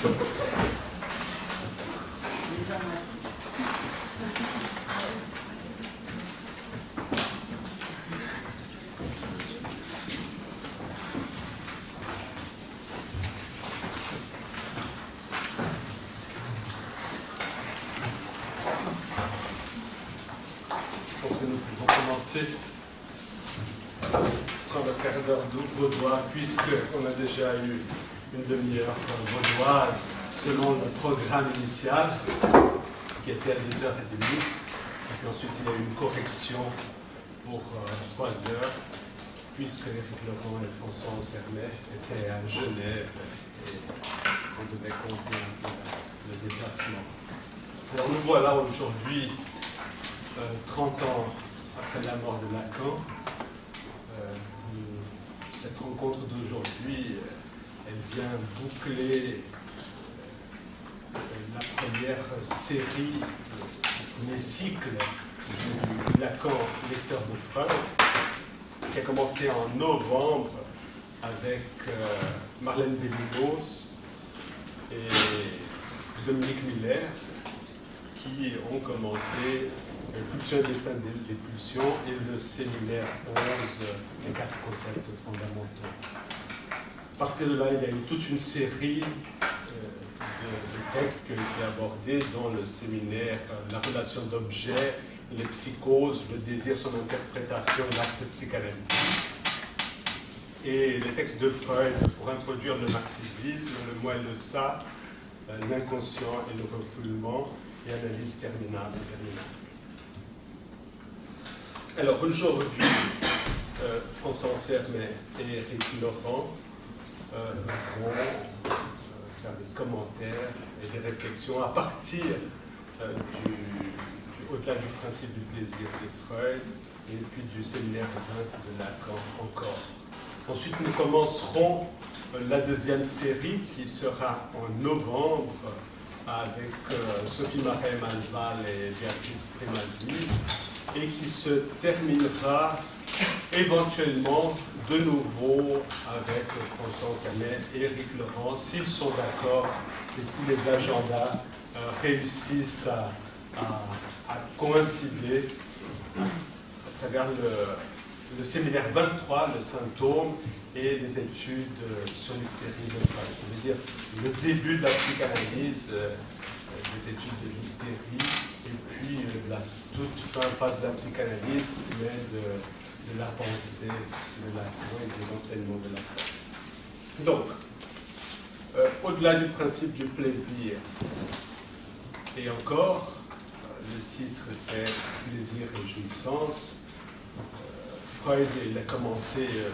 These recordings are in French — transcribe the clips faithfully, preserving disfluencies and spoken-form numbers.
Sans le quart d'heure vaudois, puisqu'on a déjà eu une demi-heure vaudoise selon le programme initial, qui était à deux heures trente. Et puis ensuite, il y a eu une correction pour euh, trois heures, puisque Éric Laurent et François Ansermet étaient à Genève et on devait compter un peu le déplacement. Alors nous voilà aujourd'hui, euh, trente ans après la mort de Lacan. Euh, cette rencontre d'aujourd'hui, elle vient boucler euh, la première série, le premier cycle du Lacan lecteur de Freud, qui a commencé en novembre avec euh, Marlène Desmunos et Dominique Miller, qui ont commenté Pulsion et destin des pulsions et le séminaire onze, les quatre concepts fondamentaux. À partir de là, il y a eu toute une série euh, de, de textes qui ont été abordés dans le séminaire euh, la relation d'objet, les psychoses, le désir, son interprétation, l'acte psychanalytique. Et les textes de Freud pour introduire le marxisme, le moi et le ça, euh, l'inconscient et le refoulement, et analyse terminale et terminale. Alors aujourd'hui, euh, François Ansermet et Éric Laurent euh, vont euh, faire des commentaires et des réflexions à partir euh, du, du, au-delà du principe du plaisir de Freud et puis du séminaire vingt de Lacan encore. Ensuite, nous commencerons euh, la deuxième série qui sera en novembre avec euh, Sophie Marais-Malval et Béatrice Primaldi, et qui se terminera éventuellement de nouveau avec François Ansermet et Éric Laurent, s'ils sont d'accord et si les agendas euh, réussissent à, à, à coïncider à travers le, le séminaire vingt-trois, le symptôme, et les études sur l'hystérie de Freud. Ça veut dire le début de la psychanalyse, euh, des études de l'hystérie, et puis euh, la toute fin, pas de la psychanalyse, mais de, de la pensée de Lacan et de l'enseignement de Lacan. Donc, euh, au-delà du principe du plaisir, et encore, euh, le titre c'est Plaisir et jouissance. Euh, Freud, il a commencé euh,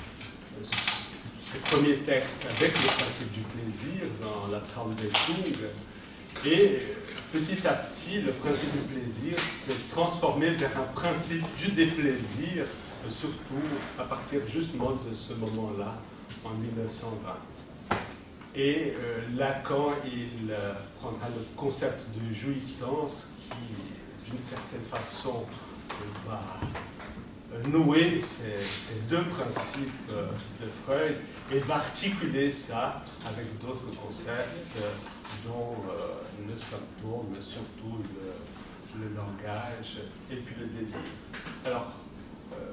ses premiers textes avec le principe du plaisir dans la Traumdeutung, et petit à petit, le principe du plaisir s'est transformé vers un principe du déplaisir, surtout à partir justement de ce moment-là, en mille neuf cent vingt. Et euh, Lacan, il euh, prendra le concept de jouissance qui, d'une certaine façon, va nouer ces, ces deux principes euh, de Freud et va articuler ça avec d'autres concepts euh, dont euh, le symptôme, mais surtout le, le langage et puis le désir. Alors, euh,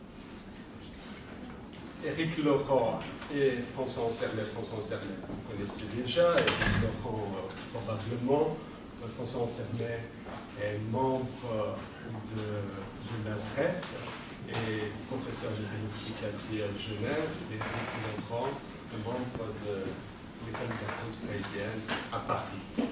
Éric Laurent et François Ansermet, François Ansermet, vous connaissez déjà, Éric Laurent euh, probablement. Euh, François Ansermet est membre euh, de, de l'A S R E P et professeur de pédopsychiatrie à Genève, et Éric Laurent, membre de l'école d'approche freudienne à Paris.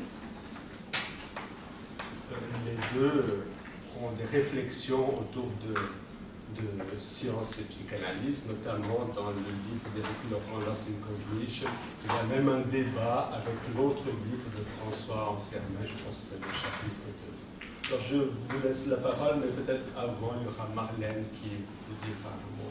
Les deux ont des réflexions autour de, de science et psychanalyse, notamment dans le livre d'Éric Laurent, Lost in Cognition. Il y a même un débat avec l'autre livre de François Ansermet, je pense que c'est le chapitre deux. Alors je vous laisse la parole, mais peut-être avant, il y aura Marlène qui vous dira un mot.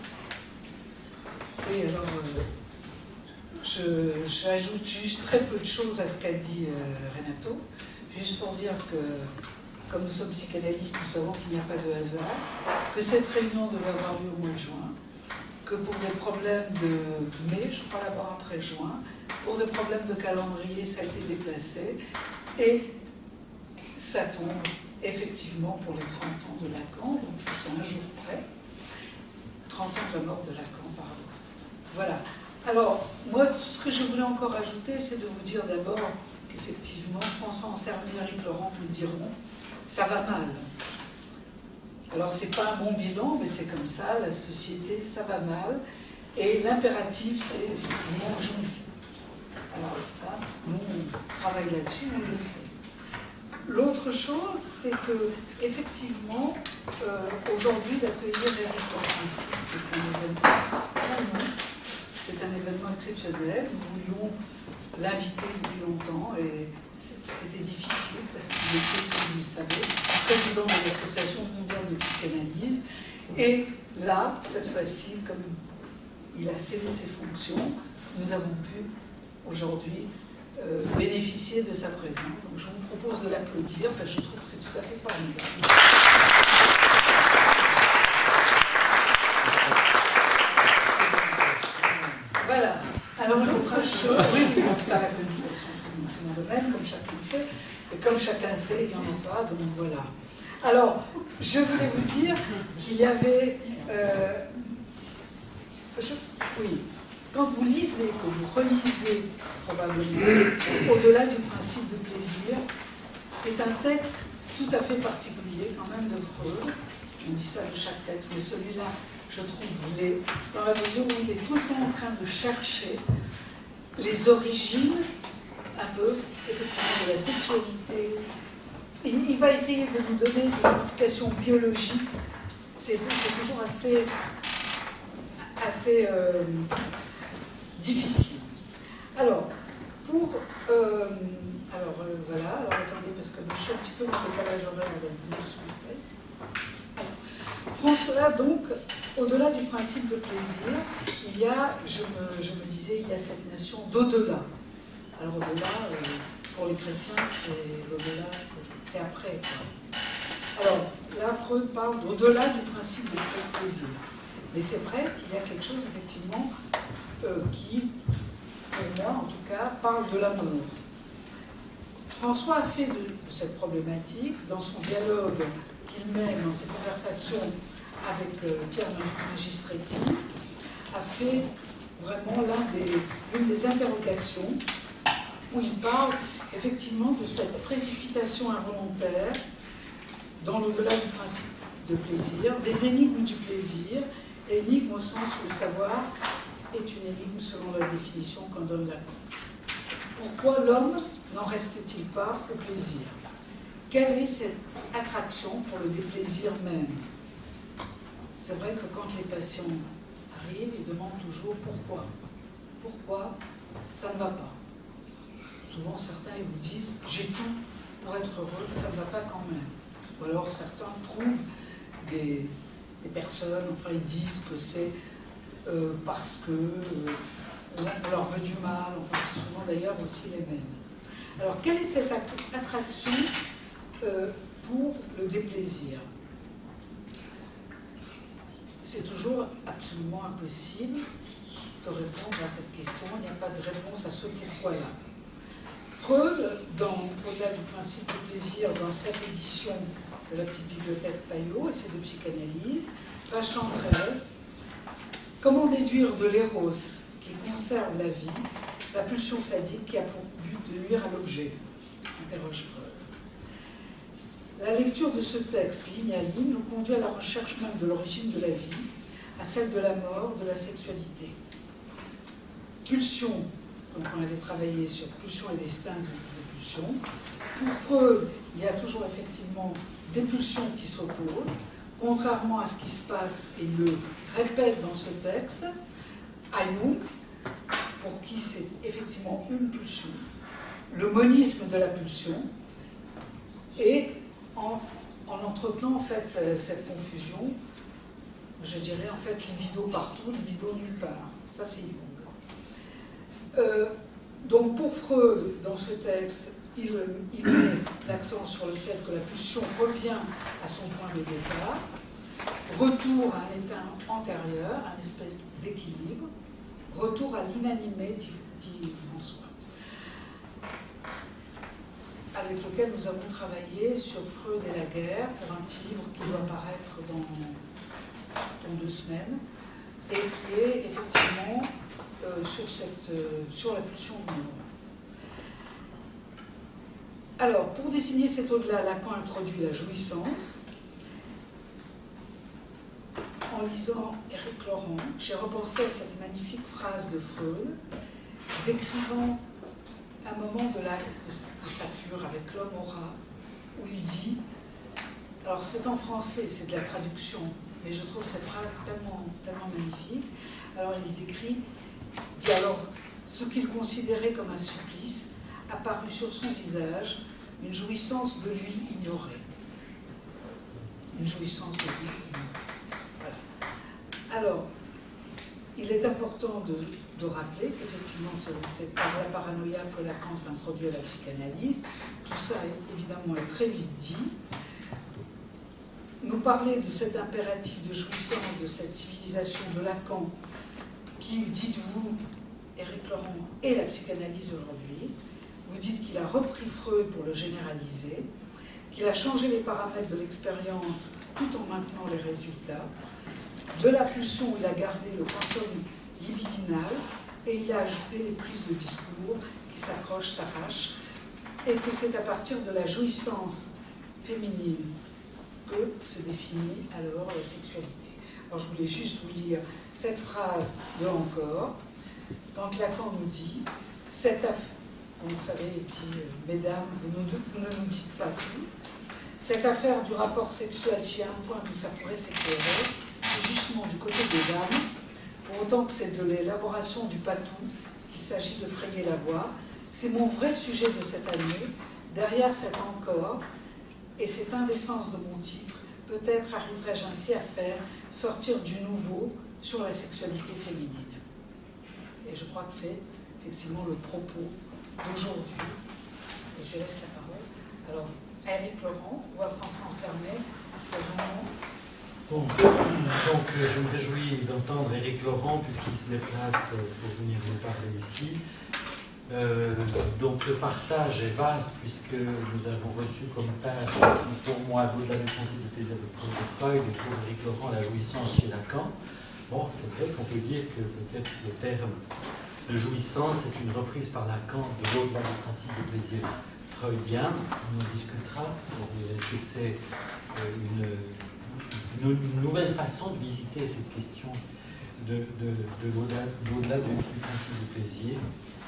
Oui, alors, euh, je, j'ajoute juste très peu de choses à ce qu'a dit euh, Renato, juste pour dire que, comme nous sommes psychanalystes, nous savons qu'il n'y a pas de hasard, que cette réunion devait avoir lieu au mois de juin, que pour des problèmes de mai, je crois l'avoir après juin, pour des problèmes de calendrier, ça a été déplacé. Et ça tombe effectivement pour les trente ans de Lacan, donc juste à un jour près. trente ans de la mort de Lacan, pardon. Voilà. Alors, moi, ce que je voulais encore ajouter, c'est de vous dire d'abord qu'effectivement, François Ansermet et Eric Laurent vous le diront, ça va mal. Alors, c'est pas un bon bilan, mais c'est comme ça, la société, ça va mal. Et l'impératif, c'est effectivement jouer. Alors, ça, nous, on travaille là-dessus, on le sait. L'autre chose, c'est que, effectivement, euh, aujourd'hui, d'accueillir Eric Laurent ici, c'est un événement. C'est un événement exceptionnel. Nous voulions l'inviter depuis longtemps et c'était difficile parce qu'il était, comme vous le savez, président de l'Association mondiale de psychanalyse. Et là, cette fois-ci, comme il a cédé ses fonctions, nous avons pu aujourd'hui euh, bénéficier de sa présence. Donc je vous propose de l'applaudir parce que je trouve que c'est tout à fait formidable. Voilà. Alors l'autre chose, oui, oui, ça, la communication, c'est mon domaine, comme chacun sait, et comme chacun sait, il n'y en a pas, donc voilà. Alors, je voulais vous dire qu'il y avait, euh, je, oui, quand vous lisez, que vous relisez probablement, au-delà du principe de plaisir, c'est un texte tout à fait particulier, quand même, de Freud. Je dis ça de chaque texte, mais celui-là, je trouve, il est dans la mesure où il est tout le temps en train de chercher les origines, un peu, effectivement, de la sexualité. Il, il va essayer de nous donner des explications biologiques. C'est toujours assez, assez euh, difficile. Alors, pour... Euh, alors, euh, voilà, alors attendez, parce que je suis un petit peu dans le décalage horaire avec vous, François, donc, au-delà du principe de plaisir, il y a, je me, je me disais, il y a cette notion d'au-delà. Alors au-delà, euh, pour les chrétiens, c'est l'au-delà, c'est après. Quoi. Alors là, Freud parle d'au-delà du principe de plaisir. Mais c'est vrai qu'il y a quelque chose, effectivement, euh, qui, pour moi en tout cas, parle de la mort. François a fait de cette problématique, dans son dialogue qu'il mène, dans ses conversations avec euh, Pierre Magistretti, a fait vraiment l'une des, des interrogations où il parle effectivement de cette précipitation involontaire dans l'au-delà du principe de plaisir, des énigmes du plaisir, énigme au sens où le savoir est une énigme selon la définition qu'en donne Lacan. Pourquoi l'homme n'en restait-il pas au plaisir? Quelle est cette attraction pour le déplaisir même? C'est vrai que quand les patients arrivent, ils demandent toujours pourquoi. Pourquoi ça ne va pas? Souvent, certains ils vous disent « j'ai tout pour être heureux, mais ça ne va pas quand même ». Ou alors, certains trouvent des, des personnes, enfin, ils disent que c'est euh, parce que euh, on leur veut du mal, enfin, c'est souvent d'ailleurs aussi les mêmes. Alors, quelle est cette attraction euh, pour le déplaisir? C'est toujours absolument impossible de répondre à cette question. Il n'y a pas de réponse à ce pourquoi-là. Freud, dans Au-delà du principe du plaisir, dans cette édition de la petite bibliothèque Payot, essai de psychanalyse, page cent treize, comment déduire de l'éros qui conserve la vie, la pulsion sadique qui a pour but de nuire à l'objet? Interroge Freud. La lecture de ce texte, ligne à ligne, nous conduit à la recherche même de l'origine de la vie, à celle de la mort, de la sexualité. Pulsion, donc on avait travaillé sur pulsion et destin de pulsion. Pour Freud, il y a toujours effectivement des pulsions qui s'opposent, contrairement à ce qui se passe, et il le répète dans ce texte, à Jung, pour qui c'est effectivement une pulsion, le monisme de la pulsion, et en, en entretenant en fait cette confusion, je dirais en fait libido partout, libido nulle part. Ça c'est Jung. Euh, donc pour Freud, dans ce texte, il, il met l'accent sur le fait que la pulsion revient à son point de départ, retour à un état antérieur, à une espèce d'équilibre, retour à l'inanimé, dit, dit François. avec lequel nous avons travaillé sur Freud et la guerre pour un petit livre qui doit paraître dans, dans deux semaines et qui est effectivement euh, sur, cette, euh, sur la pulsion du monde. Alors, pour désigner cet au-delà, Lacan introduit la jouissance. En lisant Éric Laurent, j'ai repensé à cette magnifique phrase de Freud, décrivant un moment de, la, de sa cure avec l'homme au rat, où il dit, alors c'est en français, c'est de la traduction, mais je trouve cette phrase tellement, tellement magnifique. Alors il décrit, dit alors, ce qu'il considérait comme un supplice apparut sur son visage, une jouissance de lui ignorée. Une jouissance de lui ignorée. Voilà. Alors, il est important de, de rappeler qu'effectivement, c'est par la paranoïa que Lacan s'introduit à la psychanalyse. Tout ça, évidemment, est très vite dit. Nous parler de cet impératif de jouissance, de cette civilisation de Lacan, qui, dites-vous, Éric Laurent, est la psychanalyse aujourd'hui. Vous dites qu'il a repris Freud pour le généraliser, qu'il a changé les paramètres de l'expérience tout en maintenant les résultats. De la pulsion, il a gardé le quantum libidinal et il a ajouté les prises de discours qui s'accrochent, s'arrachent, et que c'est à partir de la jouissance féminine que se définit alors la sexualité. Alors je voulais juste vous lire cette phrase de encore, quand Lacan nous dit « Cette affaire, vous savez, il dit « Mesdames, vous ne, vous ne nous dites pas tout. Cette affaire du rapport sexuel, s'il y a un point où ça pourrait s'éclairer, c'est justement du côté des dames, pour autant que c'est de l'élaboration du patou qu'il s'agit de frayer la voie. C'est mon vrai sujet de cette année, derrière cet encore, et cette indécence de mon titre, peut-être arriverai-je ainsi à faire sortir du nouveau sur la sexualité féminine. » Et je crois que c'est effectivement le propos d'aujourd'hui. Et je laisse la parole. Alors, Éric Laurent ou à François Ansermet, c'est vraiment... Bon, donc je me réjouis d'entendre Éric Laurent puisqu'il se déplace pour venir nous parler ici. Euh, donc le partage est vaste puisque nous avons reçu comme tâche, pour moi, au-delà du principe de plaisir de Freud et pour Éric Laurent, la jouissance chez Lacan. Bon, c'est vrai qu'on peut dire que peut-être le terme de jouissance est une reprise par Lacan de l'au-delà du principe de plaisir freudien. On en discutera. Est-ce que c'est une, une, une nouvelle façon de visiter cette question de, de, de l'au-delà du, du principe du plaisir?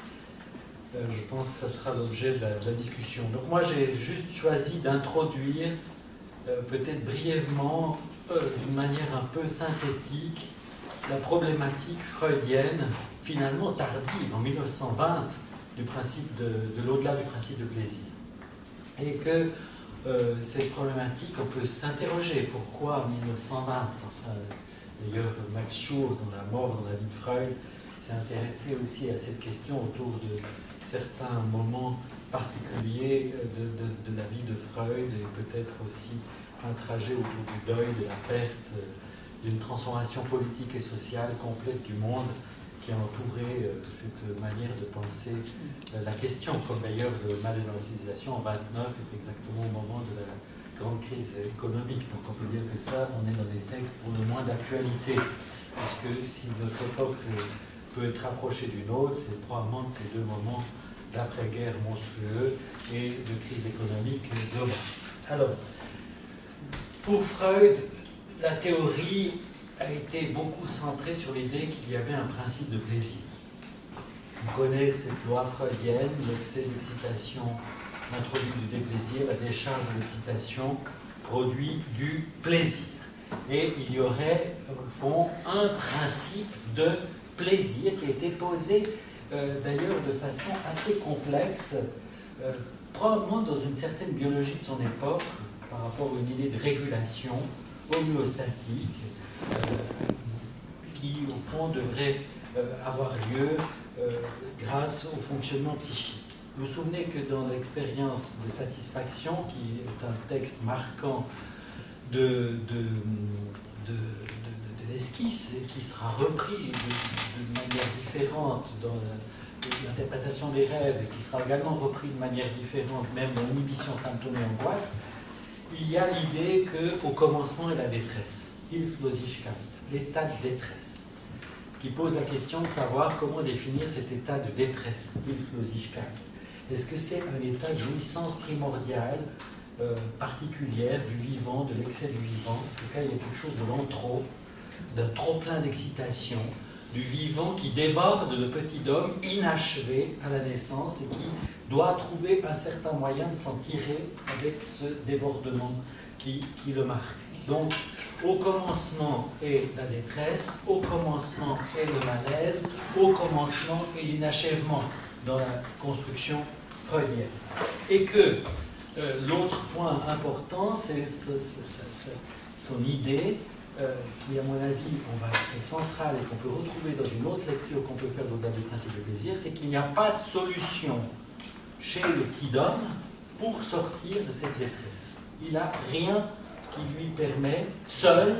Euh, je pense que ça sera l'objet de, de la discussion. Donc moi j'ai juste choisi d'introduire euh, peut-être brièvement, euh, d'une manière un peu synthétique, la problématique freudienne, finalement tardive, en mille neuf cent vingt, du principe de, de l'au-delà du principe de plaisir. Et que euh, cette problématique, on peut s'interroger pourquoi en mille neuf cent vingt, enfin, d'ailleurs Max Schur, dans La mort dans la vie de Freud, s'est intéressé aussi à cette question autour de certains moments particuliers de, de, de la vie de Freud et peut-être aussi un trajet autour du deuil, de la perte, d'une transformation politique et sociale complète du monde qui a entouré cette manière de penser la question, comme d'ailleurs le malaise dans la civilisation en vingt-neuf est exactement au moment de la grande crise économique. Donc on peut dire que ça, on est dans des textes pour le moins d'actualité, puisque si notre époque peut être rapprochée d'une autre, c'est probablement de ces deux moments d'après-guerre monstrueux et de crise économique globale. Alors, pour Freud, la théorie a été beaucoup centrée sur l'idée qu'il y avait un principe de plaisir. On connaît cette loi freudienne, l'excès d'excitation introduit du déplaisir, la décharge de l'excitation produit du plaisir. Et il y aurait, au fond, un principe de plaisir qui a été posé euh, d'ailleurs de façon assez complexe, euh, probablement dans une certaine biologie de son époque, par rapport à une idée de régulation homéostatique, euh, qui au fond devrait euh, avoir lieu euh, grâce au fonctionnement psychique. Vous vous souvenez que dans l'expérience de satisfaction, qui est un texte marquant de, de, de, de, de, de l'esquisse et qui sera repris de, de manière différente dans l'interprétation des rêves, et qui sera également repris de manière différente, même dans l'inhibition, symptômes et angoisse, il y a l'idée qu'au commencement est la détresse, Hilflosigkeit, l'état de détresse. Ce qui pose la question de savoir comment définir cet état de détresse, Hilflosigkeit. Est-ce que c'est un état de jouissance primordiale, euh, particulière du vivant, de l'excès du vivant? En tout cas, il y a quelque chose de l'en-trop, d'un trop-plein d'excitation, du vivant qui déborde le petit homme inachevé à la naissance et qui doit trouver un certain moyen de s'en tirer avec ce débordement qui, qui le marque. Donc, au commencement est la détresse, au commencement est le malaise, au commencement est l'inachèvement dans la construction freudienne. Et que euh, l'autre point important, c'est ce, ce, ce, ce, son idée, euh, qui à mon avis on va, est centrale et qu'on peut retrouver dans une autre lecture qu'on peut faire au-delà du principe de plaisir, c'est qu'il n'y a pas de solution chez le petit homme pour sortir de cette détresse. Il n'a rien qui lui permet seul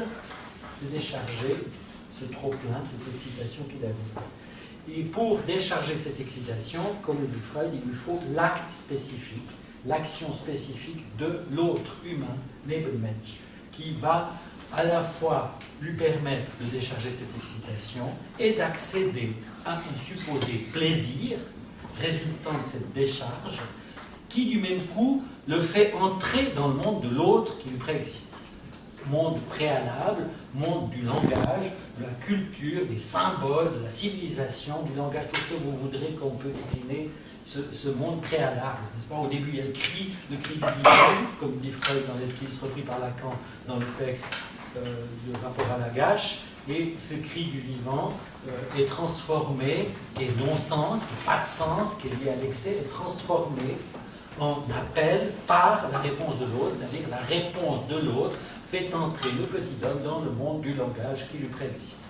de décharger ce trop-plein, cette excitation qu'il a vécue. Et pour décharger cette excitation, comme le dit Freud, il lui faut l'acte spécifique, l'action spécifique de l'autre humain, Nebenmensch, qui va à la fois lui permettre de décharger cette excitation et d'accéder à un supposé plaisir résultant de cette décharge, qui du même coup le fait entrer dans le monde de l'autre qui lui préexiste. Monde préalable, monde du langage, de la culture, des symboles, de la civilisation, du langage, tout ce que vous voudrez qu'on peut décliner ce, ce monde préalable. N'est-ce pas? Au début, il y a le cri, le cri du vivant, comme dit Freud dans l'esquisse repris par Lacan dans le texte euh, de rapport à Lagache, et ce cri du vivant euh, est transformé, qui est non-sens, qui n'a pas de sens, qui est lié à l'excès, est transformé en appel par la réponse de l'autre, c'est-à-dire la réponse de l'autre fait entrer le petit homme dans le monde du langage qui lui préexiste.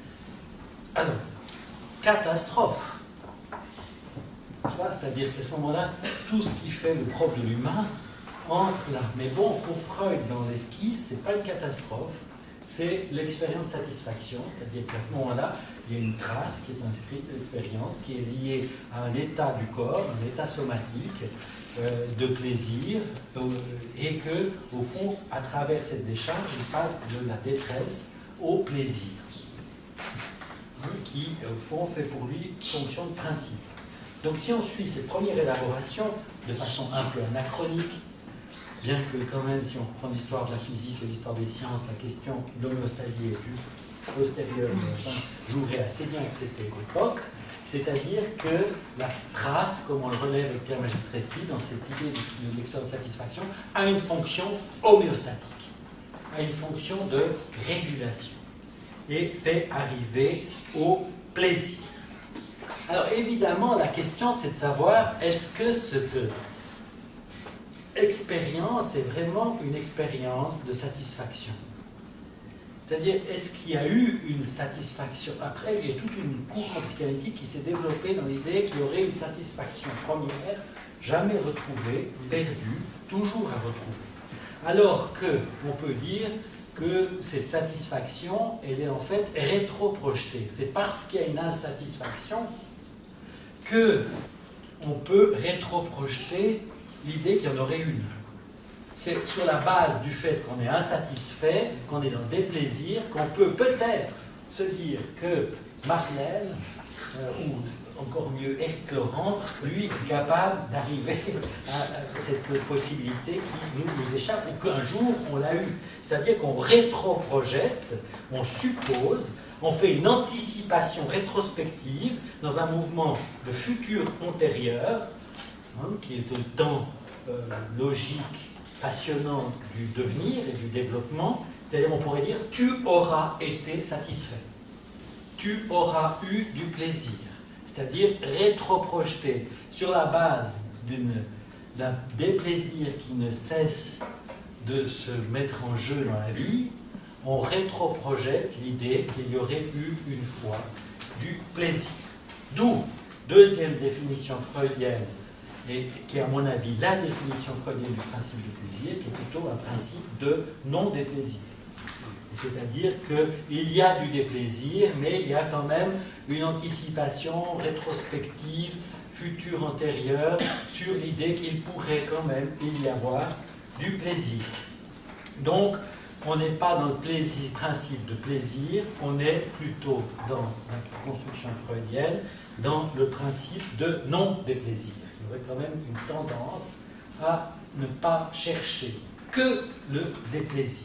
Alors, catastrophe. C'est-à-dire qu'à ce moment-là, tout ce qui fait le propre de l'humain entre là. Mais bon, pour Freud, dans l'esquisse, ce n'est pas une catastrophe, c'est l'expérience de satisfaction, c'est-à-dire qu'à ce moment-là, il y a une trace qui est inscrite de l'expérience, qui est liée à un état du corps, un état somatique, euh, de plaisir, euh, et que, au fond, à travers cette décharge, il passe de la détresse au plaisir, hein, qui, au fond, fait pour lui fonction de principe. Donc, si on suit cette première élaboration de façon un peu anachronique, bien que quand même, si on reprend l'histoire de la physique et l'histoire des sciences, la question de l'homéostasie est plus postérieure, mais enfin, jouerait assez bien avec cette époque, c'est-à-dire que la trace, comme on le relève avec Pierre Magistretti, dans cette idée de l'expérience de satisfaction, a une fonction homéostatique, a une fonction de régulation, et fait arriver au plaisir. Alors évidemment, la question c'est de savoir, est-ce que cette expérience est vraiment une expérience de satisfaction? C'est-à-dire, est-ce qu'il y a eu une satisfaction? Après, il y a toute une courante psychanalytique qui s'est développée dans l'idée qu'il y aurait une satisfaction première, jamais retrouvée, perdue, toujours à retrouver. Alors qu'on peut dire que cette satisfaction, elle est en fait rétro-projetée. C'est parce qu'il y a une insatisfaction qu'on peut rétro-projeter l'idée qu'il y en aurait une. C'est sur la base du fait qu'on est insatisfait, qu'on est dans des plaisirs, qu'on peut peut-être se dire que Marlène, euh, ou encore mieux Éric Laurent, lui est capable d'arriver à, à cette possibilité qui nous, nous échappe, ou qu'un jour on l'a eu. C'est-à-dire qu'on rétro-projette, on suppose, on fait une anticipation rétrospective dans un mouvement de futur antérieur, hein, qui est un temps euh, logique, passionnant du devenir et du développement, c'est-à-dire on pourrait dire tu auras été satisfait, tu auras eu du plaisir, c'est-à-dire rétroprojeter sur la base d'un déplaisir qui ne cesse de se mettre en jeu dans la vie, on rétroprojette l'idée qu'il y aurait eu une fois du plaisir. D'où, deuxième définition freudienne, et qui est à mon avis la définition freudienne du principe du plaisir, qui est plutôt un principe de non-déplaisir. C'est-à-dire qu'il y a du déplaisir, mais il y a quand même une anticipation rétrospective, future, antérieure, sur l'idée qu'il pourrait quand même y avoir du plaisir. Donc, on n'est pas dans le plaisir, principe de plaisir, on est plutôt dans la construction freudienne, dans le principe de non-déplaisir. Il y aurait quand même une tendance à ne pas chercher que le déplaisir.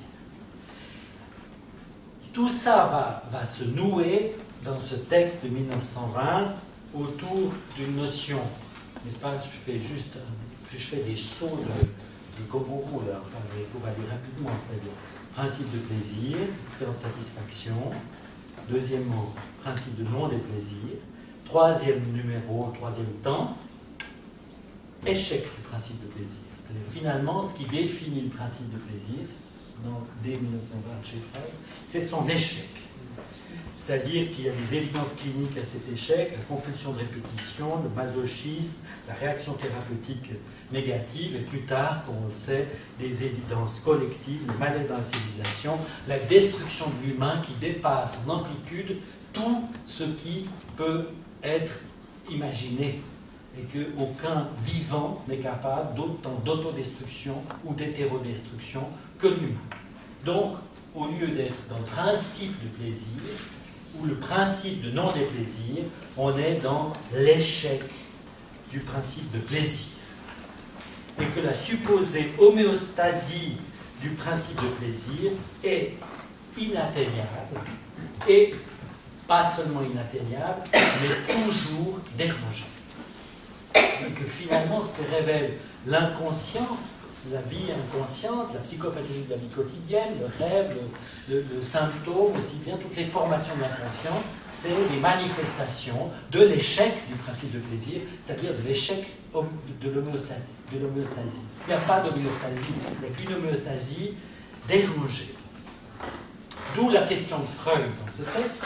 Tout ça va, va se nouer dans ce texte de mille neuf cent vingt autour d'une notion, n'est-ce pas? Je fais juste, je fais des sauts de, de Gomorrah, là, enfin, on va dire rapidement, c'est-à-dire principe de plaisir, expérience de satisfaction. Deuxièmement, principe de non-déplaisir. Troisième numéro, troisième temps, échec du principe de plaisir. C'est-à-dire finalement, ce qui définit le principe de plaisir, donc, dès mille neuf cent vingt chez Freud, c'est son échec. C'est-à-dire qu'il y a des évidences cliniques à cet échec, la compulsion de répétition, le masochisme, la réaction thérapeutique négative, et plus tard, comme on le sait, des évidences collectives, le malaise dans la civilisation, la destruction de l'humain qui dépasse en amplitude tout ce qui peut être imaginé, et qu'aucun vivant n'est capable d'autant d'autodestruction ou d'hétérodestruction que l'humain. Donc, au lieu d'être dans le principe de plaisir, ou le principe de non-déplaisir, on est dans l'échec du principe de plaisir. Et que la supposée homéostasie du principe de plaisir est inatteignable, et pas seulement inatteignable, mais toujours dérangée. Et que finalement, ce que révèle l'inconscient, la vie inconsciente, la psychopathologie de la vie quotidienne, le rêve, le, le, le symptôme, aussi bien toutes les formations de l'inconscient, c'est les manifestations de l'échec du principe de plaisir, c'est-à-dire de l'échec de l'homéostasie. Il n'y a pas d'homéostasie, il n'y a qu'une homéostasie dérangée. D'où la question de Freud dans ce texte.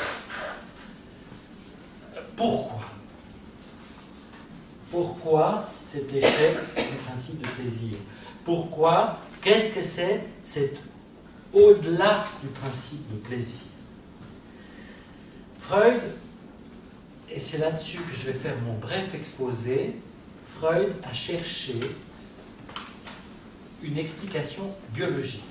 Pourquoi ? Pourquoi cet échec du principe de plaisir? Pourquoi? Qu'est-ce que c'est cet au-delà du principe de plaisir? Freud, et c'est là-dessus que je vais faire mon bref exposé, Freud a cherché une explication biologique.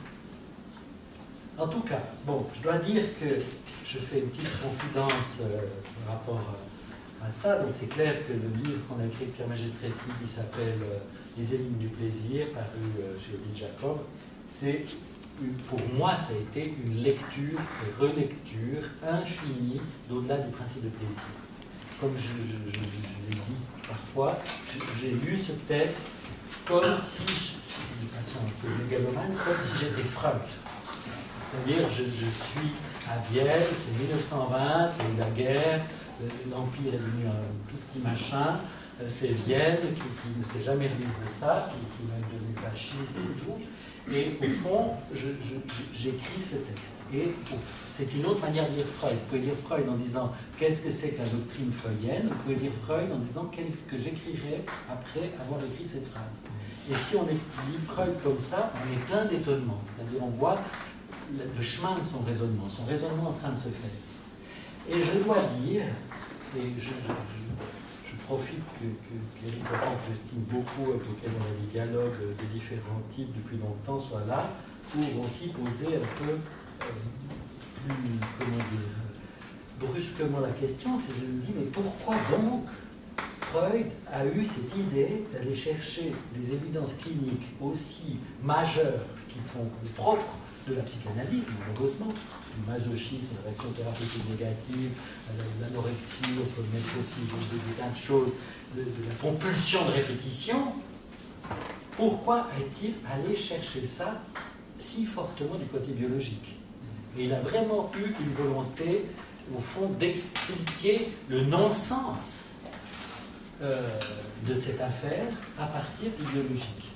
En tout cas, bon, je dois dire que je fais une petite confidence euh, par rapport à, à ça. Donc c'est clair que le livre qu'on a écrit avec Pierre Magistretti, qui s'appelle euh, Les énigmes du plaisir, paru euh, chez Bill Jacob, c'est pour moi, ça a été une lecture et relecture infinie d'au-delà du principe de plaisir. Comme je, je, je, je l'ai dit parfois, j'ai lu ce texte comme si, de façon un peu mégalomane, comme si j'étais Freud. C'est-à-dire, je, je suis à Vienne, c'est mille neuf cent vingt, il y a eu la guerre, l'Empire est devenu un tout petit machin, c'est Vienne qui, qui ne s'est jamais remise de ça, qui, qui est même devenu fasciste et tout. Et au fond, j'écris ce texte. Et c'est une autre manière de lire Freud. Vous pouvez lire Freud en disant qu'est-ce que c'est que la doctrine freudienne. Vous pouvez lire Freud en disant qu'est-ce que j'écrirai après avoir écrit cette phrase. Et si on lit Freud comme ça, on est plein d'étonnement. C'est-à-dire on voit le chemin de son raisonnement, son raisonnement en train de se faire. Et je dois dire, et je, je, je, je profite que, que, qu'Éric Copan, que j'estime beaucoup, avec lequel on a des dialogues de différents types depuis longtemps, soit là, pour aussi poser un peu euh, plus, comment dire, brusquement la question. C'est je me dis, mais pourquoi donc Freud a eu cette idée d'aller chercher des évidences cliniques aussi majeures qui font le propre de la psychanalyse, malheureusement, le masochisme, la réaction thérapeutique négative, l'anorexie, on peut mettre aussi des, des tas de choses, de, de la compulsion de répétition. Pourquoi est-il allé chercher ça si fortement du côté biologique? Et il a vraiment eu une volonté, au fond, d'expliquer le non-sens euh, de cette affaire à partir du biologique,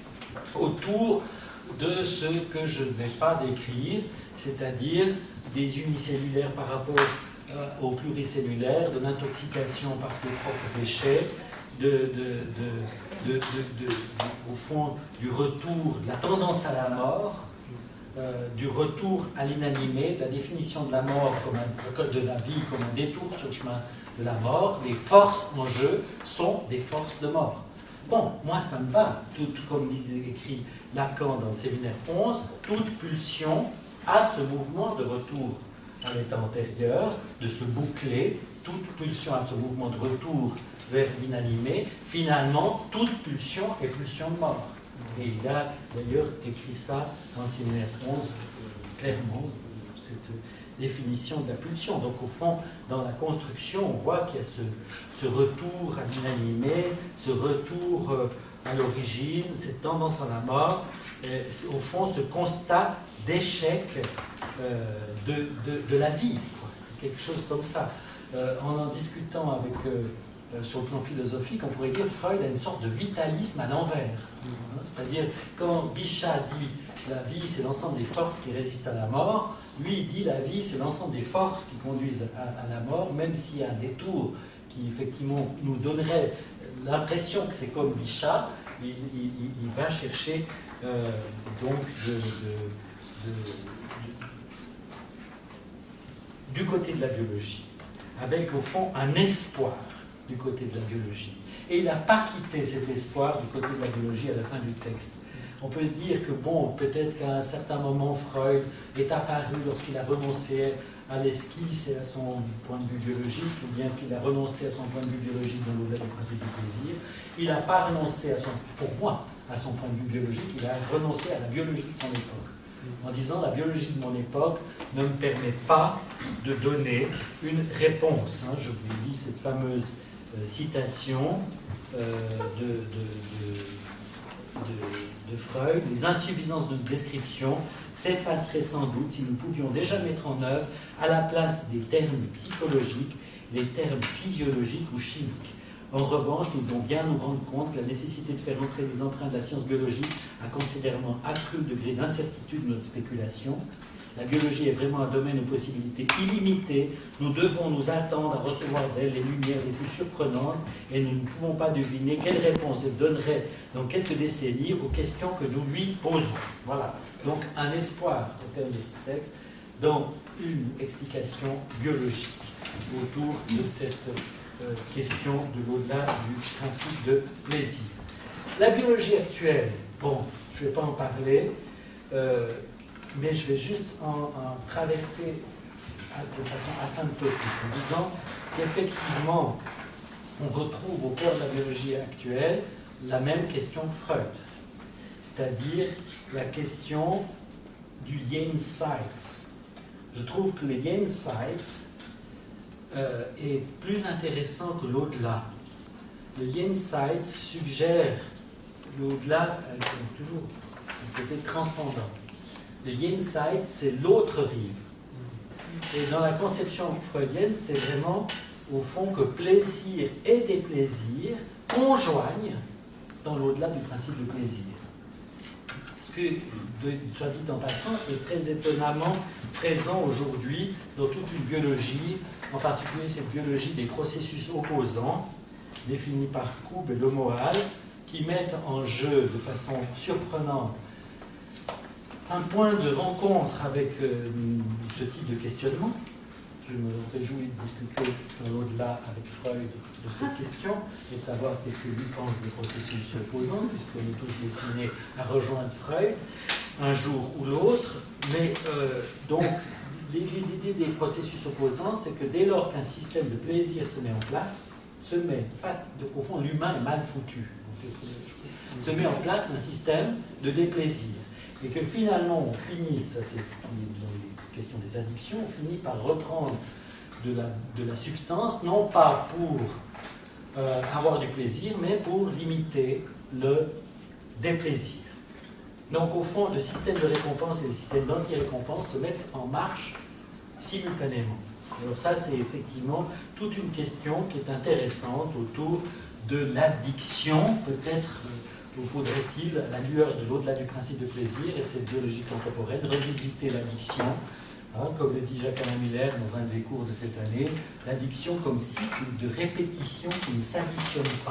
autour de ce que je ne vais pas décrire, c'est-à-dire des unicellulaires par rapport euh, aux pluricellulaires, de l'intoxication par ses propres déchets, de, de, de, de, de, de, de, au fond du retour, de la tendance à la mort, euh, du retour à l'inanimé, de la définition de la mort, comme un, de la vie comme un détour sur le chemin de la mort. Les forces en jeu sont des forces de mort. Bon, moi ça me va, tout comme disait écrit Lacan dans le séminaire onze, toute pulsion a ce mouvement de retour à l'état antérieur, de se boucler, toute pulsion a ce mouvement de retour vers l'inanimé. Finalement, toute pulsion est pulsion de mort. Et il a d'ailleurs écrit ça dans le séminaire onze, clairement, cette définition de la pulsion. Donc au fond, dans la construction, on voit qu'il y a ce, ce retour à l'inanimé, ce retour euh, à l'origine, cette tendance à la mort, euh, au fond ce constat d'échec euh, de, de, de la vie, quoi. Quelque chose comme ça. Euh, en en discutant avec, euh, euh, sur le plan philosophique, on pourrait dire Freud a une sorte de vitalisme à l'envers. Hein, c'est-à-dire, quand Bichat dit la vie, c'est l'ensemble des forces qui résistent à la mort, lui, il dit la vie, c'est l'ensemble des forces qui conduisent à, à la mort, même s'il y a un détour qui, effectivement, nous donnerait l'impression que c'est comme Bichat, il, il, il va chercher euh, donc de, de, de, de, du côté de la biologie, avec, au fond, un espoir du côté de la biologie. Et il n'a pas quitté cet espoir du côté de la biologie à la fin du texte. On peut se dire que, bon, peut-être qu'à un certain moment, Freud est apparu lorsqu'il a renoncé à l'esquisse et à son point de vue biologique, ou bien qu'il a renoncé à son point de vue biologique dans l'au-delà du principe du plaisir. Il n'a pas renoncé, à son, pour moi, à son point de vue biologique, il a renoncé à la biologie de son époque. En disant, la biologie de mon époque ne me permet pas de donner une réponse. Hein. Je vous lis cette fameuse euh, citation euh, de... de, de De, de Freud, les insuffisances de description s'effaceraient sans doute si nous pouvions déjà mettre en œuvre, à la place des termes psychologiques, les termes physiologiques ou chimiques. En revanche, nous devons bien nous rendre compte que la nécessité de faire entrer les empreintes de la science biologique a considérablement accru le degré d'incertitude de notre spéculation. La biologie est vraiment un domaine aux possibilités illimitées. Nous devons nous attendre à recevoir d'elle les lumières les plus surprenantes et nous ne pouvons pas deviner quelle réponse elle donnerait dans quelques décennies aux questions que nous lui posons. Voilà. Donc un espoir, au terme de ce texte, dans une explication biologique autour de cette euh, question de l'au-delà du principe de plaisir. La biologie actuelle, bon, je ne vais pas en parler, euh, mais je vais juste en, en traverser de façon asymptotique, en disant qu'effectivement, on retrouve au cœur de la biologie actuelle la même question que Freud, c'est-à-dire la question du Jenseits. Je trouve que le Jenseits euh, est plus intéressant que l'au-delà. Le Jenseits suggère l'au-delà, euh, toujours un côté transcendant. Le Jenseits, c'est l'autre rive. Et dans la conception freudienne, c'est vraiment, au fond, que plaisir et déplaisir conjoignent dans l'au-delà du principe de plaisir. Ce que, soit dit en passant, est très étonnamment présent aujourd'hui dans toute une biologie, en particulier cette biologie des processus opposants, définie par Kuhn et Lemoal, qui mettent en jeu de façon surprenante un point de rencontre avec euh, ce type de questionnement. Je me réjouis de discuter dans l'au-delà avec Freud de cette question et de savoir qu'est-ce que lui pense des processus opposants, puisqu'on est tous destinés à rejoindre Freud un jour ou l'autre. Mais euh, donc, l'idée des processus opposants, c'est que dès lors qu'un système de plaisir se met en place, se met, enfin, au fond, l'humain est mal foutu. Se met en place un système de déplaisir. Et que finalement, on finit, ça c'est ce qui est dans les questions des addictions, on finit par reprendre de la, de la substance, non pas pour euh, avoir du plaisir, mais pour limiter le déplaisir. Donc au fond, le système de récompense et le système d'anti-récompense se mettent en marche simultanément. Alors ça, c'est effectivement toute une question qui est intéressante autour de l'addiction, peut-être... Où faudrait-il, à la lueur de l'au-delà du principe de plaisir et de cette biologie contemporaine, revisiter l'addiction, hein, comme le dit Jacques-Alain Miller dans un des cours de cette année, l'addiction comme cycle de répétition qui ne s'additionne pas.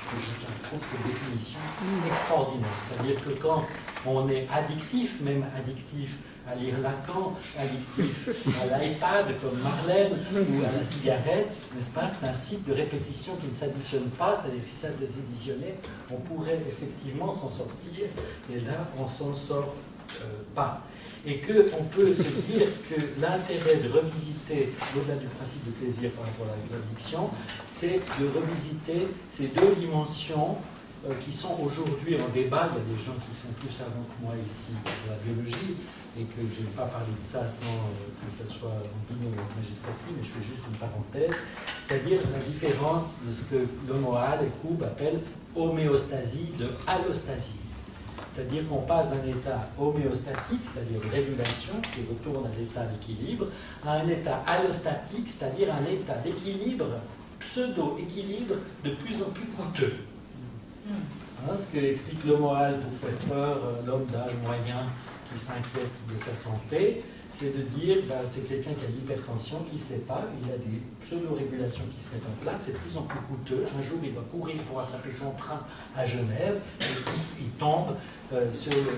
que je trouve cette définition extraordinaire. C'est-à-dire que quand on est addictif, même addictif à lire Lacan, addictif à l'iPad comme Marlène ou à la cigarette, n'est-ce pas? C'est un cycle de répétition qui ne s'additionne pas, c'est-à-dire que si ça s'additionnait, on pourrait effectivement s'en sortir, et là, on s'en sort euh, pas. Et qu'on peut se dire que l'intérêt de revisiter, au-delà du principe de plaisir par rapport à l'addiction, c'est de revisiter ces deux dimensions euh, qui sont aujourd'hui en débat. Il y a des gens qui sont plus avant que moi ici sur la biologie, et que je n'ai pas parlé de ça sans euh, que ce soit en binôme magistratif, mais je fais juste une parenthèse, c'est-à-dire la différence de ce que Lemoal et Coub appellent homéostasie de allostasie. C'est-à-dire qu'on passe d'un état homéostatique, c'est-à-dire de régulation, qui retourne à l'état d'équilibre, à un état allostatique, c'est-à-dire un état d'équilibre, pseudo-équilibre, de plus en plus coûteux. Hein, ce que explique Lemoal pour faire peur, euh, l'homme d'âge moyen qui s'inquiète de sa santé, c'est de dire, ben, c'est quelqu'un qui a l'hypertension, qui ne sait pas, il a des pseudo-régulations qui se mettent en place, c'est de plus en plus coûteux. Un jour, il va courir pour attraper son train à Genève, et puis il tombe euh, sur le, le,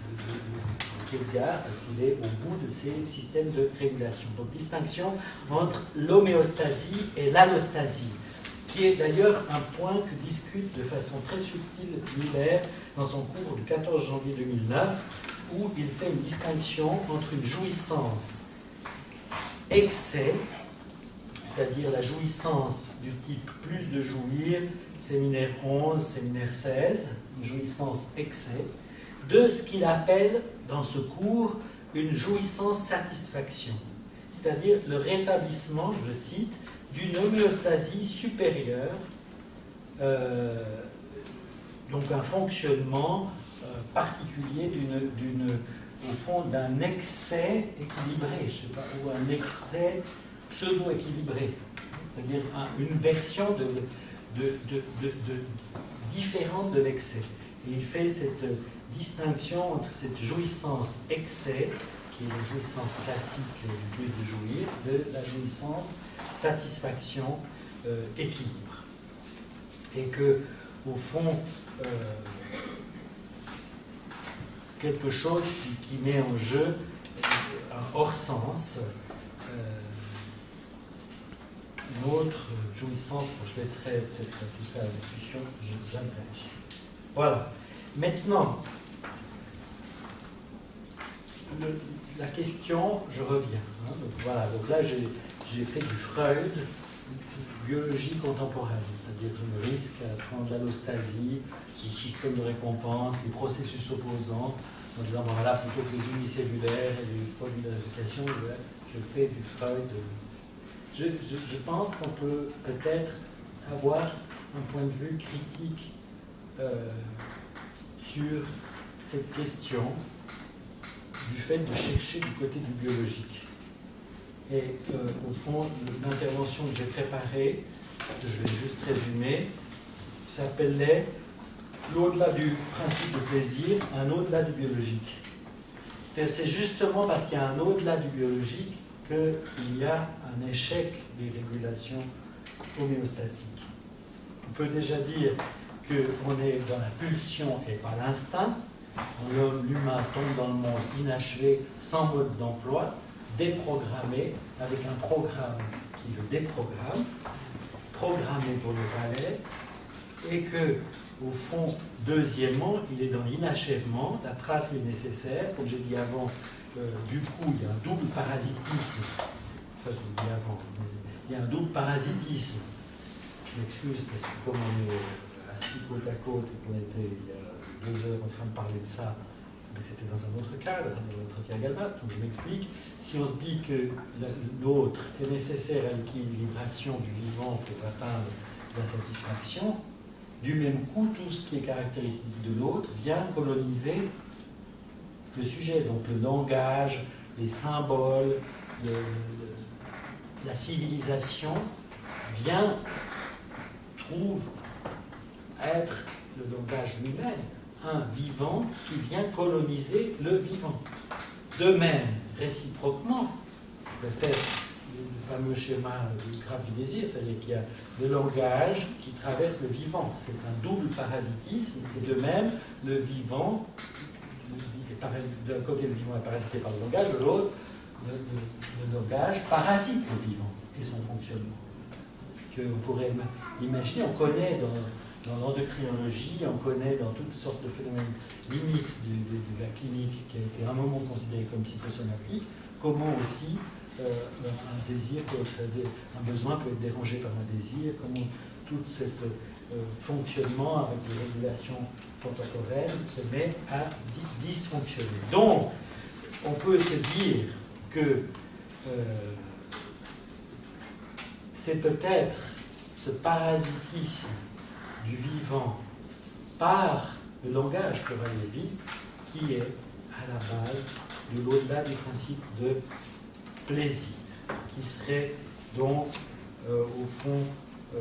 le quai de gare, parce qu'il est au bout de ces systèmes de régulation. Donc, distinction entre l'homéostasie et l'allostasie, qui est d'ailleurs un point que discute de façon très subtile Miller dans son cours du quatorze janvier deux mille neuf, où il fait une distinction entre une jouissance excès, c'est-à-dire la jouissance du type plus de jouir, séminaire onze, séminaire seize, une jouissance excès, de ce qu'il appelle dans ce cours une jouissance satisfaction, c'est-à-dire le rétablissement, je le cite, d'une homéostasie supérieure, euh, donc un fonctionnement particulier d'une, d'une, au fond, d'un excès équilibré, je sais pas, ou un excès pseudo-équilibré, c'est-à-dire un, une version de, de, de, de, de, différente de l'excès. Et il fait cette distinction entre cette jouissance excès, qui est la jouissance classique du plus de jouir, de la jouissance satisfaction euh, équilibre. Et que, au fond, euh, quelque chose qui, qui met en jeu un hors-sens, euh, une autre jouissance, je laisserai peut-être tout ça à la discussion, j'abrège. Voilà. Maintenant, le, la question, je reviens. Hein, donc voilà, donc là j'ai, j'ai fait du Freud, biologie contemporaine, c'est-à-dire que je me risque à prendre l'allostasie, les systèmes de récompense, les processus opposants, en disant, bon, voilà, plutôt que les unicellulaires et les polymérifications, je fais du Freud. Je, je, je pense qu'on peut peut-être avoir un point de vue critique euh, sur cette question du fait de chercher du côté du biologique. Et euh, au fond, l'intervention que j'ai préparée, que je vais juste résumer, s'appelait l'au-delà du principe de plaisir, un au-delà du biologique. C'est justement parce qu'il y a un au-delà du biologique qu'il y a un échec des régulations homéostatiques. On peut déjà dire qu'on est dans la pulsion et pas l'instinct. L'humain tombe dans le monde inachevé, sans mode d'emploi, déprogrammé, avec un programme qui le déprogramme, programmé pour le palais, et que, au fond, deuxièmement, il est dans l'inachèvement, la trace lui est nécessaire. Comme j'ai dit avant, euh, du coup, il y a un double parasitisme. Enfin, je l'ai dit avant, mais il y a un double parasitisme. Je m'excuse parce que comme on est assis côte à côte et qu'on était il y a deux heures en train de parler de ça, mais c'était dans un autre cadre, dans l'entretien Galmat, donc je m'explique. Si on se dit que l'autre est nécessaire à l'équilibration du vivant pour atteindre la satisfaction, du même coup, tout ce qui est caractéristique de l'autre vient coloniser le sujet. Donc le langage, les symboles, le, le, la civilisation vient, trouve être le langage lui-même, un vivant qui vient coloniser le vivant. De même, réciproquement, le fait, le fameux schéma du graphe du désir, c'est-à-dire qu'il y a le langage qui traverse le vivant. C'est un double parasitisme, et de même, le vivant, d'un côté le vivant est parasité par le langage, de l'autre, le, le, le langage parasite le vivant et son fonctionnement. Qu'on pourrait imaginer, on connaît dans, dans l'endocrinologie, on connaît dans toutes sortes de phénomènes limites de, de, de la clinique qui a été à un moment considérée comme psychosomatique, comment aussi euh, un désir peut être, un besoin peut être dérangé par un désir, comment tout ce euh, fonctionnement avec les régulations contemporaines se met à dysfonctionner. Donc, on peut se dire que euh, c'est peut-être ce parasitisme du vivant par le langage pour aller vite qui est à la base de l'au-delà du principe de plaisir, qui serait donc, euh, au fond, euh,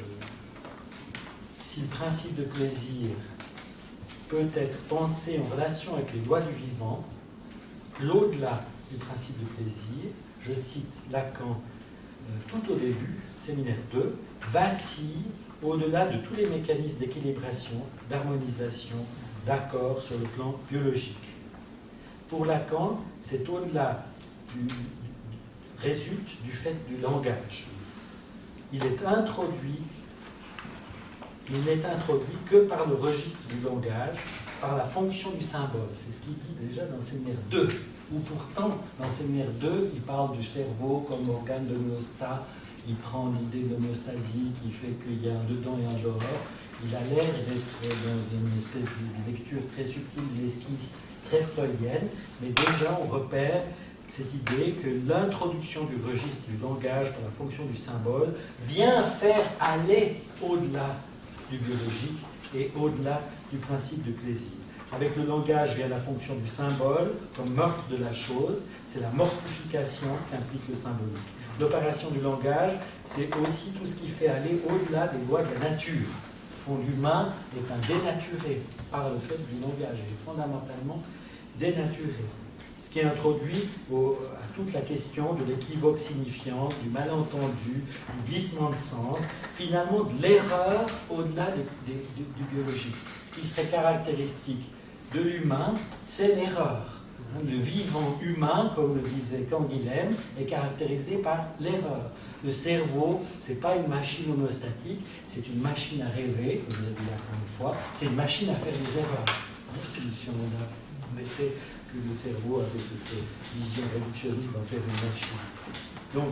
si le principe de plaisir peut être pensé en relation avec les lois du vivant, l'au-delà du principe de plaisir, je cite Lacan euh, tout au début, séminaire deux, vacille au-delà de tous les mécanismes d'équilibration, d'harmonisation, d'accord sur le plan biologique. Pour Lacan, c'est au-delà du, résulte du fait du langage. Il est introduit, il n'est introduit que par le registre du langage, par la fonction du symbole. C'est ce qu'il dit déjà dans le séminaire deux, où pourtant, dans le séminaire deux, il parle du cerveau comme organe d'homéostat, il prend l'idée d'homéostasie qui fait qu'il y a un dedans et un dehors. Il a l'air d'être dans une espèce de lecture très subtile de l'esquisse, très freudienne, mais déjà on repère cette idée que l'introduction du registre du langage par la fonction du symbole vient faire aller au-delà du biologique et au-delà du principe de plaisir. Avec le langage vient la fonction du symbole comme meurtre de la chose, c'est la mortification qu'implique le symbolique. L'opération du langage, c'est aussi tout ce qui fait aller au-delà des lois de la nature. Au fond, l'humain est un dénaturé par le fait du langage, il est fondamentalement dénaturé. Ce qui est introduit au, à toute la question de l'équivoque signifiant, du malentendu, du glissement de sens, finalement de l'erreur au-delà des, des, du, du biologique. Ce qui serait caractéristique de l'humain, c'est l'erreur. Le vivant humain, comme le disait Canguilhem, est caractérisé par l'erreur. Le cerveau, ce n'est pas une machine homéostatique, c'est une machine à rêver, comme je l'ai dit encore une fois, c'est une machine à faire des erreurs. Si on mettait que le cerveau avait cette vision réductionniste d'en faire une machine. Donc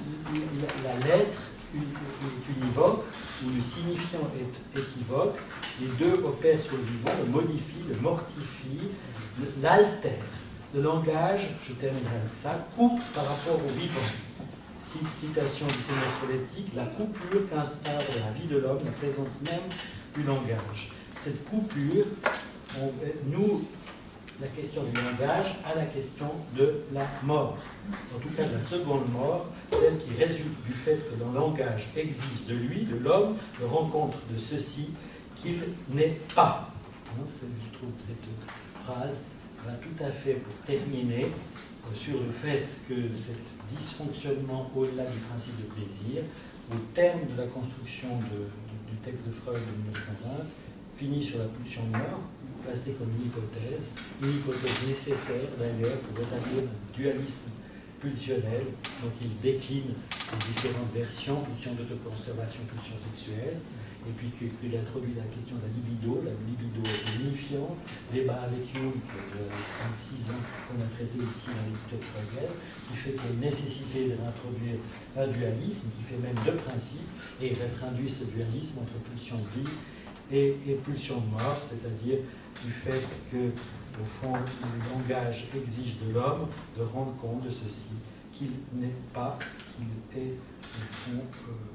la, la lettre est univoque, où le signifiant est équivoque, les deux opèrent sur le vivant, le modifient, le mortifient, l'altèrent. Le langage, je terminerai avec ça, coupe par rapport au vivant. Citation du séminaire sur l'éthique, la coupure qu'instaure dans la vie de l'homme la présence même du langage. Cette coupure, on, nous, la question du langage à la question de la mort. En tout cas, la seconde mort, celle qui résulte du fait que le langage exige de lui, de l'homme, le rencontre de ceci qu'il n'est pas. Hein, je trouve cette phrase va tout à fait pour terminer euh, sur le fait que ce dysfonctionnement au-delà du principe de plaisir, au terme de la construction de, du, du texte de Freud de mille neuf cent vingt, finit sur la pulsion de mort, placée comme une hypothèse, une hypothèse nécessaire d'ailleurs pour établir un dualisme pulsionnel dont il décline les différentes versions, pulsion d'autoconservation, pulsion sexuelle, et puis qu'il introduit la question de la libido, la libido unifiante, débat avec Jung, il y a cinq six ans qu'on a traité ici dans l'étude freudienne, qui fait qu'il y a une nécessité de réintroduire un dualisme, qui fait même deux principes, et il réintroduit ce dualisme entre pulsion de vie et, et pulsion de mort, c'est-à-dire du fait que, au fond, le langage exige de l'homme de rendre compte de ceci, qu'il n'est pas, qu'il est, au fond, euh,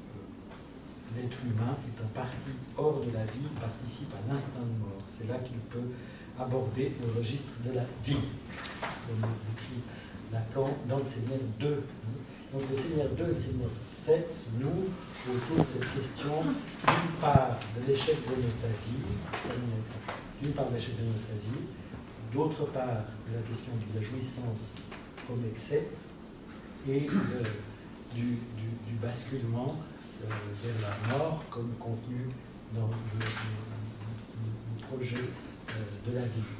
l'être humain est en partie hors de la vie, il participe à l'instinct de mort. C'est là qu'il peut aborder le registre de la vie, comme écrit Lacan dans le séminaire deux. Donc le séminaire deux et le séminaire sept se nouent autour de cette question, d'une part de l'échec de l'homéostasie, d'une part de l'échec de l'homéostasie, d'autre part de la question de la jouissance comme excès, et de du, du, du basculement euh, vers la mort comme contenu dans le, le, le, le projet euh, de la vie.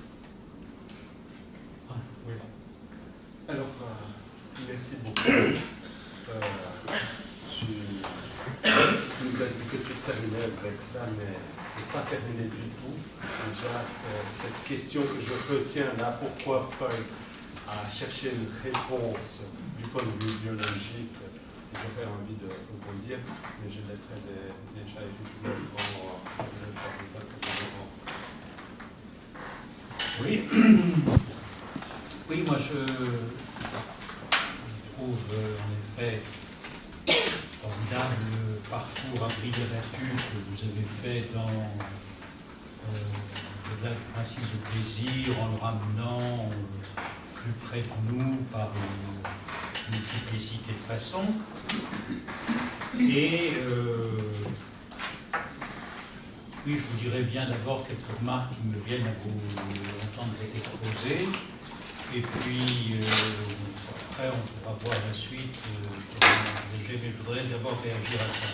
Ah, voilà. Alors, euh, merci beaucoup. Euh, tu, tu nous as dit que tu terminais avec ça, mais ce n'est pas terminé du tout. Déjà, cette question que je retiens là, pourquoi Freud a cherché une réponse du point de vue biologique, j'aurais envie de rebondir, mais je laisserai des, déjà évidemment le faire des autres. Oui, oui, moi je, je trouve euh, en effet formidable le parcours abri de vertu que vous avez fait dans euh, le principe de plaisir en le ramenant euh, plus près de nous par une multiplicité de façons. Et euh, oui, je vous dirais bien d'abord quelques remarques qui me viennent à vous entendre exposer. Et puis, euh, après, on pourra voir la suite. Euh, mais je voudrais d'abord réagir à ça.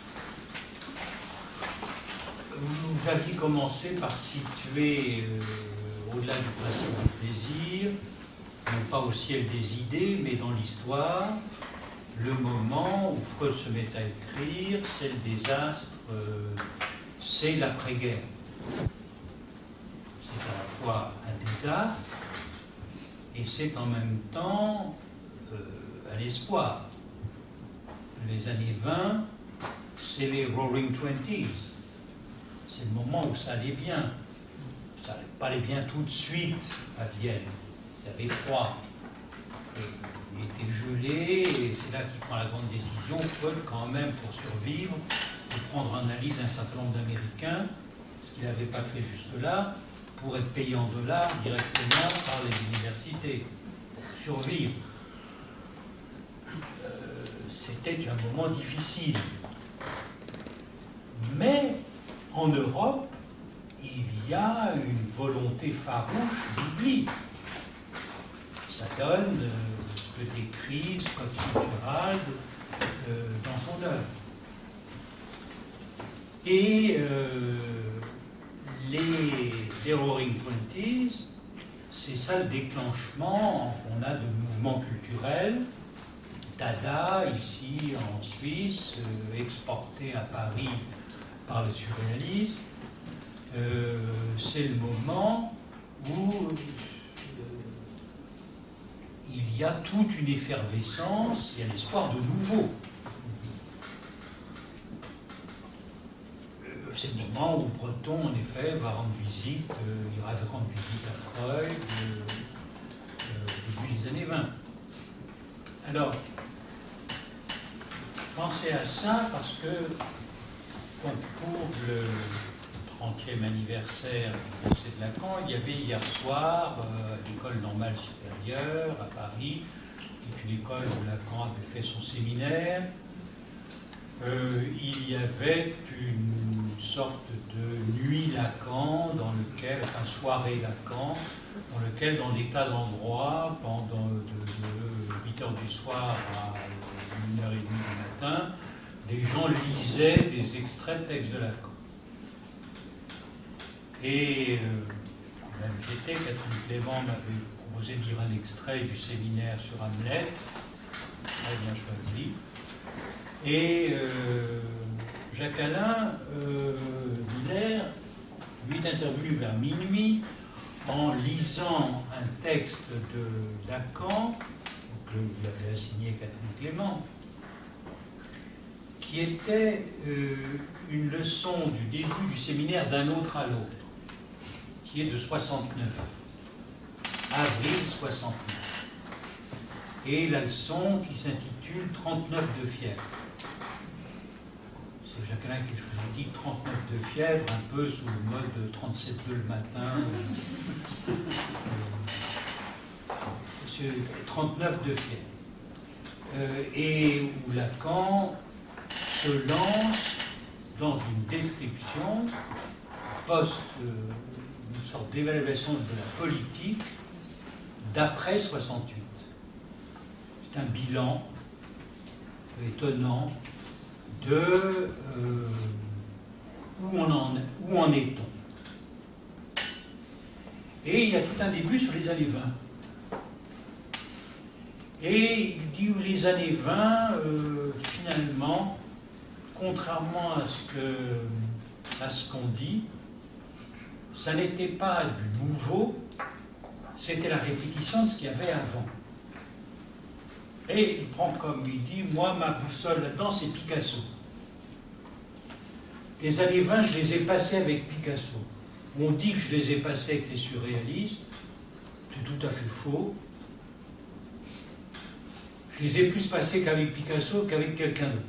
Vous aviez commencé par situer, euh, au-delà du principe du plaisir, non pas au ciel des idées, mais dans l'histoire, le moment où Freud se met à écrire, c'est le désastre, euh, c'est l'après-guerre. C'est à la fois un désastre et c'est en même temps euh, un espoir. Les années vingt, c'est les Roaring Twenties. C'est le moment où ça allait bien. Ça n'allait pas aller bien tout de suite à Vienne. Il avait froid. Euh, il était gelé et c'est là qu'il prend la grande décision. Freud, quand même, pour survivre, de prendre en analyse un certain nombre d'Américains, ce qu'il n'avait pas fait jusque-là, pour être payé en dollars directement par les universités, pour survivre. Euh, C'était un moment difficile. Mais en Europe, il y a une volonté farouche biblique. Ça donne euh, ce que décrit Scott Fitzgerald euh, dans son œuvre. Et euh, les, les Roaring Twenties, c'est ça le déclenchement. On a de mouvements culturels, Dada, ici en Suisse, euh, exporté à Paris par les surréalistes. Euh, c'est le moment où euh, il y a toute une effervescence, il y a l'espoir de nouveau. C'est le moment où Breton, en effet, va rendre visite, euh, il va rendre visite à Freud euh, euh, au début des années vingt. Alors, pensez à ça parce que donc, pour le trentième anniversaire du décès de Lacan, il y avait hier soir euh, à l'École normale supérieure à Paris, qui est une école où Lacan avait fait son séminaire. Euh, il y avait une sorte de nuit Lacan, dans lequel, enfin soirée Lacan, dans lequel, dans des tas d'endroits, pendant de, de huit heures du soir à une heure trente du matin, des gens lisaient des extraits de textes de Lacan. Et euh, j'étais, Catherine Clément m'avait proposé de lire un extrait du séminaire sur Hamlet, très bien choisi. Et euh, Jacques Alain euh, Miller, lui, est intervenu vers minuit en lisant un texte de Lacan, que lui avait assigné Catherine Clément, qui était euh, une leçon du début du séminaire D'un autre à l'autre, qui est de soixante-neuf, avril soixante-neuf. Et la leçon qui s'intitule trente-neuf de fièvre. C'est Jacques Alain qui choisit trente-neuf de fièvre, un peu sous le mode de trente-sept deux le matin. C'est trente-neuf de fièvre. Euh, et où Lacan se lance dans une description post, euh, une sorte d'évaluation de la politique d'après soixante-huit. C'est un bilan étonnant de euh, où, on en, où en est-on. Et il y a tout un début sur les années vingt. Et il dit que les années vingt, euh, finalement, contrairement à ce que, à ce qu'on dit, ça n'était pas du nouveau, c'était la répétition de ce qu'il y avait avant. Et il prend comme il dit, moi, ma boussole là-dedans, c'est Picasso. Les années vingt, je les ai passées avec Picasso. On dit que je les ai passées avec les surréalistes, c'est tout à fait faux. Je les ai plus passées qu'avec Picasso qu'avec quelqu'un d'autre.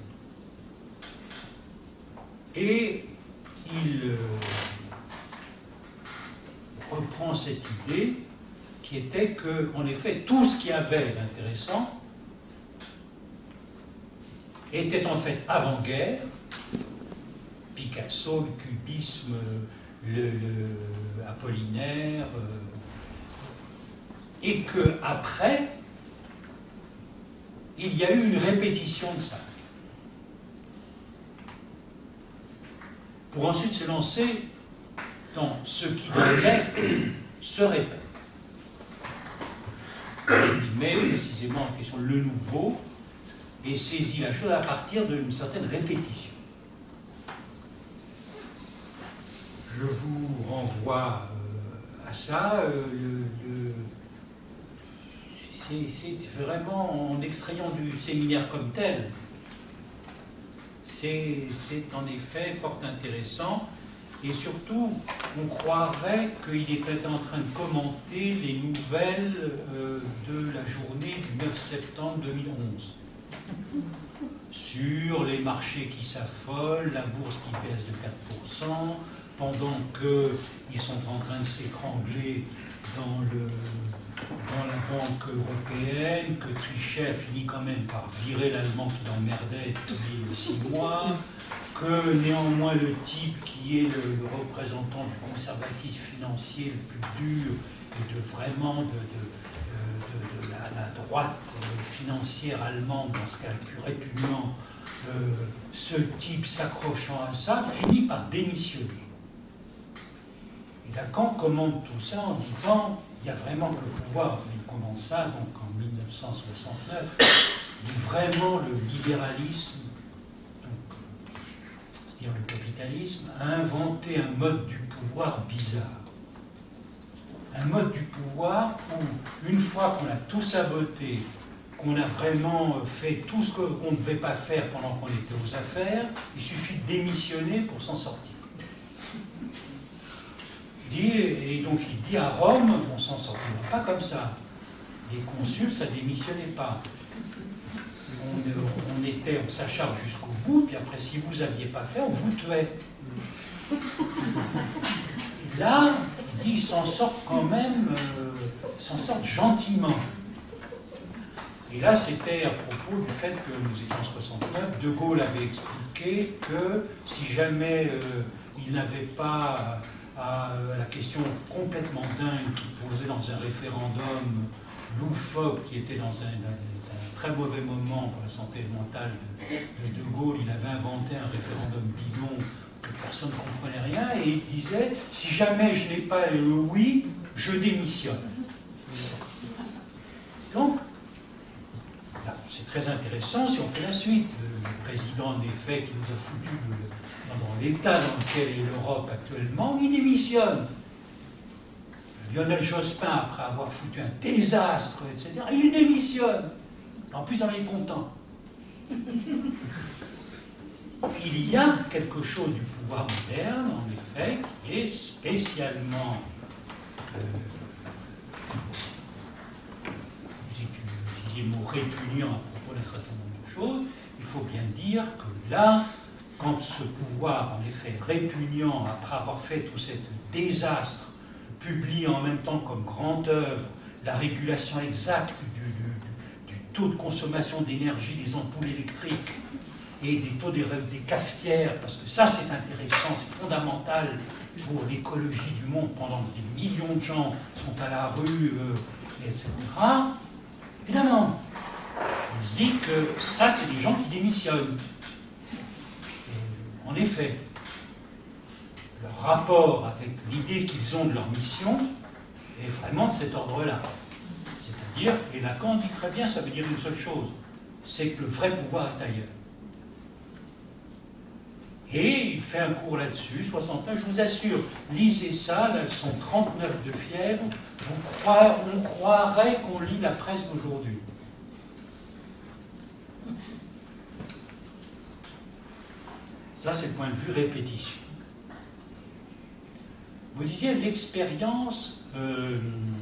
Et il euh, reprend cette idée qui était que, en effet, tout ce qu'il y avait d'intéressant était en fait avant-guerre, Picasso, le cubisme, le, le Apollinaire, euh, et que après, il y a eu une répétition de ça, pour ensuite se lancer dans ce qui devait se répète. Il met précisément en question le nouveau et saisit la chose à partir d'une certaine répétition. Je vous renvoie euh, à ça. Euh, le, le, c'est vraiment, en extrayant du séminaire comme tel, c'est en effet fort intéressant. Et surtout, on croirait qu'il était en train de commenter les nouvelles euh, de la journée du neuf septembre deux mille onze. Sur les marchés qui s'affolent, la bourse qui baisse de quatre pour cent, pendant qu'ils sont en train de s'étrangler dans, le, dans la Banque européenne, que Trichet finit quand même par virer l'Allemand qui l'emmerdait depuis six mois, que néanmoins le type qui est le, le représentant du conservatisme financier le plus dur et de vraiment de, de, de, de, de la, la droite financière allemande, dans ce cas le plus répugnant, euh, ce type s'accrochant à ça, finit par démissionner. Et Lacan commente tout ça en disant il y a vraiment que le pouvoir, enfin, il commence ça donc en mille neuf cent soixante-neuf, il vraiment le libéralisme, c'est-à-dire le capitalisme, a inventé un mode du pouvoir bizarre. Un mode du pouvoir où, une fois qu'on a tout saboté, qu'on a vraiment fait tout ce qu'on ne devait pas faire pendant qu'on était aux affaires, il suffit de démissionner pour s'en sortir. Et donc il dit à Rome, on s'en sortait pas comme ça. Les consuls, ça ne démissionnait pas. On, on était, on s'acharne jusqu'au bout, puis après, si vous n'aviez pas fait, on vous tuait. Et là, il dit, ils s'en sortent quand même, euh, s'en sortent gentiment. Et là, c'était à propos du fait que nous étions en soixante-neuf, De Gaulle avait expliqué que si jamais euh, il n'avait pas à, à la question complètement dingue qu'il posait dans un référendum loufoque qui était dans un, un, un très mauvais moment pour la santé mentale de De Gaulle, il avait inventé un référendum bidon que personne ne comprenait rien, et il disait, si jamais je n'ai pas le oui, je démissionne. Donc, c'est très intéressant si on fait la suite. Le président, en effet, qui nous a foutu de, dans l'état dans lequel est l'Europe actuellement, il démissionne. Lionel Jospin, après avoir foutu un désastre, et cetera, il démissionne. En plus, on est content. Il y a quelque chose du pouvoir moderne, en effet, qui est spécialement... Euh, vous utilisez le mot répugnant à propos d'un certain nombre de choses. Il faut bien dire que là, quand ce pouvoir, en effet, répugnant, après avoir fait tout ce désastre, publie en même temps comme grande œuvre la régulation exacte du, du, du taux de consommation d'énergie des ampoules électriques et des taux des, des cafetières, parce que ça c'est intéressant, c'est fondamental pour l'écologie du monde pendant que des millions de gens sont à la rue, euh, et cetera. Évidemment, On se dit que ça, c'est des gens qui démissionnent. Et en effet, leur rapport avec l'idée qu'ils ont de leur mission est vraiment de cet ordre-là. C'est-à-dire, et Lacan dit très bien, ça veut dire une seule chose, c'est que le vrai pouvoir est ailleurs. Et il fait un cours là-dessus, soixante-neuf, je vous assure, lisez ça, la leçon trente-neuf de Fièvre, vous croire, on croirait qu'on lit la presse d'aujourd'hui. Ça, c'est le point de vue répétition. Vous disiez l'expérience, euh,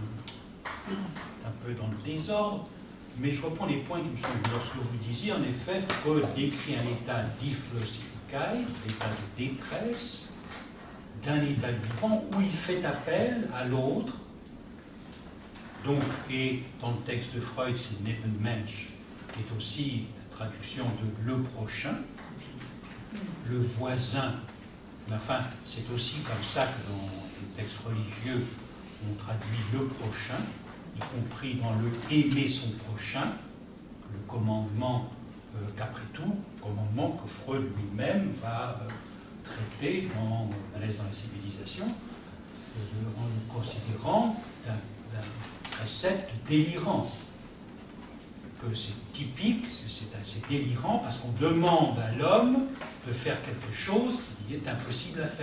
un peu dans le désordre, mais je reprends les points qui me sont venus. Lorsque vous disiez, en effet, Freud décrit un état d'Hilflosigkeit, l'état de détresse, d'un état vivant où il fait appel à l'autre. Donc, et dans le texte de Freud, c'est Nebenmensch, qui est aussi la traduction de le prochain, le voisin. Mais enfin, c'est aussi comme ça que dans les textes religieux, on traduit le prochain, y compris dans le aimer son prochain, le commandement euh, qu'après tout, commandement que Freud lui-même va euh, traiter dans Malaise dans la civilisation, euh, en le considérant d'un précepte délirant. Que c'est typique, c'est assez délirant, parce qu'on demande à l'homme de faire quelque chose qui est impossible à faire.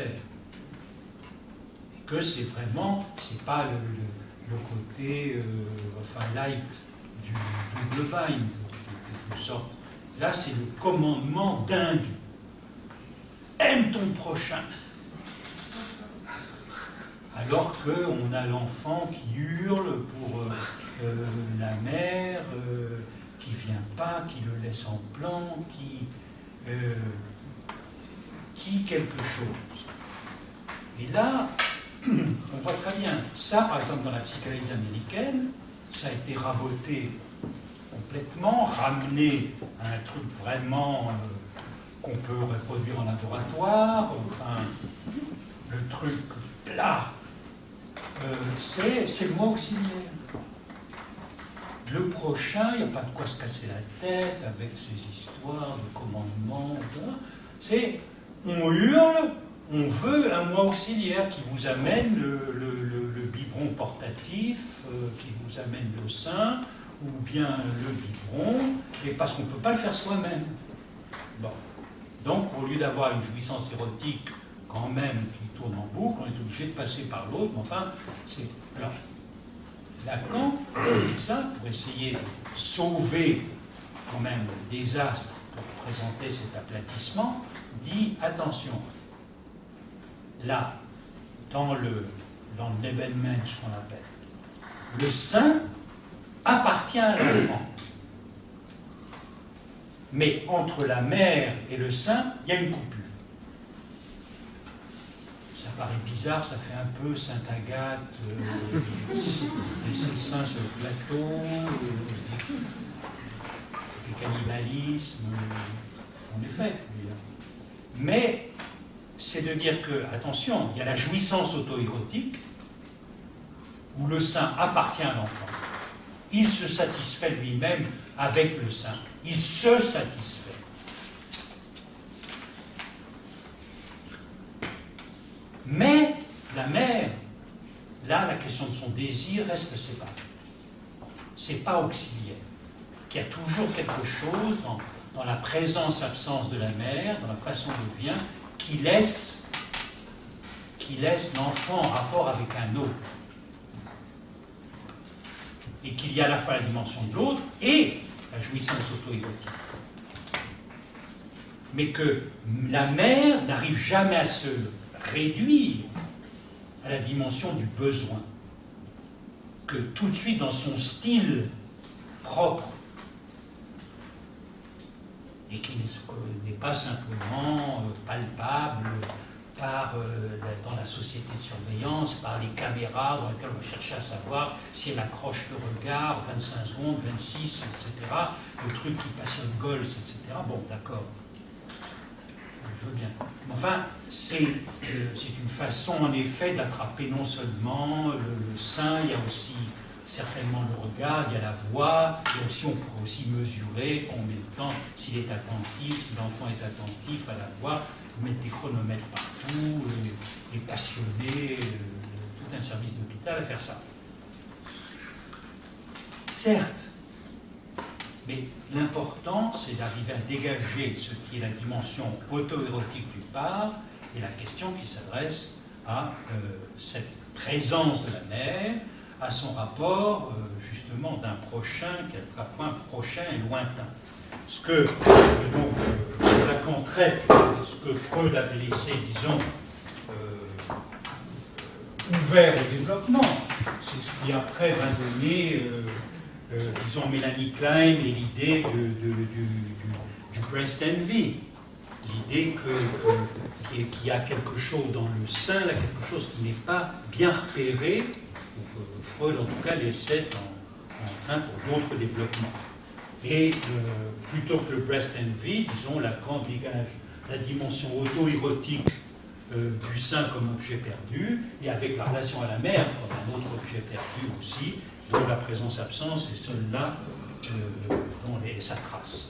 Et que c'est vraiment, c'est pas le, le, le côté, euh, enfin, light du double bind, de quelque sorte. Là, c'est le commandement dingue. Aime ton prochain. Alors qu'on a l'enfant qui hurle pour euh, euh, la mère, euh, qui ne vient pas, qui le laisse en plan, qui, euh, qui quelque chose. Et là, on voit très bien, ça par exemple dans la psychanalyse américaine, ça a été raboté complètement, ramené à un truc vraiment euh, qu'on peut reproduire en laboratoire, enfin, le truc plat. Euh, c'est le moi auxiliaire. Le prochain, il n'y a pas de quoi se casser la tête avec ces histoires de commandement. C'est, on hurle, on veut un moi auxiliaire qui vous amène le, le, le, le biberon portatif, euh, qui vous amène le sein, ou bien le biberon, et parce qu'on ne peut pas le faire soi-même. Bon. Donc, au lieu d'avoir une jouissance érotique quand même qui tourne en boucle, on est obligé de passer par l'autre, mais enfin, c'est... Alors, Lacan, c'est ça, pour essayer de sauver quand même le désastre que représentait cet aplatissement, dit, attention, là, dans le, dans le Nebenmensch qu'on appelle, le sein appartient à l'enfant. Mais entre la mère et le sein, il y a une coupure. Ça paraît bizarre, ça fait un peu Sainte-Agathe, euh, laisser le sein sur le plateau, euh, ça fait cannibalisme, euh, en effet. Mais c'est de dire que, attention, il y a la jouissance auto-érotique, où le sein appartient à l'enfant. Il se satisfait lui-même avec le sein. Il se satisfait. Mais la mère, là, la question de son désir reste séparée. C'est pas auxiliaire. Il y a toujours quelque chose dans, dans la présence-absence de la mère, dans la façon dont elle vient, qui laisse, qui laisse l'enfant en rapport avec un autre. Et qu'il y a à la fois la dimension de l'autre et la jouissance auto-érotique. Mais que la mère n'arrive jamais à se réduire à la dimension du besoin. Que tout de suite, dans son style propre, et qui n'est pas simplement palpable par, euh, dans la société de surveillance, par les caméras dans lesquelles on va chercher à savoir si elle accroche le regard, vingt-cinq secondes, vingt-six, et cetera, le truc qui passionne Gols, et cetera. Bon, d'accord. Je veux bien. Enfin, c'est euh, une façon, en effet, d'attraper non seulement le, le sein, il y a aussi certainement le regard, il y a la voix, et aussi on pourrait aussi mesurer combien de temps, s'il est attentif, si l'enfant est attentif à la voix, mettre des chronomètres partout, et, et passionner euh, tout un service d'hôpital à faire ça. Certes, mais l'important, c'est d'arriver à dégager ce qui est la dimension auto-érotique du part et la question qui s'adresse à euh, cette présence de la mère, à son rapport, euh, justement, d'un prochain, qui est parfois un prochain et lointain. Ce que donc, euh, Lacan traite, ce que Freud avait laissé, disons, euh, ouvert au développement, c'est ce qui après va donner, euh, euh, disons, Mélanie Klein et l'idée de, de, du, du, du breast envy. L'idée que, que, qu'il y a quelque chose dans le sein, là, quelque chose qui n'est pas bien repéré, ou que Freud en tout cas laissait en, en train pour d'autres développements. Et euh, plutôt que le breast envy, disons, Lacan dégage la dimension auto-érotique euh, du sein comme objet perdu, et avec la relation à la mère comme un autre objet perdu aussi, dont la présence-absence est celle-là euh, dont est sa trace.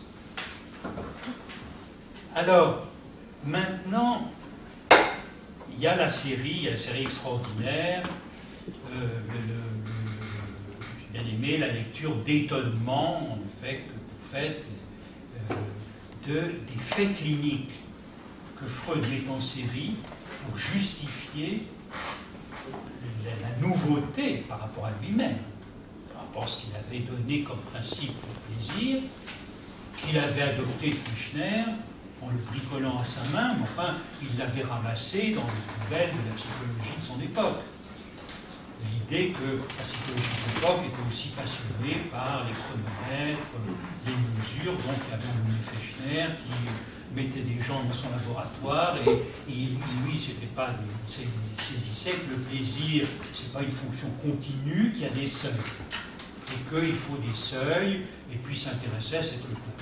Alors, maintenant, il y a la série, il y a la série extraordinaire, euh, le, le, j'ai bien aimé la lecture d'étonnement, en effet, que vous faites, euh, de, des faits cliniques que Freud met en série pour justifier la, la nouveauté par rapport à lui-même, par rapport à ce qu'il avait donné comme principe au plaisir, qu'il avait adopté de Fechner, en le bricolant à sa main, mais enfin, il l'avait ramassé dans les poubelles de la psychologie de son époque. L'idée que la psychologie de l'époque était aussi passionnée par les chronomètres, les mesures, donc il y avait un Fechner qui mettait des gens dans son laboratoire, et, et lui, c'était pas, il saisissait que le plaisir, c'est pas une fonction continue, qu'il y a des seuils, et qu'il faut des seuils, et puis s'intéressait à cette truc-là.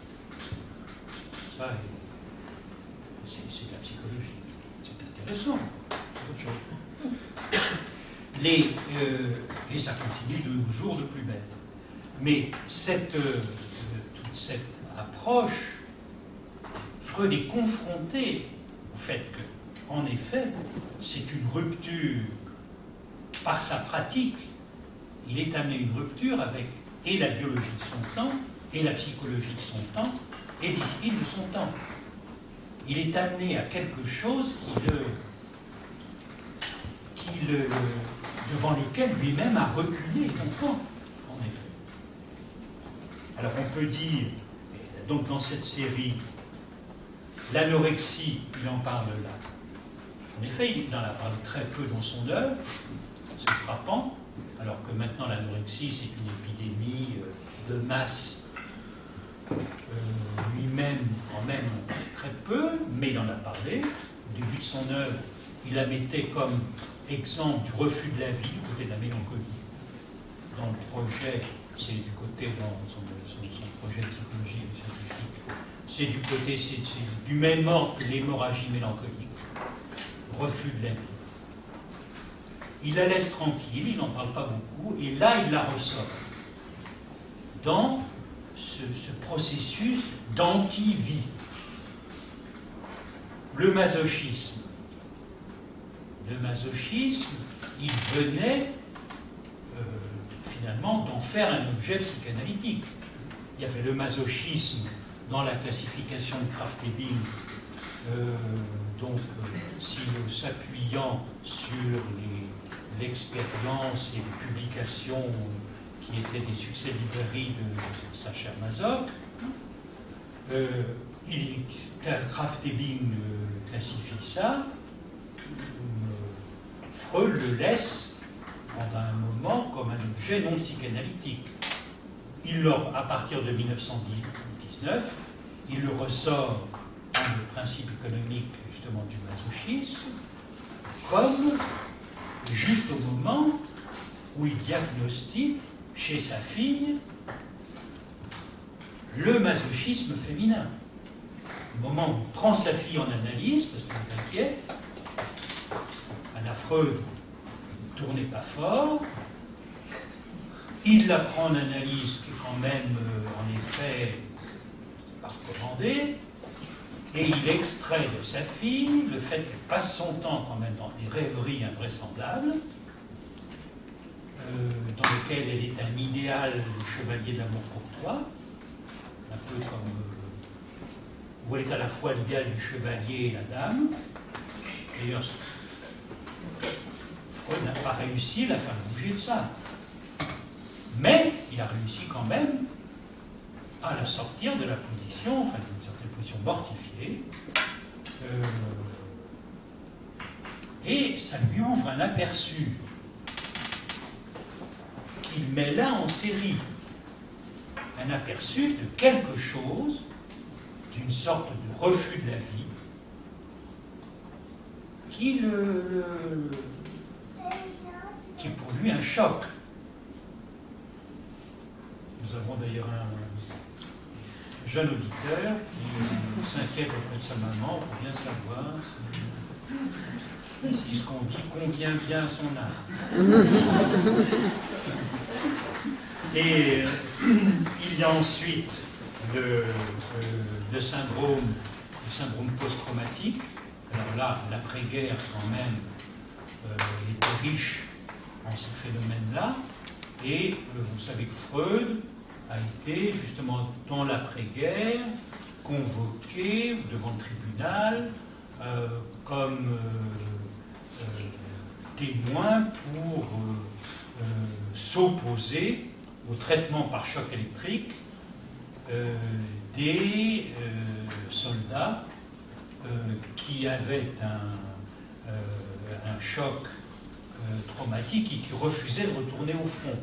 C'est de la psychologie. C'est intéressant. C'est autre chose. Les, euh, et ça continue de nos jours de plus belle. Mais cette, euh, toute cette approche, Freud est confronté au fait que, en effet, c'est une rupture par sa pratique. Il est amené à une rupture avec et la biologie de son temps, et la psychologie de son temps, et discipline de son temps. Il est amené à quelque chose qui le, qui le, devant lequel lui-même a reculé longtemps, en effet. Alors on peut dire, donc dans cette série, l'anorexie, il en parle là. En effet, il en a parlé très peu dans son œuvre, c'est frappant, alors que maintenant l'anorexie, c'est une épidémie de masse. Euh, lui-même en même très peu, mais il en a parlé. Au début de son œuvre, il la mettait comme exemple du refus de la vie, du côté de la mélancolie. Dans le projet, c'est du côté, dans son, son, son projet de psychologie scientifique, c'est du côté, c'est du même ordre que l'hémorragie mélancolique. Refus de la vie. Il la laisse tranquille, il n'en parle pas beaucoup, et là, il la ressort. Dans Ce, ce processus d'anti-vie. Le masochisme. Le masochisme, il venait euh, finalement d'en faire un objet psychanalytique. Il y avait le masochisme dans la classification de Krafft-Ebing, euh, donc euh, si, euh, s'appuyant sur l'expérience et les publications qui étaient des succès de librairie de Sacher Masoch. Euh, Krafft-Ebing euh, classifie ça. Euh, Freud le laisse pendant un moment comme un objet non psychanalytique. Il le, à partir de mille neuf cent dix-neuf, il le ressort dans le principe économique justement du masochisme, comme juste au moment où il diagnostique chez sa fille le masochisme féminin. Au moment où il prend sa fille en analyse, parce qu'il est inquiet, Anna Freud ne tournait pas fort, il la prend en analyse, qui est quand même, euh, en effet, pas recommandée, et il extrait de sa fille le fait qu'elle passe son temps quand même dans des rêveries invraisemblables, euh, dans lesquelles elle est un idéal de chevalier d'amour courtois, un peu comme... Euh, où elle est à la fois l'idéal du chevalier et la dame. Et Freud n'a pas réussi à la faire bouger de ça. Mais il a réussi quand même à la sortir de la position, enfin d'une certaine position mortifiée. Euh, et ça lui ouvre un aperçu qu'il met là en série. Un aperçu de quelque chose, d'une sorte de refus de la vie, qui, le, le, qui est pour lui un choc. Nous avons d'ailleurs un jeune auditeur qui s'inquiète auprès de sa maman pour bien savoir si, si ce qu'on dit convient bien à son âme. Et il y a ensuite le, le, le syndrome, le syndrome post-traumatique. Alors là, l'après-guerre, quand même, euh, était riche en ce phénomène-là. Et euh, vous savez que Freud a été, justement, dans l'après-guerre, convoqué devant le tribunal euh, comme euh, euh, témoin pour euh, euh, s'opposer au traitement par choc électrique euh, des euh, soldats euh, qui avaient un, euh, un choc euh, traumatique et qui refusaient de retourner au front.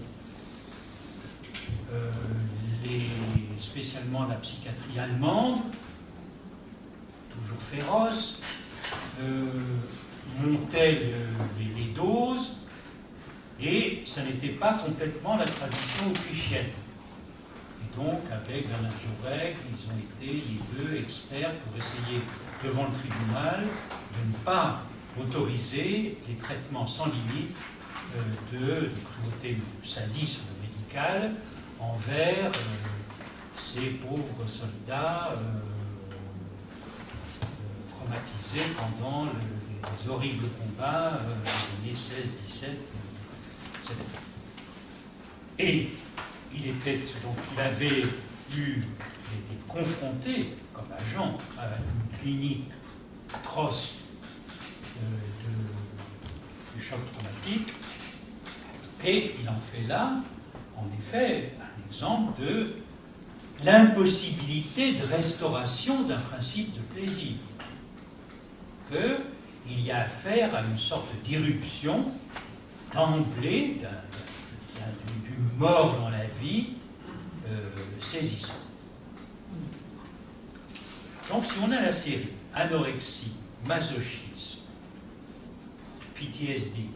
Euh, les, spécialement la psychiatrie allemande, toujours féroce, euh, montait le, les, les doses, et ça n'était pas complètement la tradition autrichienne. Et donc, avec Bernard Jaurès, ils ont été les deux experts pour essayer, devant le tribunal, de ne pas autoriser les traitements sans limite euh, de, de cruauté, de sadisme médical envers euh, ces pauvres soldats euh, euh, traumatisés pendant le, les, les horribles combats euh, des années seize dix-sept. Et il était, donc il avait eu, il était confronté comme agent à une clinique atroce euh, de, du choc traumatique, et il en fait là, en effet, un exemple de l'impossibilité de restauration d'un principe de plaisir, qu'il y a affaire à une sorte d'irruption d'emblée d'une mort dans la vie euh, saisissante. Donc si on a la série anorexie, masochisme, P T S D,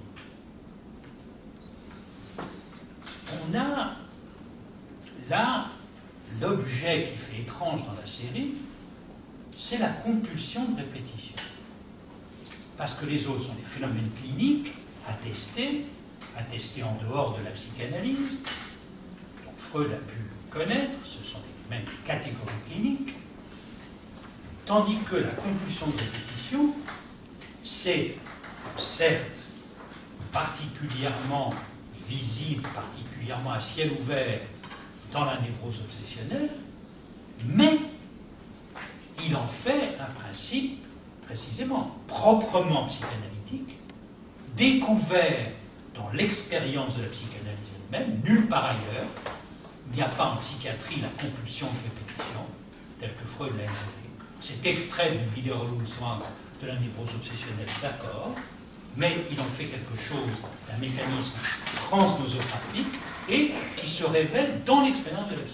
on a là l'objet qui fait étrange dans la série, c'est la compulsion de répétition. Parce que les autres sont des phénomènes cliniques attestés, attestés en dehors de la psychanalyse. Donc Freud a pu connaître, ce sont des mêmes catégories cliniques. Tandis que la compulsion de répétition, c'est certes particulièrement visible, particulièrement à ciel ouvert dans la névrose obsessionnelle, mais il en fait un principe précisément proprement psychanalytique, découvert dans l'expérience de la psychanalyse elle-même, nulle part ailleurs. Il n'y a pas en psychiatrie la compulsion de répétition, telle que Freud l'a évoquée. C'est extrait d'une Wiederholungswahn de la névrose obsessionnelle, d'accord, mais il en fait quelque chose d'un mécanisme transnosographique et qui se révèle dans l'expérience de la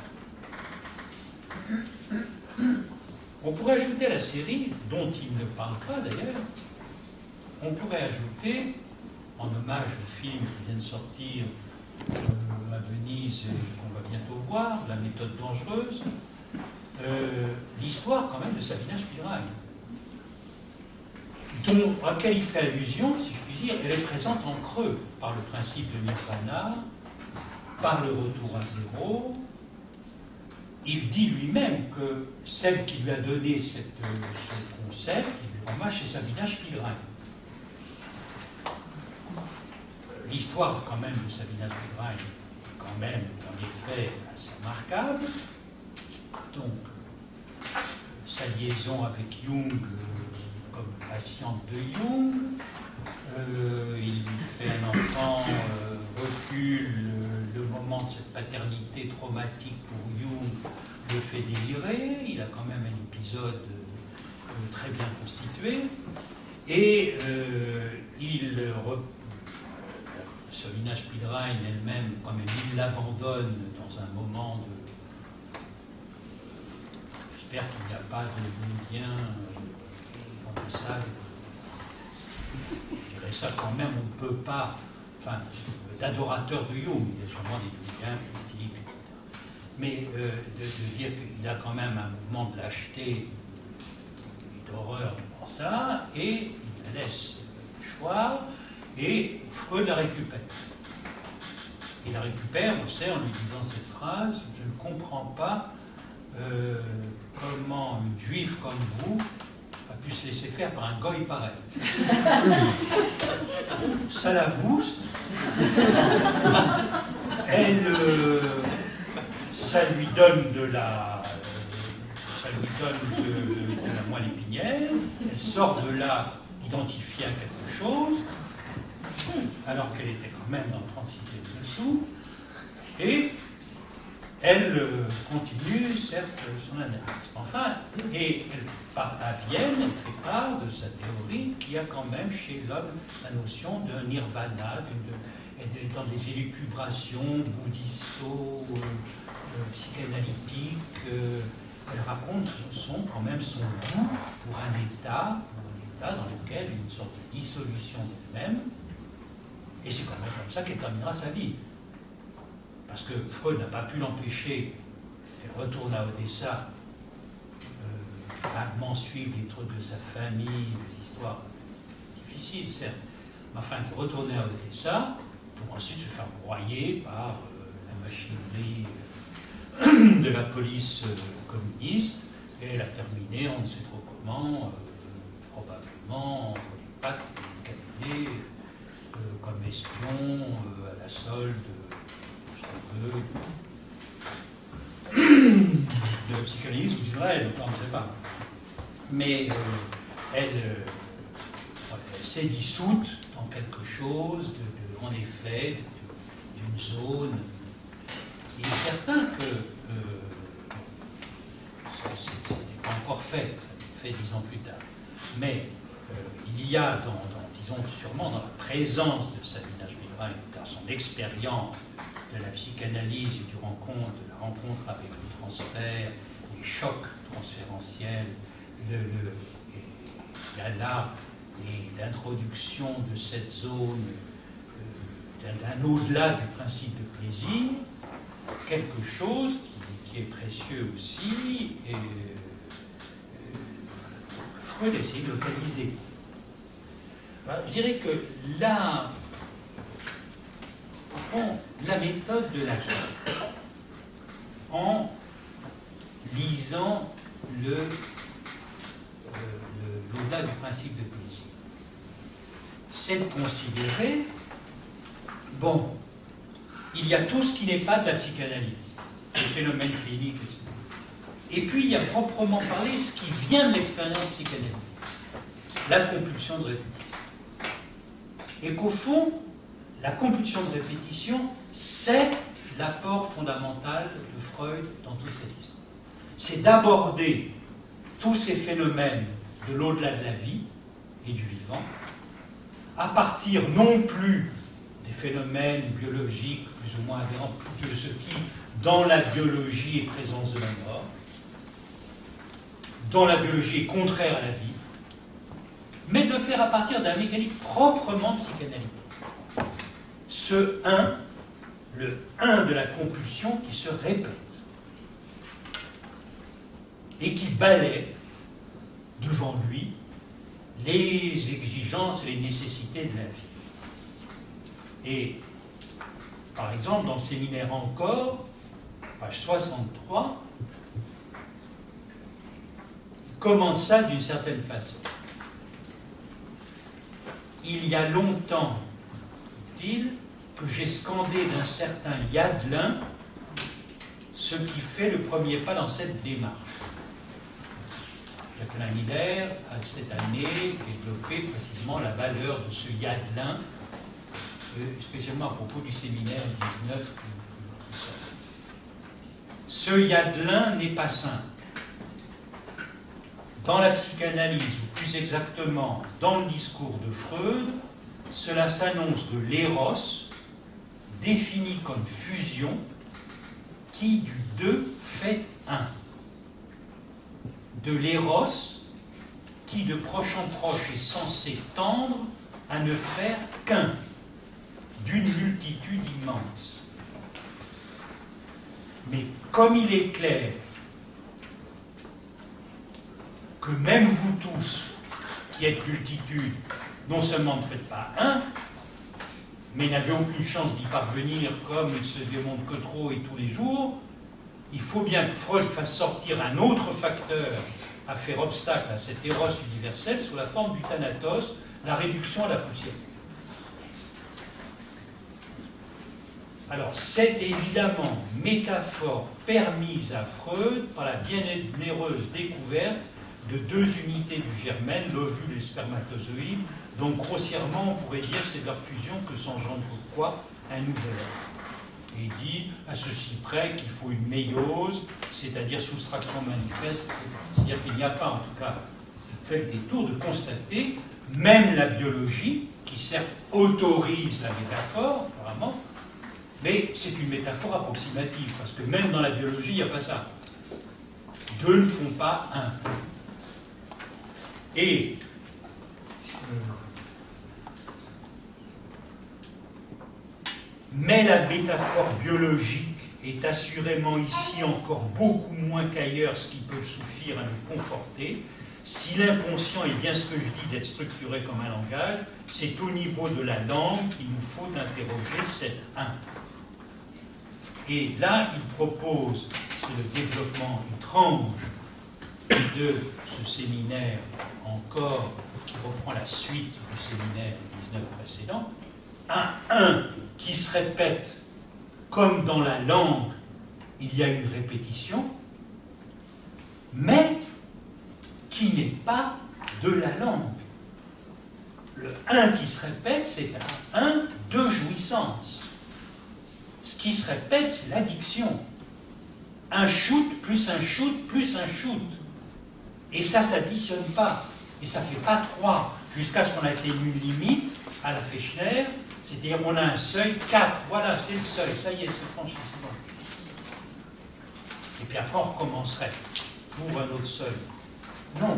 psychanalyse. On pourrait ajouter à la série, dont il ne parle pas d'ailleurs, on pourrait ajouter, en hommage au film qui vient de sortir euh, à Venise et qu'on va bientôt voir, La méthode dangereuse, euh, l'histoire quand même de Sabina Spielrein, dont, à laquelle il fait allusion, si je puis dire, elle est présente en creux par le principe de Nirvana, par le retour à zéro, il dit lui-même que celle qui lui a donné cette, ce concept, il lui hommage, c'est Sabina Spielrein. L'histoire quand même de Sabina Spielrein est quand même en effet assez remarquable. Donc, sa liaison avec Jung euh, comme patiente de Jung, euh, il lui fait un enfant, euh, recule, euh, le moment de cette paternité traumatique pour Jung le fait délirer, il a quand même un épisode euh, très bien constitué, et euh, il, euh, Sabina Spielrein elle-même, quand même, il l'abandonne dans un moment de... J'espère qu'il n'y a pas de lien euh, dans ça. Je dirais ça quand même, on ne peut pas... Enfin, d'adorateur de Jung, il y a sûrement des liens critiques, et cetera. Mais euh, de, de dire qu'il a quand même un mouvement de lâcheté et d'horreur devant ça, et il la laisse le choix, et Freud la récupère. Il la récupère, on sait, en lui disant cette phrase, je ne comprends pas euh, comment une juive comme vous a pu se laisser faire par un goy pareil. Ça la booste. Elle, euh, ça lui donne de la, ça lui donne de, de la moelle épinière. Elle sort de là identifiée à quelque chose, alors qu'elle était quand même dans le trente-sixième dessous, et elle euh, continue, certes, son analyse. Enfin, et elle part à Vienne, elle fait part de sa théorie qui a quand même chez l'homme la notion d'un nirvana, d'une, dans des élucubrations bouddhisto, euh, euh, psychanalytiques. Euh, elle raconte son, quand même son goût pour un état, un état dans lequel une sorte de dissolution d'elle-même. Et c'est quand même comme ça qu'elle terminera sa vie. Parce que Freud n'a pas pu l'empêcher. Elle retourne à Odessa, euh, vaguement suivre les trucs de sa famille, des histoires difficiles, certes. Mais enfin, de retourner à Odessa pour ensuite se faire broyer par euh, la machinerie euh, de la police euh, communiste. Et elle a terminé, on ne sait trop comment, euh, probablement entre les pattes du cabinet, euh, comme espion euh, à la solde. De, de psychanalyse ou d'Israël, enfin, on ne sait pas. Mais euh, elle, euh, elle s'est dissoute dans quelque chose, de, de, en effet, d'une zone. Il est certain que euh, ça n'est pas encore fait, ça l'est fait dix ans plus tard. Mais euh, il y a, dans, dans, disons sûrement dans la présence de Sabina Spielrein, dans son expérience de la psychanalyse et du rencontre, de la rencontre avec le transfert, les chocs transférentiels, le, le, et, là, là, et l'introduction de cette zone euh, d'un au-delà du principe de plaisir, quelque chose qui, qui est précieux aussi, et euh, Freud essaie de localiser. Alors, je dirais que là, au fond, la méthode de la vie, en lisant le, euh, le, l'au-delà du principe de plaisir, c'est de considérer, bon, il y a tout ce qui n'est pas de la psychanalyse, les phénomènes cliniques, et cetera. Et puis il y a proprement parlé ce qui vient de l'expérience psychanalytique, la compulsion de répétition. Et qu'au fond, la compulsion de répétition, c'est l'apport fondamental de Freud dans toute cette histoire. C'est d'aborder tous ces phénomènes de l'au-delà de la vie et du vivant, à partir non plus des phénomènes biologiques plus ou moins adhérents, de ce qui, dans la biologie, est présence de la mort, dans la biologie est contraire à la vie, mais de le faire à partir d'un mécanisme proprement psychanalytique. Ce un, le un de la compulsion qui se répète et qui balaie devant lui les exigences et les nécessités de la vie. Et Par exemple, dans le séminaire Encore, page soixante-trois, il commence ça d'une certaine façon. Il y a longtemps, dit-il, que j'ai scandé d'un certain Yadelin ce qui fait le premier pas dans cette démarche. Jacqueline Miller a cette année développé précisément la valeur de ce Yadelin, spécialement à propos du séminaire dix-neuf. Ce Yadelin n'est pas simple. Dans la psychanalyse, ou plus exactement dans le discours de Freud, cela s'annonce de l'éros, défini comme fusion, qui du deux fait un. De l'éros, qui de proche en proche est censé tendre à ne faire qu'un, d'une multitude immense. Mais comme il est clair que même vous tous, qui êtes multitude, non seulement ne faites pas un, mais n'avez aucune chance d'y parvenir comme il se démontre que trop et tous les jours, il faut bien que Freud fasse sortir un autre facteur à faire obstacle à cet éros universel sous la forme du thanatos, la réduction à la poussière. Alors, cette évidemment métaphore permise à Freud par la bienheureuse découverte de deux unités du germen, l'ovule et le spermatozoïde, donc grossièrement on pourrait dire que c'est de leur fusion que s'engendre quoi? Un nouvel être. Et il dit à ceci près qu'il faut une méiose, c'est-à-dire soustraction manifeste, c'est-à-dire qu'il n'y a pas, en tout cas, fait le détour de constater, même la biologie, qui certes autorise la métaphore, apparemment, mais c'est une métaphore approximative, parce que même dans la biologie, il n'y a pas ça. Deux ne font pas un. Et mais la métaphore biologique est assurément ici encore beaucoup moins qu'ailleurs ce qui peut suffire à nous conforter. Si l'inconscient est bien ce que je dis d'être structuré comme un langage, c'est au niveau de la langue qu'il nous faut interroger cet un. Et là, il propose, c'est le développement étrange de ce séminaire encore, qui reprend la suite du séminaire dix-neuf précédent, un un qui se répète comme dans la langue, il y a une répétition, mais qui n'est pas de la langue. Le un qui se répète, c'est un un de jouissance. Ce qui se répète, c'est l'addiction. Un shoot plus un shoot plus un shoot. Et ça ne s'additionne pas. Et ça ne fait pas trois, jusqu'à ce qu'on ait une limite à la Fechner, c'est-à-dire on a un seuil, quatre, voilà, c'est le seuil, ça y est, c'est franchi, c'est bon. Et puis après, on recommencerait pour un autre seuil. Non.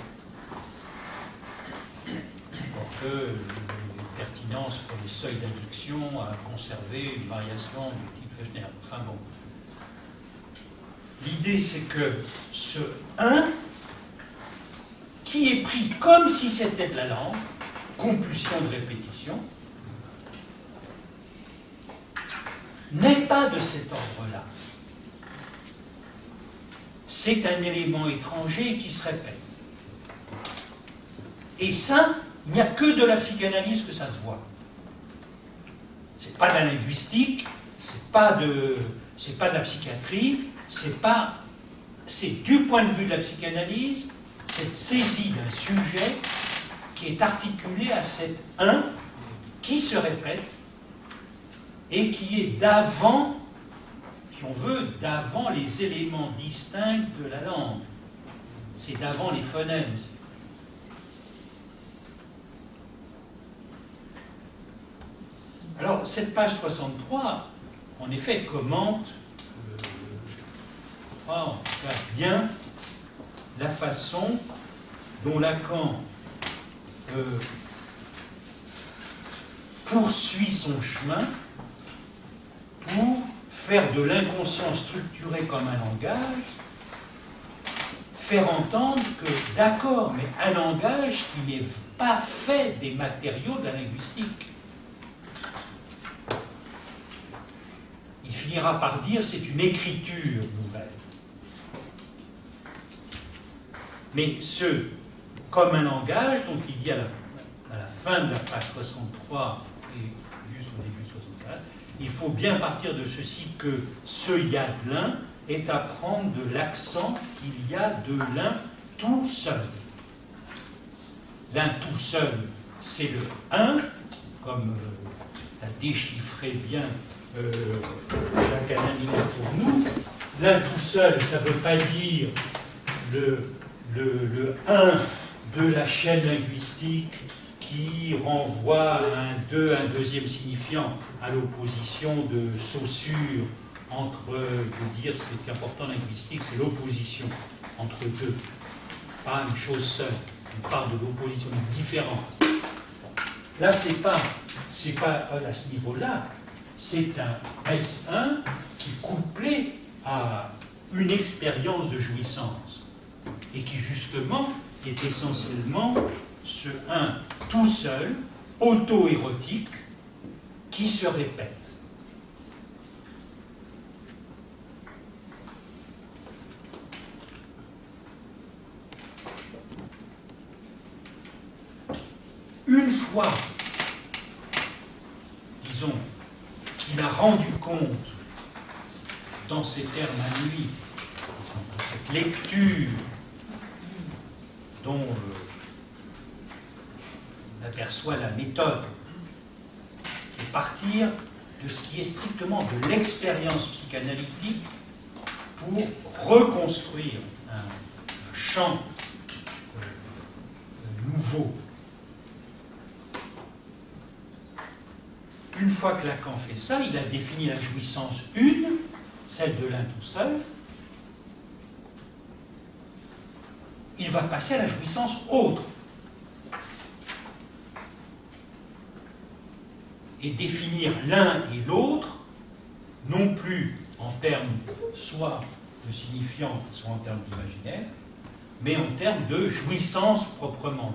Pour que une pertinence pour les seuils d'addiction à conserver une variation du type Fechner. Enfin bon. L'idée, c'est que ce un, qui est pris comme si c'était de la langue, compulsion de répétition, n'est pas de cet ordre-là. C'est un élément étranger qui se répète. Et ça, il n'y a que de la psychanalyse que ça se voit. C'est pas de la linguistique, c'est pas de, c'est pas de la psychiatrie, c'est pas, c'est du point de vue de la psychanalyse, cette saisie d'un sujet qui est articulé à cet un qui se répète et qui est d'avant, si on veut, d'avant les éléments distincts de la langue. C'est d'avant les phonèmes. Alors, cette page soixante-trois, en effet, commente, euh, en tout cas bien, la façon dont Lacan euh, poursuit son chemin pour faire de l'inconscient structuré comme un langage, faire entendre que, d'accord, mais un langage qui n'est pas fait des matériaux de la linguistique. il finira par dire c'est une écriture nouvelle. Mais ce, comme un langage, donc il dit à la, à la fin de la page soixante-trois et juste au début soixante-quatre, il faut bien partir de ceci que ce yadelin est à prendre de l'accent qu'il y a de l'un tout seul. L'un tout seul, c'est le un, comme euh, l'a déchiffré bien euh, l'académie pour nous. L'un tout seul, ça ne veut pas dire le, le, le un de la chaîne linguistique qui renvoie à un deux, un deuxième signifiant, à l'opposition de Saussure entre, je veux dire, ce qui est important en linguistique, c'est l'opposition entre deux, pas une chose seule. On parle de l'opposition, de différence. Là, c'est pas, c'est pas à ce niveau-là, c'est un S un qui est couplé à une expérience de jouissance et qui, justement, est essentiellement ce un tout seul, auto-érotique, qui se répète. Une fois, disons, qu'il a rendu compte, dans ces termes à lui, de cette lecture dont on aperçoit la méthode, qui est partir de ce qui est strictement de l'expérience psychanalytique pour reconstruire un, un champ euh, nouveau. Une fois que Lacan fait ça, il a défini la jouissance une, celle de l'un tout seul. Il va passer à la jouissance autre. Et définir l'un et l'autre, non plus en termes soit de signifiant, soit en termes d'imaginaire, mais en termes de jouissance proprement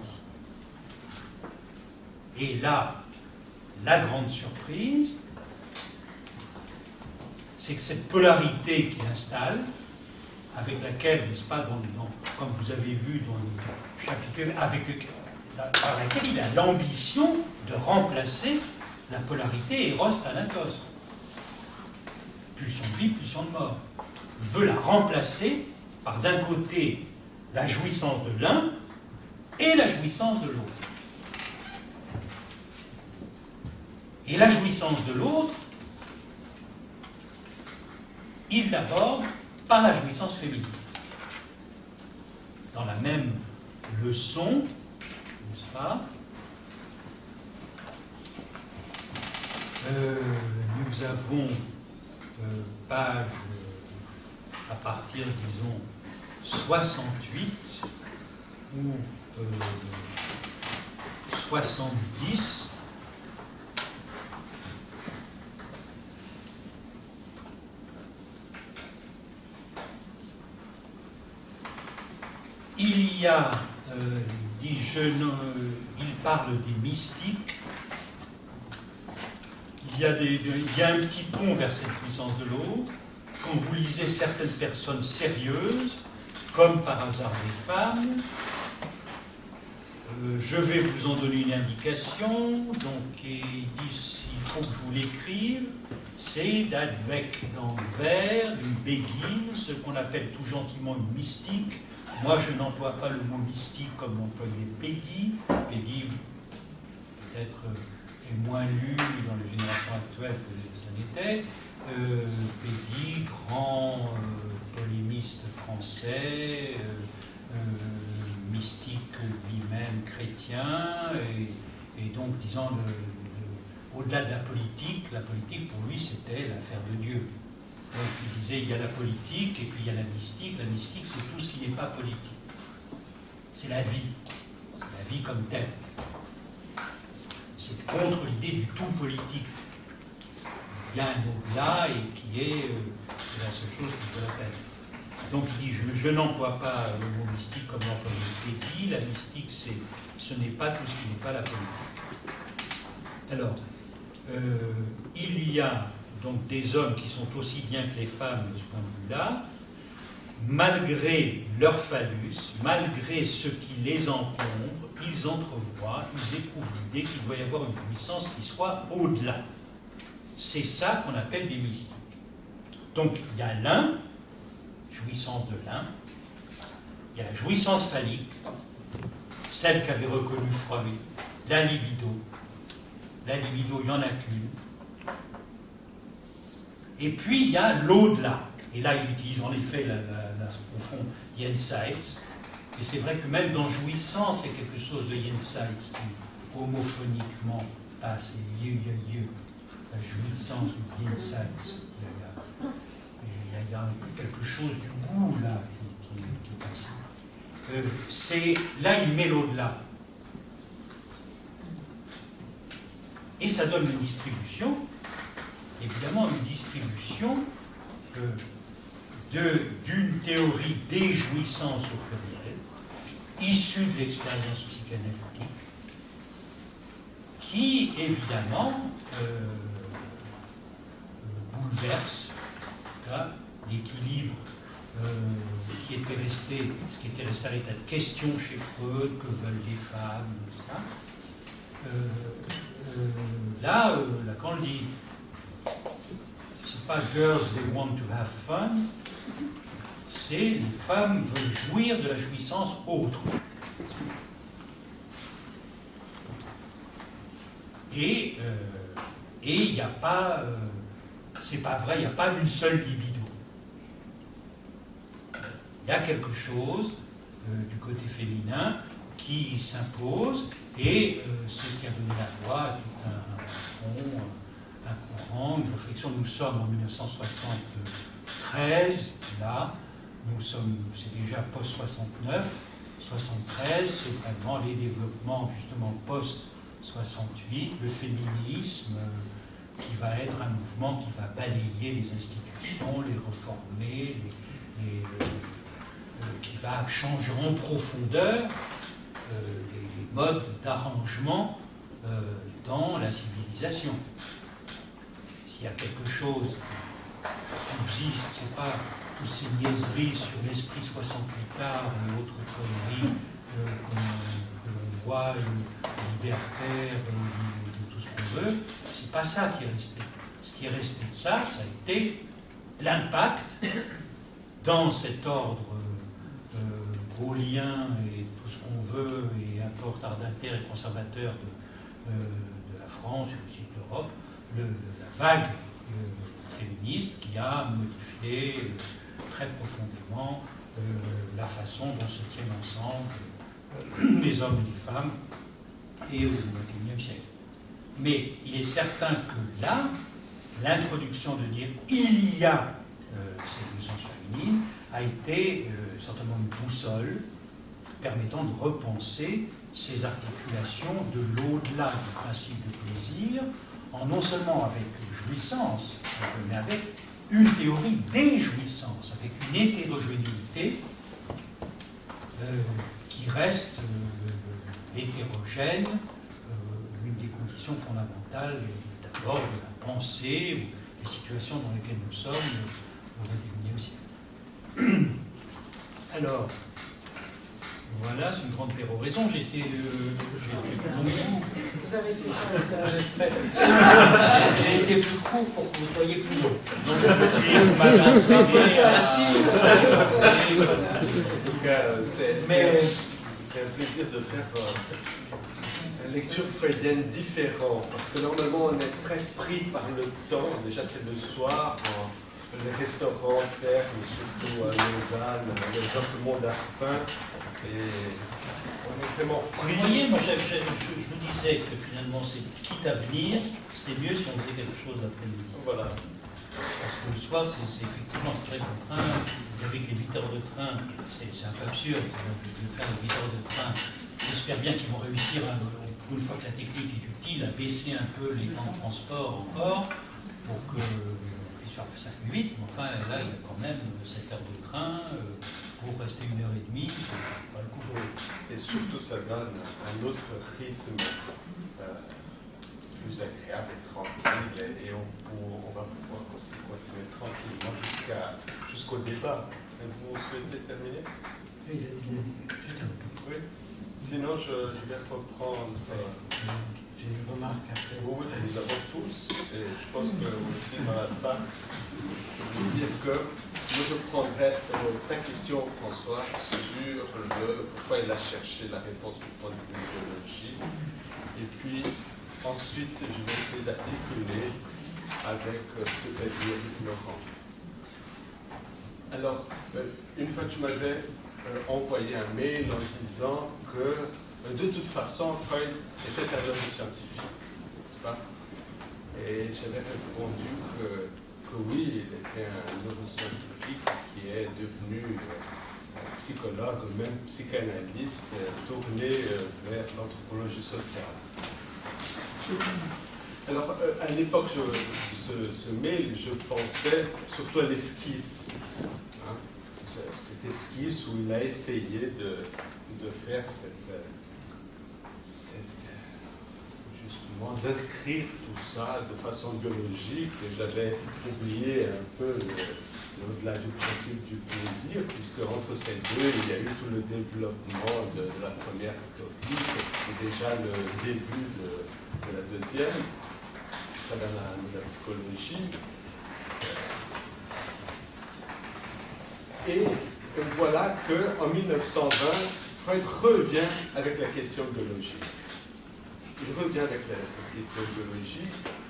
dit. Et là, la grande surprise, c'est que cette polarité qu'il installe, avec laquelle, n'est-ce pas, dans, dans, comme vous avez vu dans le chapitre, avec lequel, par laquelle il a l'ambition de remplacer la polarité Eros-Thanatos. Pulsion de vie, pulsion de mort. Il veut la remplacer par, d'un côté, la jouissance de l'un et la jouissance de l'autre. Et la jouissance de l'autre, il l'aborde par la jouissance féminine. Dans la même leçon, n'est-ce pas, euh, nous avons euh, page euh, à partir, disons, soixante-huit ou euh, soixante-dix. Il y a, euh, dit je ne, il parle des mystiques, il y, a des, il y a un petit pont vers cette puissance de l'autre. Quand vous lisez certaines personnes sérieuses, comme par hasard des femmes, euh, je vais vous en donner une indication, donc il dit il faut que je vous l'écrive, c'est d'avec dans le vers une béguine, ce qu'on appelle tout gentiment une mystique. Moi, je n'emploie pas le mot mystique comme l'employait Peggy. Peggy, peut-être, euh, est moins lu dans les générations actuelles que ça n'était. Euh, Peggy, grand euh, polémiste français, euh, euh, mystique lui-même chrétien, et, et donc, disons, le, le, au-delà de la politique, la politique pour lui, c'était l'affaire de Dieu. Donc il disait, il y a la politique, et puis il y a la mystique. La mystique, c'est tout ce qui n'est pas politique. C'est la vie. C'est la vie comme telle. C'est contre l'idée du tout politique. Il y a un au-delà, et qui est euh, la seule chose qui vaut la peine. Donc il dit, je, je n'emploie pas le mot mystique comme l'employait Peggy. La mystique, c'est, ce n'est pas tout ce qui n'est pas la politique. Alors, euh, il y a donc des hommes qui sont aussi bien que les femmes de ce point de vue-là, malgré leur phallus, malgré ce qui les encombre, ils entrevoient, ils éprouvent l'idée qu'il doit y avoir une jouissance qui soit au-delà. C'est ça qu'on appelle des mystiques. Donc il y a l'un, jouissance de l'un, il y a la jouissance phallique, celle qu'avait reconnue Freud, la libido. La libido, il n'y en a qu'une. Et puis il y a l'au-delà. Et là, il utilise en effet, la, la, la, au fond, Jenseits. Et c'est vrai que même dans jouissance, il y a quelque chose de Jenseits qui, homophoniquement, passe. Il y a, il y a, la jouissance du Jenseits. Il y a, il y a, il y a quelque chose du goût, là, qui, qui, qui passe. Euh, c'est, là, il met l'au-delà. Et ça donne une distribution, évidemment, une distribution euh, d'une théorie des jouissances au pluriel, issue de l'expérience psychanalytique, qui, évidemment, euh, bouleverse l'équilibre euh, qui était resté, ce qui était resté à l'état de question chez Freud, que veulent les femmes, tout ça. Euh, euh, là, euh, Lacan dit, c'est pas girls they want to have fun, c'est les femmes veulent jouir de la jouissance autre. Et euh, et il n'y a pas, euh, c'est pas vrai, il n'y a pas une seule libido. Il y a quelque chose euh, du côté féminin qui s'impose, et euh, c'est ce qui a donné la voix à tout un fond, un courant, une réflexion. Nous sommes en mille neuf cent soixante-treize, là, nous sommes, c'est déjà post-soixante-neuf, soixante-treize, c'est vraiment les développements justement post-soixante-huit, le féminisme, euh, qui va être un mouvement qui va balayer les institutions, les reformer, les, les, euh, qui va changer en profondeur euh, les, les modes d'arrangement euh, dans la civilisation. S'il y a quelque chose qui subsiste, c'est pas toutes ces niaiseries sur l'esprit soixante-huit art et autres conneries euh, que l'on voit, libertaire, euh, tout ce qu'on veut, c'est pas ça qui est resté. Ce qui est resté de ça, ça a été l'impact dans cet ordre euh, gaulien et tout ce qu'on veut, et un peu retardataire et conservateur de, euh, de la France et aussi de l'Europe, le, la vague euh, féministe qui a modifié euh, très profondément euh, la façon dont se tiennent ensemble euh, les hommes et les femmes et au vingt et unième siècle. Mais il est certain que là, l'introduction de dire il y a euh, ces jouissances féminines a été euh, certainement une boussole permettant de repenser ces articulations de l'au-delà du principe de plaisir, en non seulement avec jouissance, mais avec une théorie des jouissances, avec une hétérogénéité euh, qui reste euh, hétérogène, euh, une des conditions fondamentales d'abord de la pensée, des situations dans lesquelles nous sommes au vingt et unième siècle. Alors, voilà, c'est une grande péroraison. J'ai été, euh, été plus long. Vous avez été très J'espère. J'ai été plus court pour que vous soyez plus long. Donc, vous m'avez entraîné à... En tout cas, c'est Mais... un plaisir de faire euh, une lecture freudienne différente. Parce que normalement, on est très pris par le temps. Déjà, c'est le soir, dans les restaurants ferment, surtout à Lausanne. Tout le monde a faim. Et on est vraiment pris. Vous voyez, moi, je, je, je, je vous disais que finalement, c'est quitte à venir, c'était mieux si on faisait quelque chose l'après-midi. Voilà. Parce que le soir, c'est effectivement très contraint. Avec les huit heures de train, c'est un peu absurde de faire les huit heures de train. J'espère bien qu'ils vont réussir, à, une fois que la technique est utile, à baisser un peu les temps de transport encore, pour que puisse faire cinq huit. Mais enfin, là, il y a quand même sept heures de train. Euh, pour rester une heure et demie, c'est pas le coup. Et surtout, ça donne un autre rythme euh, plus agréable et tranquille, et, et on, on va pouvoir aussi continuer tranquillement jusqu'à, jusqu'au débat. Vous souhaitez terminer? Oui, il a dit, juste un peu. Oui. Sinon, je, je vais reprendre. Euh, J'ai une remarque après. Oui, nous avons tous, et je pense que aussi dans la salle, je veux dire que moi je prendrais euh, ta question, François, sur le pourquoi il a cherché la réponse du point de vue de l'idéologie. Et puis ensuite, je vais essayer d'articuler avec euh, ce qu'a dit Éric Laurent. Alors, euh, une fois tu m'avais euh, envoyé un mail en disant que de toute façon, Freud était un homme scientifique, n'est-ce pas? Et j'avais répondu que, que oui, il était un neuroscientifique qui est devenu euh, psychologue, même psychanalyste, euh, tourné euh, vers l'anthropologie sociale. Alors, euh, à l'époque de ce, ce mail, je pensais surtout à l'esquisse. Hein, cette esquisse où il a essayé de, de faire cette... C'était justement d'inscrire tout ça de façon biologique, et j'avais oublié un peu au-delà du principe du plaisir, puisque entre ces deux, il y a eu tout le développement de, de la première théorie et déjà le début de, de la deuxième, ça dans la, la psychologie. Et voilà qu'en mille neuf cent vingt, Freud revient avec la question biologique. Il revient avec la, cette question biologique.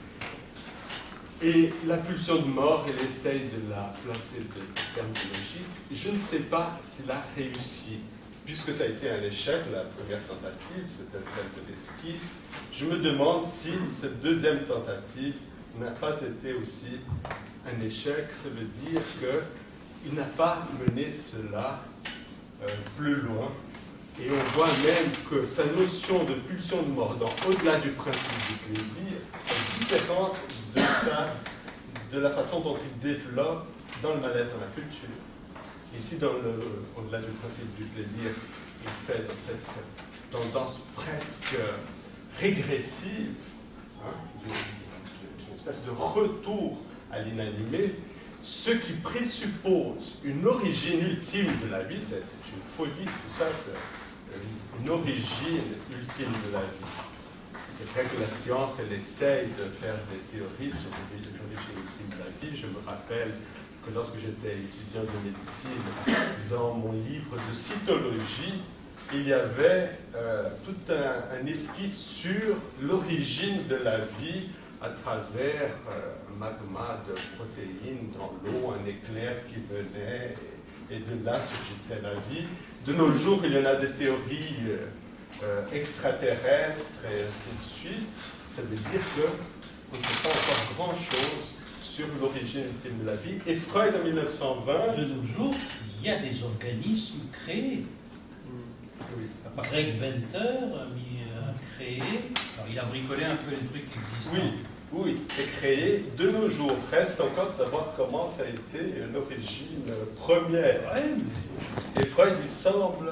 Et la pulsion de mort, il essaye de la placer de terme biologique. Je ne sais pas s'il a réussi, puisque ça a été un échec, la première tentative, c'était celle de l'esquisse. Je me demande si cette deuxième tentative n'a pas été aussi un échec. Ça veut dire qu'il n'a pas mené cela euh, plus loin. Et on voit même que sa notion de pulsion de mort, au-delà du principe du plaisir, est différente de, sa, de la façon dont il développe dans le malaise dans la culture. Ici, dans le, au-delà du principe du plaisir, il fait dans cette tendance presque régressive, hein, une espèce de retour à l'inanimé, ce qui présuppose une origine ultime de la vie. C'est, c'est une folie, tout ça, c'est une origine ultime de la vie. C'est vrai que la science, elle essaye de faire des théories sur l'origine ultime de la vie. Je me rappelle que lorsque j'étais étudiant de médecine, dans mon livre de cytologie, il y avait euh, tout un, un esquisse sur l'origine de la vie à travers euh, un magma de protéines dans l'eau, un éclair qui venait, et, et de là surgissait la vie. De nos jours, il y en a des théories euh, euh, extraterrestres et ainsi de suite. Ça veut dire qu'on ne sait pas encore grand-chose sur l'origine ultime de la vie. Et Freud, en mille neuf cent vingt... De nos jours, il y a des organismes créés. Oui. Greg Venter a, mis, a créé, alors il a bricolé un peu les trucs existants. Oui, oui, c'est créé de nos jours. Reste encore de savoir comment ça a été l'origine première. Ouais, mais... Et Freud, il semble,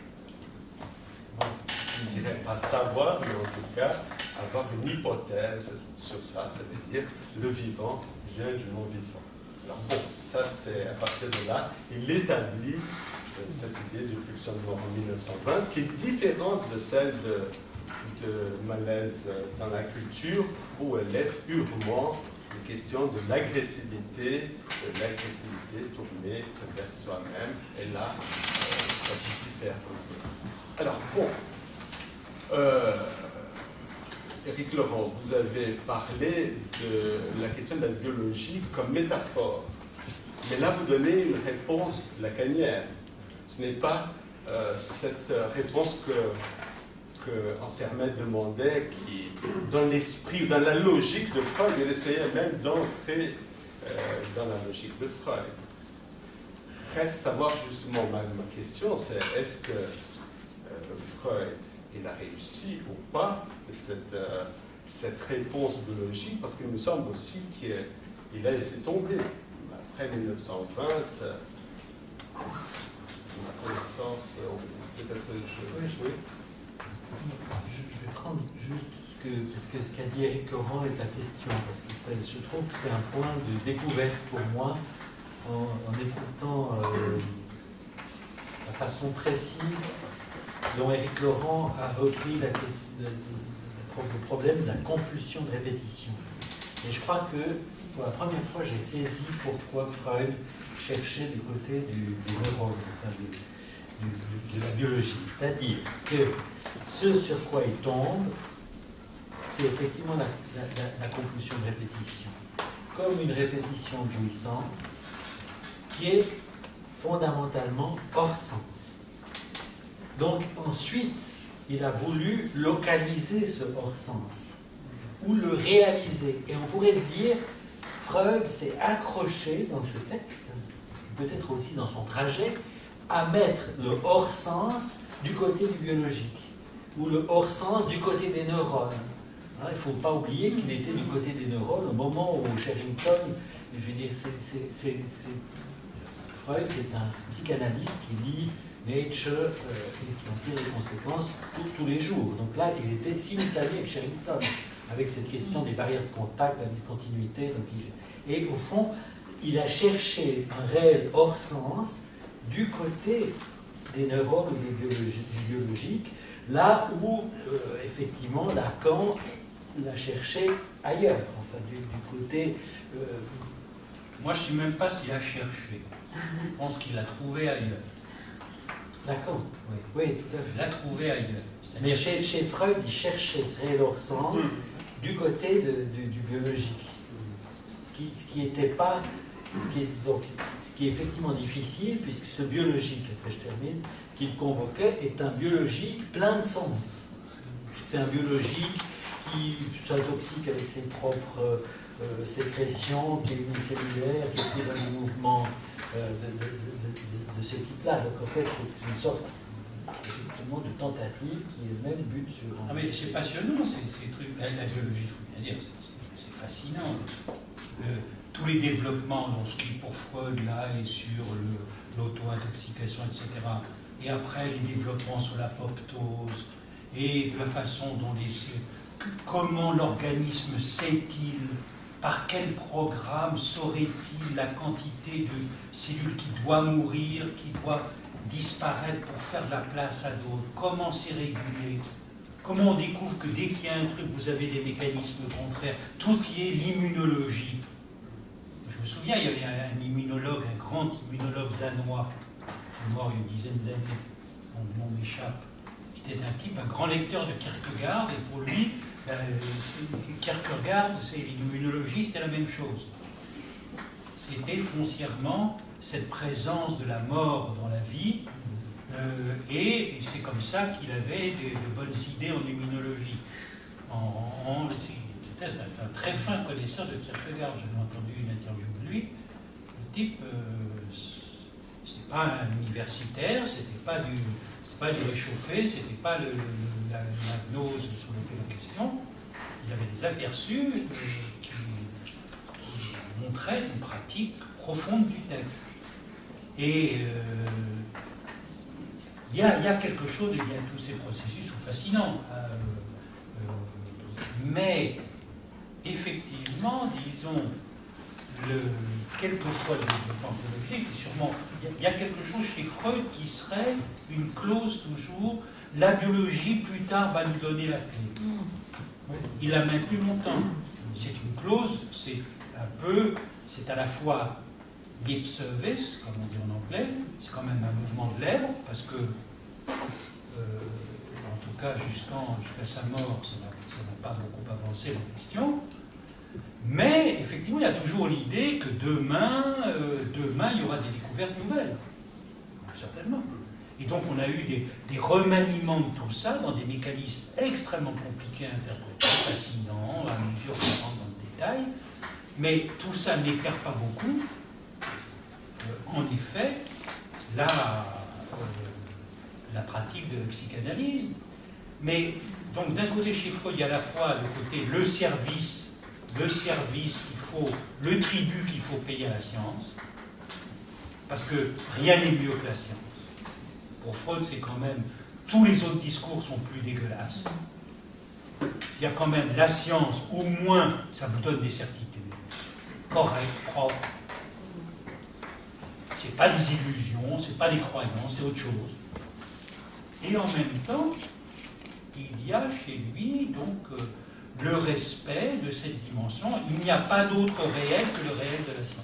bon, je ne dirais pas savoir, mais en tout cas, avoir une hypothèse sur ça. Ça veut dire le vivant vient du non-vivant. Alors bon, ça c'est à partir de là, il établit euh, cette idée de pulsion de mort en mille neuf cent vingt, qui est différente de celle de, de malaise dans la culture, où elle est purement une question de l'agressivité, de l'agressivité tournée vers soi-même, et là, euh, ça se diffère un peu. Alors bon, euh, Éric Laurent, vous avez parlé de la question de la biologie comme métaphore. Mais là, vous donnez une réponse lacanienne. Ce n'est pas euh, cette réponse que, que Ansermet demandait, qui, dans l'esprit, dans la logique de Freud, il essayait même d'entrer euh, dans la logique de Freud. Reste savoir justement, ma, ma question, c'est est-ce que euh, Freud il a réussi ou pas cette, euh, cette réponse biologique, parce qu'il me semble aussi qu'il a laissé tomber. Après mille neuf cent vingt, euh, ma connaissance, euh, peut-être je... Oui. Je, je vais prendre juste que, parce que ce qu'a dit Éric Laurent est la question, parce que ça, je trouve que c'est un point de découverte pour moi, en, en écoutant euh, la façon précise dont Éric Laurent a repris la, le, le problème de la compulsion de répétition. Et je crois que pour la première fois, j'ai saisi pourquoi Freud cherchait du côté du, du neurone, enfin, du, du, de la biologie. C'est-à-dire que ce sur quoi il tombe, c'est effectivement la, la, la, la compulsion de répétition, comme une répétition de jouissance qui est fondamentalement hors sens. Donc ensuite, il a voulu localiser ce hors sens, ou le réaliser. Et on pourrait se dire, Freud s'est accroché dans ce texte, peut-être aussi dans son trajet, à mettre le hors sens du côté du biologique, ou le hors sens du côté des neurones. Il ne faut pas oublier qu'il était du côté des neurones au moment où Sherrington, je veux dire, c'est, c'est, c'est, c'est, Freud, c'est un psychanalyste qui lit Nature euh, et qui en tire les conséquences tous, tous les jours. Donc là, il était simultané avec Sherrington, avec cette question des barrières de contact, la discontinuité. Donc il, et au fond, il a cherché un réel hors sens du côté des neurones ou des biologi du biologique, là où, euh, effectivement, Lacan l'a cherché ailleurs, enfin, du, du côté... Euh... Moi, je ne sais même pas s'il a cherché. Je pense qu'il l'a trouvé ailleurs. D'accord, oui. Oui, tout à fait. Il l'a trouvé ailleurs. Mais chez, chez Freud, il cherchait ce réel hors sens du côté de, du, du biologique. Ce qui ce qui n'était pas... Ce qui, est, donc, ce qui est effectivement difficile, puisque ce biologique, après je termine, qu'il convoquait, est un biologique plein de sens. C'est un biologique qui s'intoxique avec ses propres euh, sécrétions, qui est unicellulaire, qui est pris dans des mouvements euh, de, de, de, de, de ce type-là. Donc en fait, c'est une sorte effectivement de tentative qui est le même but sur... Un... Ah mais c'est passionnant, ces, ces trucs. La, la biologie, il faut bien dire, c'est fascinant. Le, tous les développements, donc ce qui pour Freud là est sur l'auto-intoxication, et cetera. Et après les développements sur l'apoptose et la façon dont les... Comment l'organisme sait-il, par quel programme saurait-il la quantité de cellules qui doit mourir, qui doit disparaître pour faire de la place à d'autres? Comment c'est régulé? Comment on découvre que dès qu'il y a un truc, vous avez des mécanismes contraires? Tout ce qui est l'immunologie. Je me souviens, il y avait un, un immunologue, un grand immunologue danois, qui est mort il y a une dizaine d'années, mon nom m'échappe, qui était un type, un grand lecteur de Kierkegaard, et pour lui, euh, Kierkegaard, l'immunologie, c'était la même chose. C'était foncièrement cette présence de la mort dans la vie, euh, et, et c'est comme ça qu'il avait de, de bonnes idées en immunologie. En, en, C'était un très fin connaisseur de Kierkegaard. J'avais entendu une interview de lui. Le type, euh, c'était pas un universitaire, c'était pas du, pas du réchauffé, c'était pas le, le, la, la gnose sur laquelle la question. Il y avait des aperçus euh, qui, qui montraient une pratique profonde du texte. Et il euh, y, y a quelque chose, il y a tous ces processus sont fascinants. Euh, euh, mais effectivement, disons, le, quel que soit le développement biologique, sûrement, il y, y a quelque chose chez Freud qui serait une clause toujours, la biologie plus tard va nous donner la clé. Il la met plus longtemps. C'est une clause, c'est un peu, c'est à la fois lips vis, comme on dit en anglais, c'est quand même un mouvement de lèvres, parce que, euh, en tout cas, jusqu'à sa mort, ça n'a pas beaucoup avancé la question. Mais effectivement, il y a toujours l'idée que demain, euh, demain, il y aura des découvertes nouvelles. Certainement. Et donc, on a eu des, des remaniements de tout ça dans des mécanismes extrêmement compliqués à interpréter, fascinants, à mesure qu'on rentre dans le détail. Mais tout ça n'éclaire pas beaucoup. Euh, en effet, la, euh, la pratique de la psychanalyse. Mais donc, d'un côté, chez Freud, il y a à la fois le côté le service. Le service qu'il faut, le tribut qu'il faut payer à la science, parce que rien n'est mieux que la science. Pour Freud, c'est quand même, tous les autres discours sont plus dégueulasses. il y a quand même la science, au moins, ça vous donne des certitudes. Correct, propre. C'est pas des illusions, c'est pas des croyances, c'est autre chose. Et en même temps, il y a chez lui donc euh, le respect de cette dimension. Il n'y a pas d'autre réel que le réel de la science.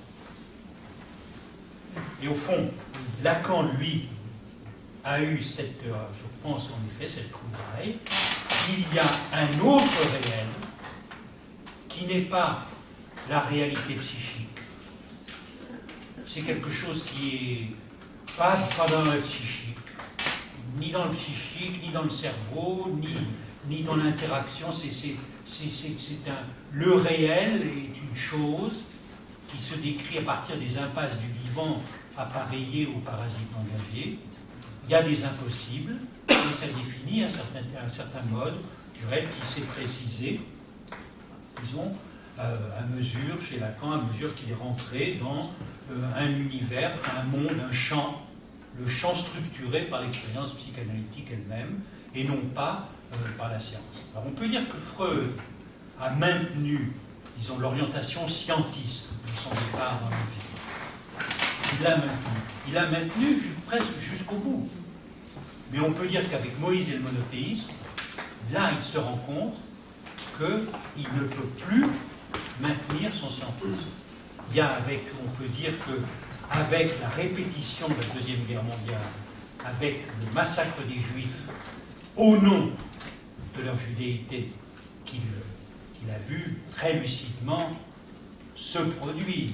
Et au fond, Lacan, lui, a eu cette, euh, je pense en effet, cette trouvaille. Il y a un autre réel qui n'est pas la réalité psychique. C'est quelque chose qui est pas, pas dans le psychique, ni dans le psychique, ni dans le cerveau, ni, ni dans l'interaction. C'est, c'est, c'est, c'est, c'est un, le réel est une chose qui se décrit à partir des impasses du vivant appareillé aux parasites engagés. Il y a des impossibles, et ça définit un certain, un certain mode du réel qui s'est précisé, disons, euh, à mesure, chez Lacan, à mesure qu'il est rentré dans euh, un univers, enfin un monde, un champ, le champ structuré par l'expérience psychanalytique elle-même, et non pas euh, par la science. Alors on peut dire que Freud a maintenu, disons, l'orientation scientiste de son départ dans la vie. Il l'a maintenu. Il l'a maintenu presque jusqu'au bout. Mais on peut dire qu'avec Moïse et le monothéisme, là, il se rend compte qu'il ne peut plus maintenir son scientisme. Il y a avec, on peut dire que, avec la répétition de la Deuxième Guerre mondiale, avec le massacre des Juifs, au nom de leur judéité, qu'il qu'il a vu très lucidement se produire.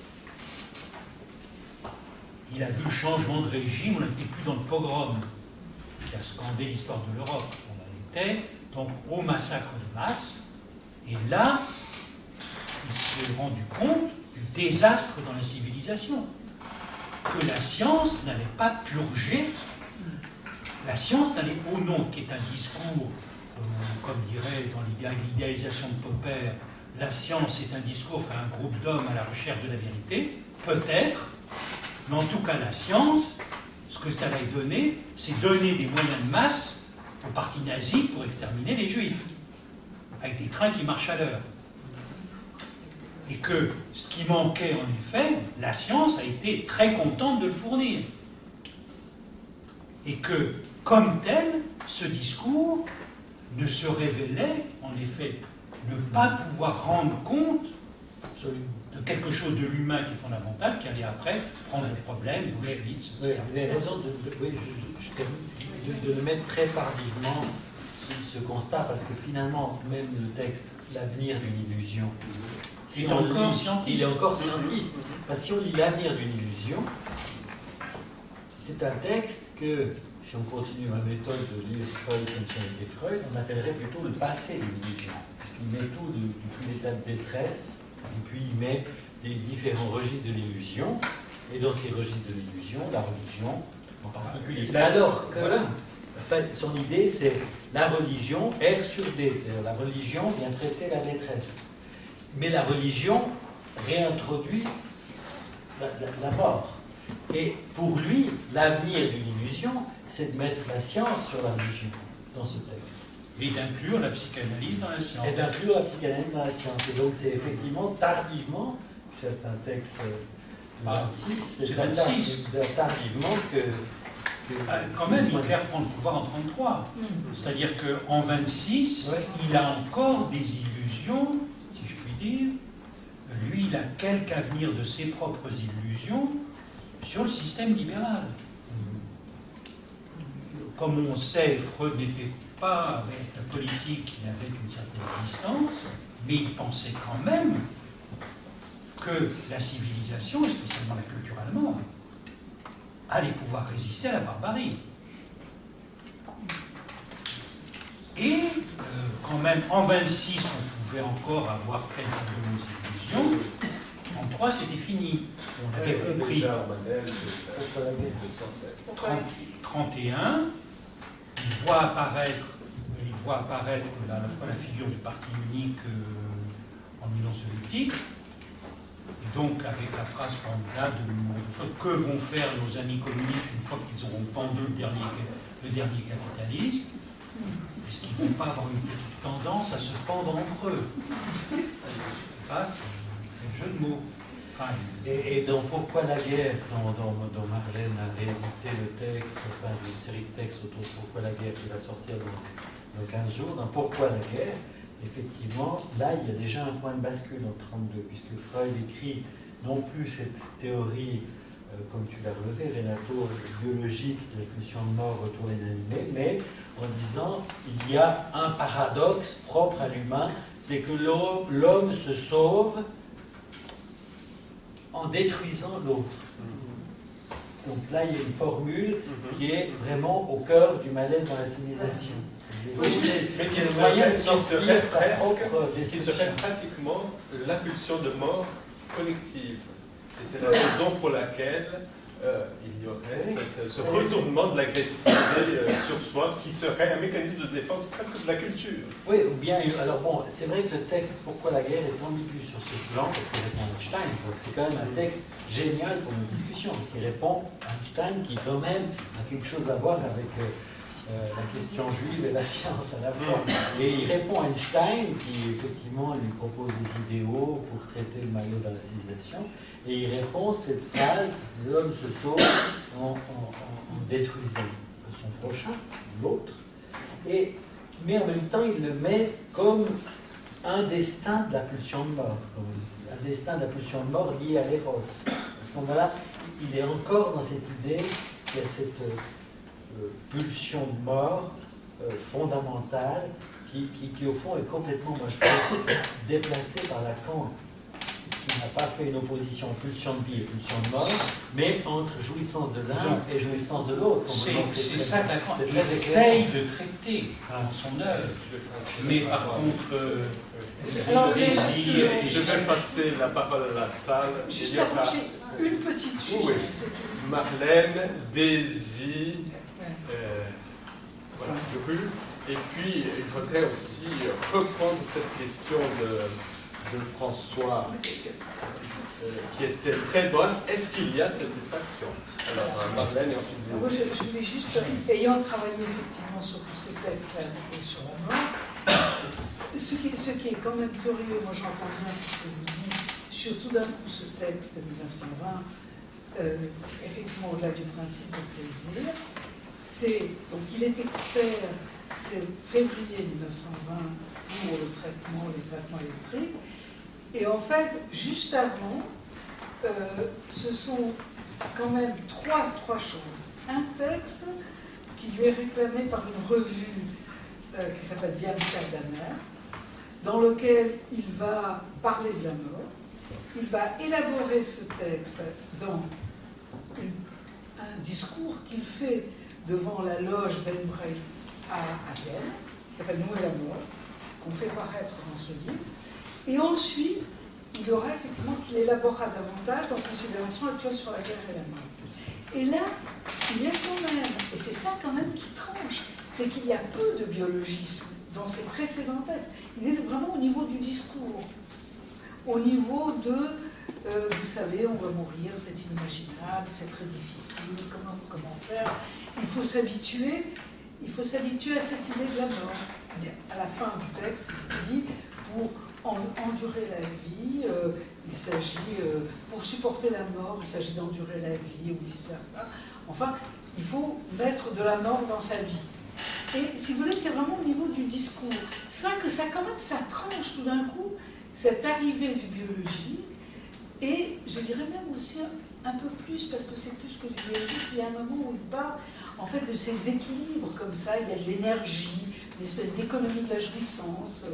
Il a vu le changement de régime, on n'était plus dans le pogrom qui a scandé l'histoire de l'Europe. On en était donc au massacre de masse, et là, il s'est rendu compte du désastre dans la civilisation, que la science n'allait pas purger, la science n'allait, au nom, qui est un discours, euh, comme dirait dans l'idéalisation de Popper, la science est un discours, enfin un groupe d'hommes à la recherche de la vérité, peut-être, mais en tout cas la science, ce que ça va donner, c'est donner des moyens de masse au parti nazi pour exterminer les juifs, avec des trains qui marchent à l'heure. Et que ce qui manquait en effet, la science a été très contente de le fournir. Et que, comme tel, ce discours ne se révélait, en effet, ne pas pouvoir rendre compte de quelque chose de l'humain qui est fondamental, qui allait après prendre le problème d'Auschwitz. Oui, vous avez raison de, de, oui, je, je, je, de, de le mettre très tardivement, ce, ce constat, parce que finalement, même le texte, l'avenir d'une illusion, si il, est on encore lit, scientiste. il est encore scientiste. Parce que si on lit l'avenir d'une illusion, c'est un texte que, si on continue ma méthode de lire Freud comme si on était Freud, on appellerait plutôt le passé d'une illusion. Puisqu'il met tout de, depuis l'état de détresse, et puis il met les différents registres de l'illusion, et dans ces registres de l'illusion, la religion en particulier. Alors que, voilà. Enfin, son idée, c'est la religion R sur D, c'est-à-dire la religion vient traiter la détresse. Mais la religion réintroduit la, la, la mort. Et pour lui, l'avenir d'une illusion, c'est de mettre la science sur la religion dans ce texte. Et d'inclure la psychanalyse dans la science. Et d'inclure la psychanalyse dans la science. Et donc c'est effectivement tardivement, c'est un texte de vingt-six, c'est vingt-six. Tardivement que... que ah, quand même, Hitler prend le pouvoir en trente-trois. Mm. C'est-à-dire qu'en vingt-six, ouais. il a encore des illusions, si je puis dire. Lui, il a quelque avenir de ses propres illusions sur le système libéral. Comme on sait, Freud n'était pas avec la politique, il avait une certaine distance, mais il pensait quand même que la civilisation, et spécialement la culture allemande, allait pouvoir résister à la barbarie. Et euh, quand même, en vingt-six, on pouvait encore avoir quelques de nos illusions. En trente-trois, c'était fini. On avait ouais, compris. Déjà, modèle de trente et un, il voit apparaître, il voit apparaître à la fois la figure du parti unique euh, en Union soviétique, et donc avec la phrase formidable de que vont faire nos amis communistes une fois qu'ils auront pendu le dernier, le dernier capitaliste. Est-ce qu'ils ne vont pas avoir une petite tendance à se pendre entre eux? Ah, c'est un jeu de mots. Ah, Et, et donc, pourquoi la guerre, dont, dont, dont Marlène a réédité le texte, enfin, une série de textes autour de Pourquoi la guerre qui va sortir dans, dans quinze jours, dans Pourquoi la guerre, effectivement, là, il y a déjà un point de bascule en trente-deux, puisque Freud écrit non plus cette théorie, euh, comme tu l'as relevé, Renato, biologique de la pulsion de mort retour inanimé, mais en disant il y a un paradoxe propre à l'humain, c'est que l'homme, l'homme se sauve en détruisant l'autre. Donc là, il y a une formule qui est vraiment au cœur du malaise dans la civilisation. Oui, mais qui serait, qui serait presque, qui serait pratiquement la pulsion de mort collective. Et c'est la raison pour laquelle euh, il y aurait cette, ce retournement de l'agressivité euh, sur soi qui serait un mécanisme de défense presque de la culture. Oui, ou bien, alors bon, c'est vrai que le texte Pourquoi la guerre est ambigu sur ce plan, parce qu'il répond à Einstein, donc c'est quand même un texte génial pour nos discussions, parce qu'il répond à Einstein qui quand même a quelque chose à voir avec euh, euh, la question juive et la science à la fois. Et il répond à Einstein qui effectivement lui propose des idéaux pour traiter le malaise dans la civilisation, et il répond cette phrase, l'homme se sauve en, en, en détruisant son prochain, l'autre, et mais en même temps, il le met comme un destin de la pulsion de mort, comme un destin de la pulsion de mort lié à l'éros. À ce moment-là, il est encore dans cette idée qu'il y a cette euh, pulsion de mort euh, fondamentale qui, qui, qui, au fond, est complètement, moi je trouve, déplacée par Lacan, qui n'a pas fait une opposition pulsion de vie et pulsion de mort, mais entre jouissance de l'un et jouissance de l'autre. C'est ça Lacan. Il essaye de traiter dans son œuvre. Mais par contre, euh, Alors, le désir et je vais passer la parole à la salle. Juste avant, j'ai une petite chose. Oui, oui. Marlène, Daisy, euh, voilà, Gru. Et puis, il faudrait aussi reprendre cette question de, de François, euh, qui était très bonne. Est-ce qu'il y a satisfaction? Alors, Marlène et ensuite Moi, je, je voulais juste, ayant travaillé effectivement sur tous ces textes-là et sur la mort, ce qui, ce qui est quand même curieux, moi j'entends bien ce que vous dites, surtout d'un coup ce texte de mille neuf cent vingt, euh, effectivement au-delà du principe de plaisir, c'est, donc il est expert, c'est février mille neuf cent vingt pour le traitement, les traitements électriques, et en fait, juste avant, euh, ce sont quand même trois, trois choses. Un texte qui lui est réclamé par une revue euh, qui s'appelle Diane Damer, dans lequel il va parler de la mort. Il va élaborer ce texte dans une, un discours qu'il fait devant la loge Ben Bray à, à Vienne, qui s'appelle Nous et la mort, qu'on fait paraître dans ce livre. Et ensuite, il y aura effectivement qu'il élaborera davantage dans considération actuelle sur la guerre et la mort. Et là, il y a quand même, et c'est ça quand même qui tranche, c'est qu'il y a peu de biologisme dans ses précédents textes. Il est vraiment au niveau du discours, au niveau de, euh, vous savez, on va mourir, c'est inimaginable, c'est très difficile, comment, comment faire? Il faut s'habituer, il faut s'habituer à cette idée de la mort. À la fin du texte, il dit, pour endurer la vie, euh, il s'agit, euh, pour supporter la mort, il s'agit d'endurer la vie ou vice-versa. Enfin, il faut mettre de la mort dans sa vie. Et si vous voulez, c'est vraiment au niveau du discours. C'est ça que ça, quand même, ça tranche tout d'un coup, cette arrivée du biologique, et je dirais même aussi un peu plus, parce que c'est plus que du biologique, il y a un moment où il parle, en fait, de ces équilibres comme ça, il y a de l'énergie, une espèce d'économie de la jouissance,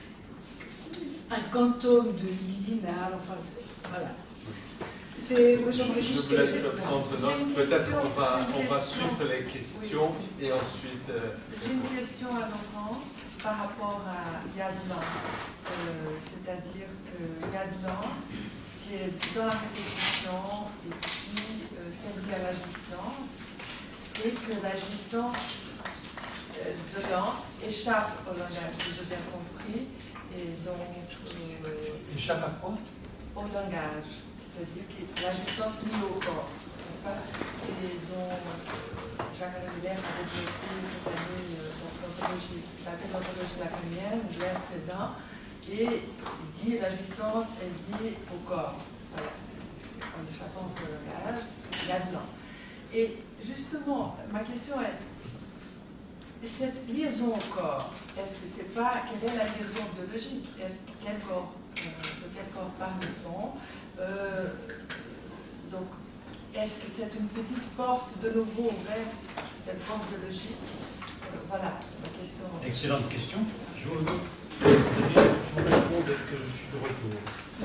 un quantum de libidinal, enfin, voilà. Moi, je vous laisse prendre note. Peut-être on va, on va suivre les questions oui. et ensuite... Euh, J'ai une question à Laurent par rapport à Yadlan. Euh, C'est-à-dire que Yadlan, c'est dans la répétition et qui euh, servit à la jouissance, et que la jouissance euh, dedans échappe au langage, si j'ai bien compris. Et donc, euh, échappe à quoi? Au langage, c'est-à-dire que la jouissance liée au corps, n'est-ce pas? Et dont euh, Jacques Arrivière a développé cette année euh, dans l'ontologie, la l'ontologie lacanienne, l'être dedans, et il dit la jouissance est liée au corps. Voilà. En échappant au langage, il y a dedans. Et justement, ma question est, cette liaison au corps, est-ce que c'est pas, quelle est la liaison biologique? Est-ce quel corps, euh, de quel corps parle-t-on? euh, Donc, est-ce que c'est une petite porte de nouveau vers cette porte biologique? euh, Voilà, la question. Excellente question. Je vous, je vous réponds dès que je suis de retour.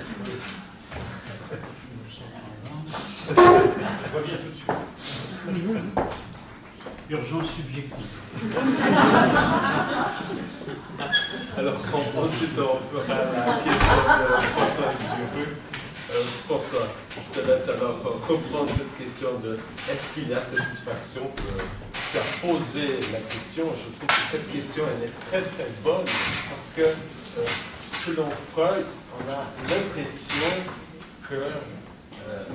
Je reviens tout de suite. Urgence subjective. Alors, ensuite, on fera la question de François Duru. Euh, François, je te laisse alors reprendre cette question de est-ce qu'il y a satisfaction que tu as posé la question. Je trouve que cette question, elle est très très bonne parce que, euh, selon Freud, on a l'impression que euh,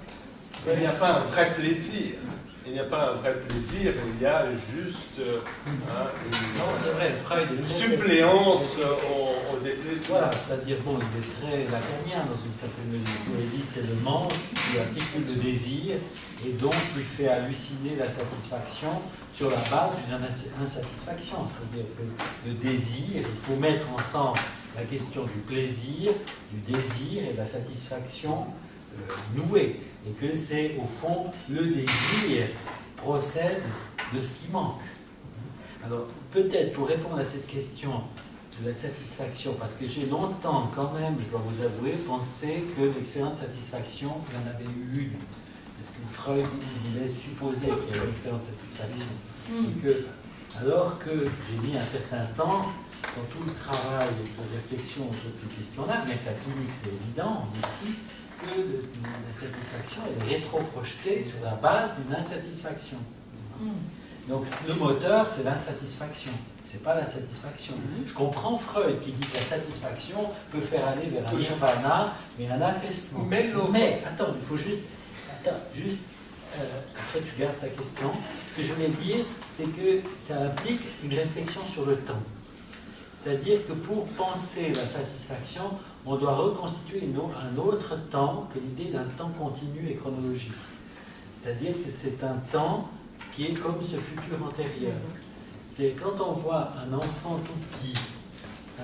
il n'y a pas un vrai plaisir. Il n'y a pas un vrai plaisir, il y a juste euh, hein, une, Non, c'est vrai, Freud est une très- suppléance au, au déplaisir. Voilà, c'est-à-dire, bon, il est très lacanien dans une certaine mesure. Il dit c'est le manque qui articule le désir et donc lui fait halluciner la satisfaction sur la base d'une insatisfaction. C'est-à-dire que le désir, il faut mettre ensemble la question du plaisir, du désir et de la satisfaction euh, nouée. Et que c'est au fond le désir procède de ce qui manque. Alors peut-être pour répondre à cette question de la satisfaction, parce que j'ai longtemps quand même, je dois vous avouer, pensé que l'expérience de satisfaction, il y en avait eu une. Parce que Freud voulait supposer qu'il y avait une expérience de satisfaction. Et que, alors que j'ai mis un certain temps dans tout le travail de réflexion autour de ces questions-là, bien que la clinique c'est évident ici, que le, la satisfaction est rétro-projetée sur la base d'une insatisfaction. Mm. Donc le moteur, c'est l'insatisfaction, c'est pas la satisfaction. Mm. Je comprends Freud qui dit que la satisfaction peut faire aller vers un nirvana, mais un affaissement. Mais, mais attends, il faut juste, attends, juste euh, après tu gardes ta question. Ce que je voulais dire, c'est que ça implique une réflexion sur le temps. C'est-à-dire que pour penser la satisfaction, on doit reconstituer une autre, un autre temps que l'idée d'un temps continu et chronologique. C'est-à-dire que c'est un temps qui est comme ce futur antérieur. C'est quand on voit un enfant tout petit euh,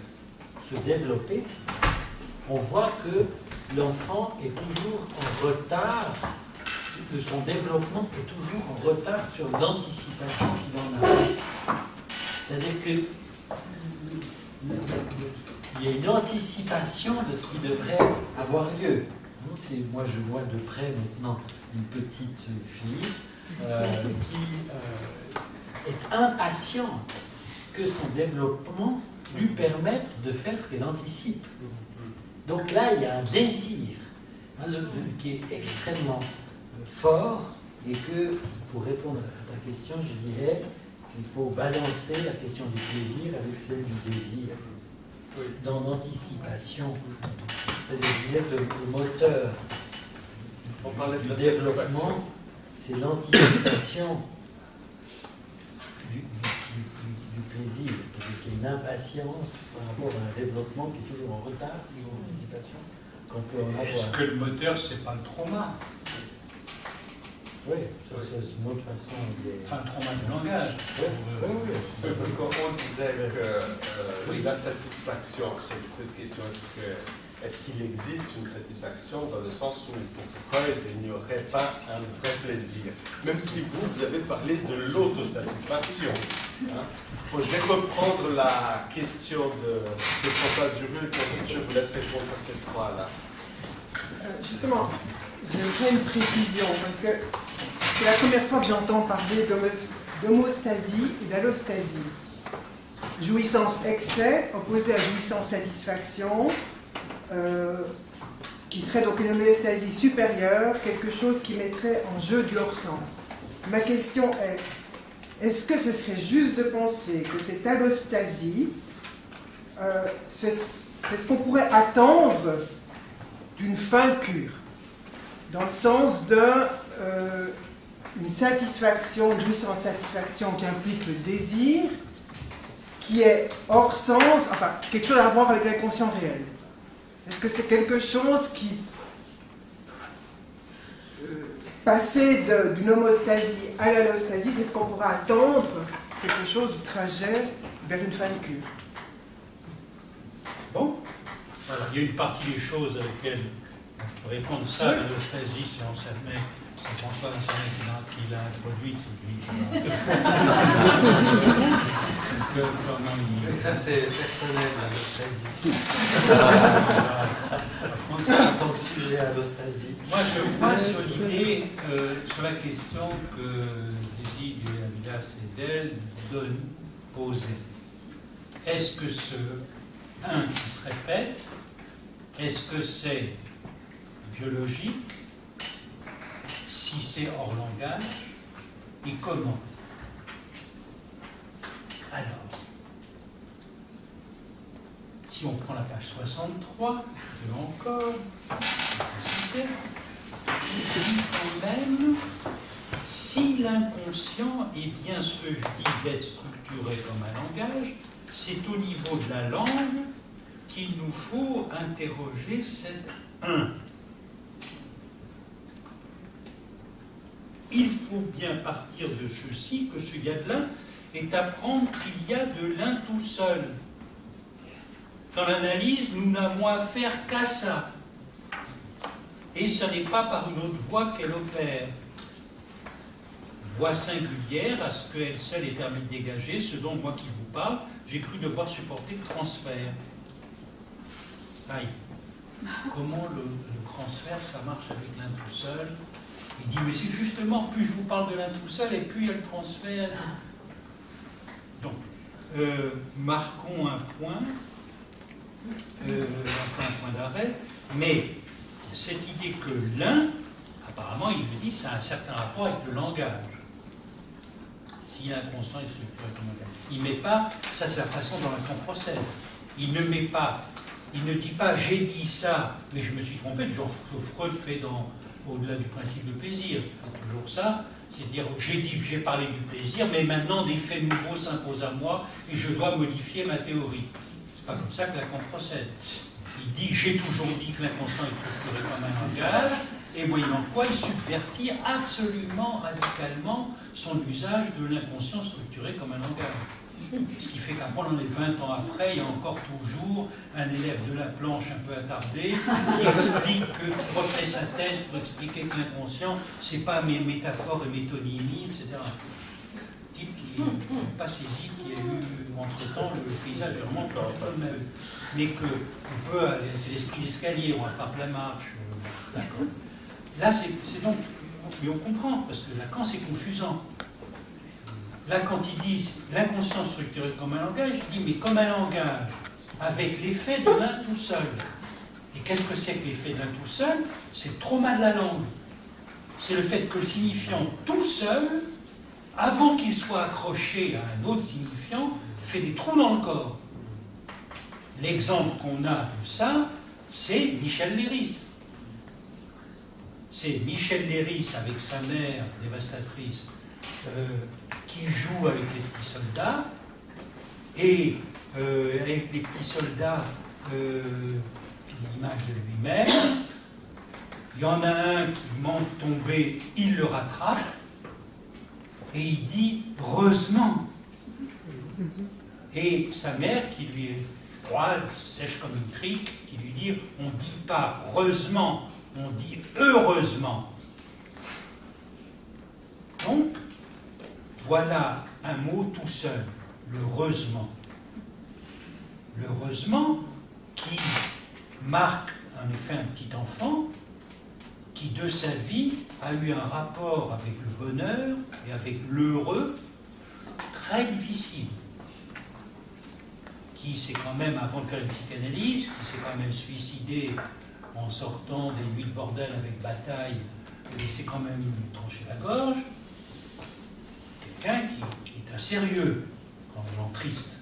se développer, on voit que l'enfant est toujours en retard, que son développement est toujours en retard sur l'anticipation qu'il en a. C'est-à-dire que il y a une anticipation de ce qui devrait avoir lieu. Moi, je vois de près maintenant une petite fille euh, qui euh, est impatiente que son développement lui permette de faire ce qu'elle anticipe. Donc là, il y a un désir hein, le, le, qui est extrêmement euh, fort et que, pour répondre à ta question, je dirais qu'il faut balancer la question du plaisir avec celle du désir. Dans l'anticipation, c'est-à-dire que le moteur du de développement, c'est l'anticipation du, du, du, du plaisir, c'est-à-dire qu'il y a une impatience par rapport à un développement qui est toujours en retard, toujours en anticipation, qu'on peut en avoir. Est-ce que le moteur, c'est pas le trauma? Oui, ça, c'est une autre façon de... Enfin, le trauma du langage. Oui, oui, oui. Oui, parce qu'on disait que euh, oui. la satisfaction, cette, cette question, est-ce que est-ce qu'il existe une satisfaction dans le sens où pour Freud, il n'y aurait pas un vrai plaisir? Même si vous, vous avez parlé de l'autosatisfaction. Hein? Bon, je vais reprendre la question de, de François Duru, et puis ensuite je vous laisse répondre à ces trois-là. Euh, justement, j'aimerais une précision, parce que c'est la première fois que j'entends parler d'homostasie et d'allostasie. Jouissance excès opposée à jouissance satisfaction, euh, qui serait donc une homéostasie supérieure, quelque chose qui mettrait en jeu du hors-sens. Ma question est, est-ce que ce serait juste de penser que cette allostasie, euh, c'est ce qu'on pourrait attendre d'une fin de cure, dans le sens de euh, une satisfaction, une jouissance satisfaction qui implique le désir, qui est hors sens, enfin, quelque chose à voir avec l'inconscient réel? Est-ce que c'est quelque chose qui, euh, passer de- d'une homostasie à l'allostasie, c'est ce qu'on pourra attendre, quelque chose du trajet vers une phanicule? Bon, alors, il y a une partie des choses à laquelle je peux répondre. Ça, l'allostasie, c'est en Salmet, c'est François Salmet qui l'a- qui l'a introduite, c'est lui qui l'a. Donc, comment il- Et ça, c'est personnel, l'allostasie. François, En tant que sujet à l'allostasie. moi, je vois sur l'idée, euh, sur la question que Désir et Avidas et Del donnent, posée. Est-ce que ce un qui se répète, est-ce que c'est biologique? Si c'est hors langage, et comment? Alors, si on prend la page soixante-trois, et encore, on considère quand même, si l'inconscient est bien ce que je dis d'être structuré comme un langage, c'est au niveau de la langue qu'il nous faut interroger cet un. Il faut bien partir de ceci, que ce y a de l'un est apprendre qu'il y a de l'un tout seul. Dans l'analyse, nous n'avons affaire qu'à ça. Et ce n'est pas par une autre voie qu'elle opère. Voie singulière à ce qu'elle seule est permis de dégager, ce dont moi qui vous parle, j'ai cru devoir supporter le transfert. Aïe. Comment le, le transfert, ça marche avec l'un tout seul? Il dit, mais c'est justement, plus je vous parle de l'un tout seul, et plus il y a le transfert. Donc, euh, marquons un point, euh, enfin un point d'arrêt, mais cette idée que l'un, apparemment, il le dit, ça a un certain rapport avec le langage. S'il est inconscient et structuré comme un langage. Il ne met pas, ça c'est la façon dont Lacan procède, il ne met pas, il ne dit pas j'ai dit ça, mais je me suis trompé, du genre que Freud fait dans au-delà du principe de plaisir, c'est toujours ça, c'est-à-dire j'ai dit, j'ai parlé du plaisir, mais maintenant des faits nouveaux s'imposent à moi et je dois modifier ma théorie. C'est pas comme ça que Lacan procède. Il dit j'ai toujours dit que l'inconscient est structuré comme un langage, et moyennant quoi il subvertit absolument radicalement son usage de l'inconscient structuré comme un langage. Ce qui fait qu'après, on en est vingt ans après, il y a encore toujours un élève de la planche un peu attardé qui explique que, qui refait sa thèse pour expliquer que l'inconscient, c'est pas mes métaphores et métonymies, et cetera. Type qui n'a pas saisi qu'il y a eu entre-temps le paysage est vraiment pas le même. Mais que on peut aller, c'est l'esprit d'escalier, on rattrape la marche, euh, d'accord. Là, c'est donc, mais on comprend, parce que Lacan, c'est confusant. Là, quand il dit l'inconscient structuré comme un langage, il dit mais comme un langage, avec l'effet de l'un tout seul. Et qu'est-ce que c'est que l'effet de l'un tout seul? C'est le trauma de la langue. C'est le fait que le signifiant tout seul, avant qu'il soit accroché à un autre signifiant, fait des trous dans le corps. L'exemple qu'on a de ça, c'est Michel Léris. C'est Michel Léris avec sa mère dévastatrice, euh, qui joue avec les petits soldats, et euh, avec les petits soldats, euh, l'image de lui-même, il y en a un qui manque tomber, il le rattrape, et il dit « heureusement ». Et sa mère, qui lui est froide, sèche comme une crique, qui lui dit « on ne dit pas « heureusement », on dit « heureusement ». Donc, voilà un mot tout seul, l'heureusement. L'heureusement qui marque en effet un petit enfant qui de sa vie a eu un rapport avec le bonheur et avec l'heureux très difficile. Qui s'est quand même, avant de faire une psychanalyse, qui s'est quand même suicidé en sortant des nuits de bordel avec bataille, et s'est quand même tranché la gorge. Quelqu'un qui, qui est un sérieux, quand on est triste,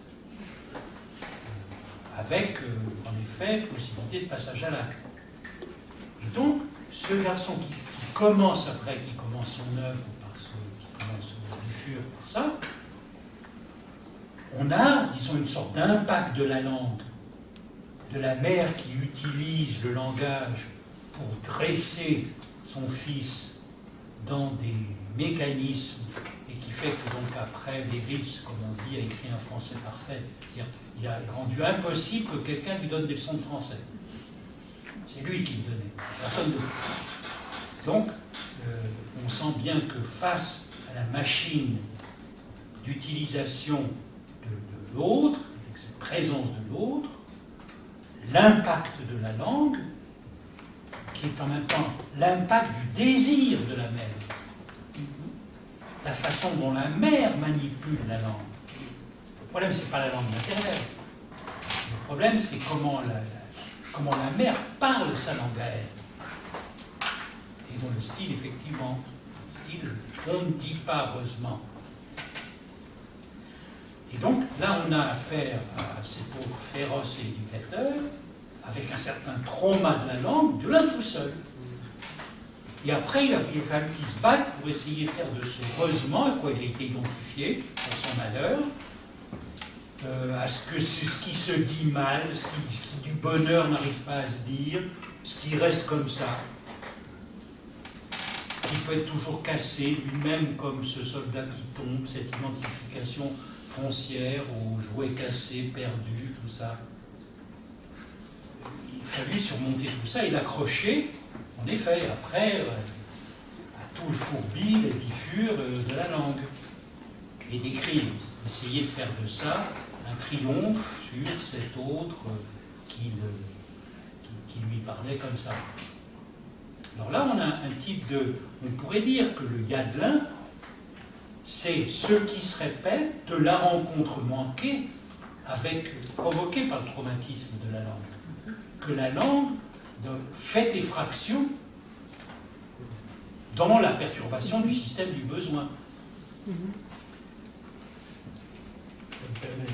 euh, avec, euh, en effet, possibilité de passage à l'acte. Et donc, ce garçon qui, qui commence après, qui commence son œuvre, par ce, qui commence au bifur par ça, on a, disons, une sorte d'impact de la langue, de la mère qui utilise le langage pour dresser son fils dans des mécanismes et qui fait que donc après Lévis, comme on dit, a écrit un français parfait, c'est-à-dire il a rendu impossible que quelqu'un lui donne des leçons de français. C'est lui qui le donnait, personne d'autre. Donc, euh, on sent bien que face à la machine d'utilisation de, de l'autre, avec cette présence de l'autre, l'impact de la langue, qui est en même temps l'impact du désir de la mère, la façon dont la mère manipule la langue. Le problème, c'est pas la langue maternelle. Le problème, c'est comment la, la, comment la mère parle sa langue à elle. Et dans le style, effectivement, le style, on ne dit pas heureusement. Et donc, là, on a affaire à ces pauvres féroces éducateurs, avec un certain trauma de la langue, de l'un tout seul. Et après, il a, il a fallu qu'il se batte pour essayer de faire de ce heureusement, à quoi il a été identifié, pour son malheur, euh, à ce que ce, ce qui se dit mal, ce qui, ce qui du bonheur n'arrive pas à se dire, ce qui reste comme ça, qui peut être toujours cassé, lui-même comme ce soldat qui tombe, cette identification foncière aux jouets cassés, perdus, tout ça. Il a fallu surmonter tout ça et l'accrocher, en effet, après, à tout le fourbi, les bifures de la langue. Et d'écrire, essayer de faire de ça un triomphe sur cet autre qui, le, qui, qui lui parlait comme ça. Alors là, on a un type de... On pourrait dire que le yadelin, c'est ce qui se répète de la rencontre manquée avec, provoquée par le traumatisme de la langue. Que la langue fait effraction dans la perturbation du système du besoin. Ça me permet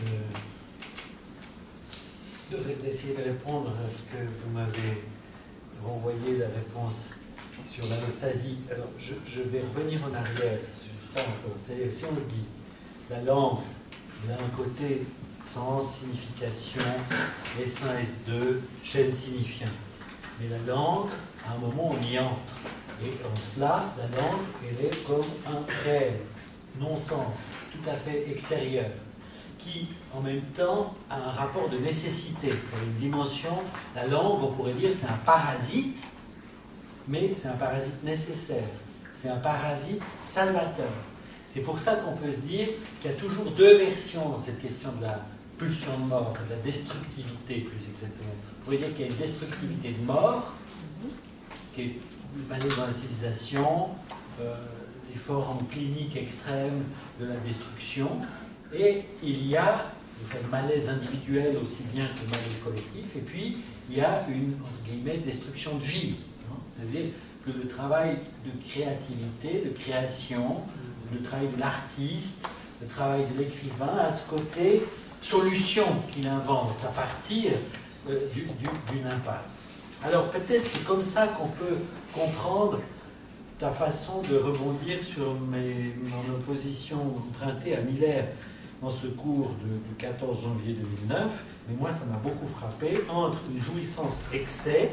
de, d'essayer de répondre à ce que vous m'avez renvoyé, la réponse sur l'anostasie. Alors, je, je vais revenir en arrière sur ça un peu. C'est-à-dire, si on se dit, la langue, d'un côté, sens, signification, S un, S deux, chaîne signifiante. Mais la langue, à un moment, on y entre. Et en cela, la langue, elle est comme un réel, non-sens, tout à fait extérieur, qui, en même temps, a un rapport de nécessité, c'est-à-dire une dimension. La langue, on pourrait dire, c'est un parasite, mais c'est un parasite nécessaire. C'est un parasite salvateur. C'est pour ça qu'on peut se dire qu'il y a toujours deux versions dans cette question de la pulsion de mort, de la destructivité, plus exactement. On pourrait dire qu'il y a une destructivité de mort, qui est malaise dans la civilisation, euh, des formes cliniques extrêmes de la destruction, et il y a le malaise individuel aussi bien que le malaise collectif, et puis il y a une, entre guillemets, destruction de vie. Hein, c'est-à-dire que le travail de créativité, de création, le travail de l'artiste, le travail de l'écrivain a ce côté solution qu'il invente à partir euh, du, du, d'une impasse. Alors peut-être c'est comme ça qu'on peut comprendre ta façon de rebondir sur mes, mon opposition empruntée à Miller dans ce cours de, du quatorze janvier deux mille neuf, mais moi ça m'a beaucoup frappé, entre une jouissance excès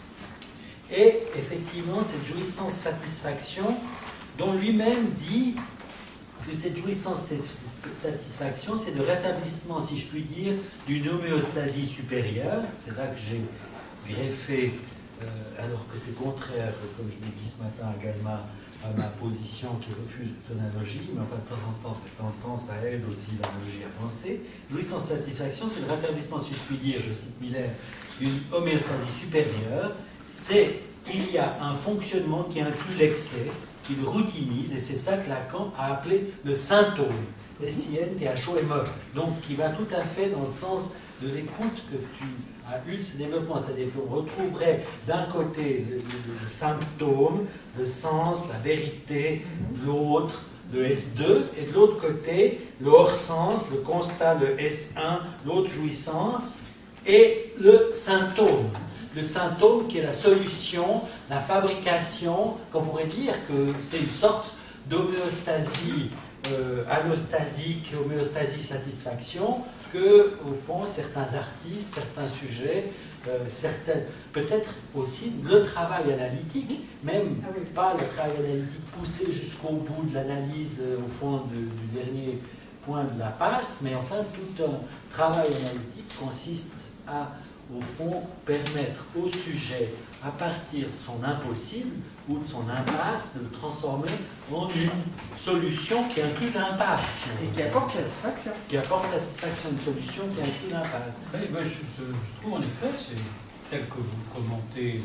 et effectivement cette jouissance satisfaction dont lui-même dit que cette jouissance cette satisfaction c'est le rétablissement, si je puis dire, d'une homéostasie supérieure. C'est là que j'ai greffé, euh, alors que c'est contraire, comme je l'ai dit ce matin à Galma, à ma position qui refuse toute analogie, mais enfin de temps en temps, c'est tentant, ça aide aussi l'analogie à penser. Jouissance satisfaction, c'est le rétablissement, si je puis dire, je cite Miller, d'une homéostasie supérieure. C'est qu'il y a un fonctionnement qui inclut l'excès, qui le routinise, et c'est ça que Lacan a appelé le symptôme, S I N T H O M E, donc qui va tout à fait dans le sens de l'écoute que tu as eu de ce développement, c'est-à-dire qu'on retrouverait d'un côté le, le, le symptôme, le sens, la vérité, l'autre, le S deux, et de l'autre côté, le hors-sens, le constat, le S un, l'autre jouissance, et le symptôme. Le symptôme qui est la solution, la fabrication, qu'on pourrait dire que c'est une sorte d'homéostasie euh, anostasique, homéostasie, satisfaction, que, au fond, certains artistes, certains sujets, euh, certaines, peut-être aussi le travail analytique, même Ah oui. pas le travail analytique poussé jusqu'au bout de l'analyse, euh, au fond, de- du dernier point de la passe, mais enfin, tout un travail analytique consiste à, au fond, permettre au sujet, à partir de son impossible ou de son impasse, de le transformer en une solution qui inclut l'impasse. Et qui apporte satisfaction. Qui apporte satisfaction, une solution qui inclut l'impasse. Ben, ben, je, je- je trouve en effet, c'est tel que vous le commentez,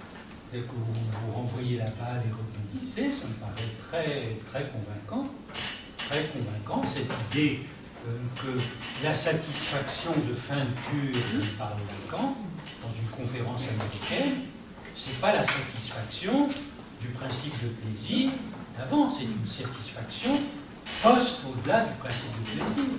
tel que vous, vous renvoyez la balle et rebondissez, ça me paraît très, très convaincant. Très convaincant, cette idée euh, que la satisfaction de fin de cure par Lacan, dans une conférence américaine, c'est pas la satisfaction du principe de plaisir d'avant, c'est une satisfaction post au-delà du principe de plaisir.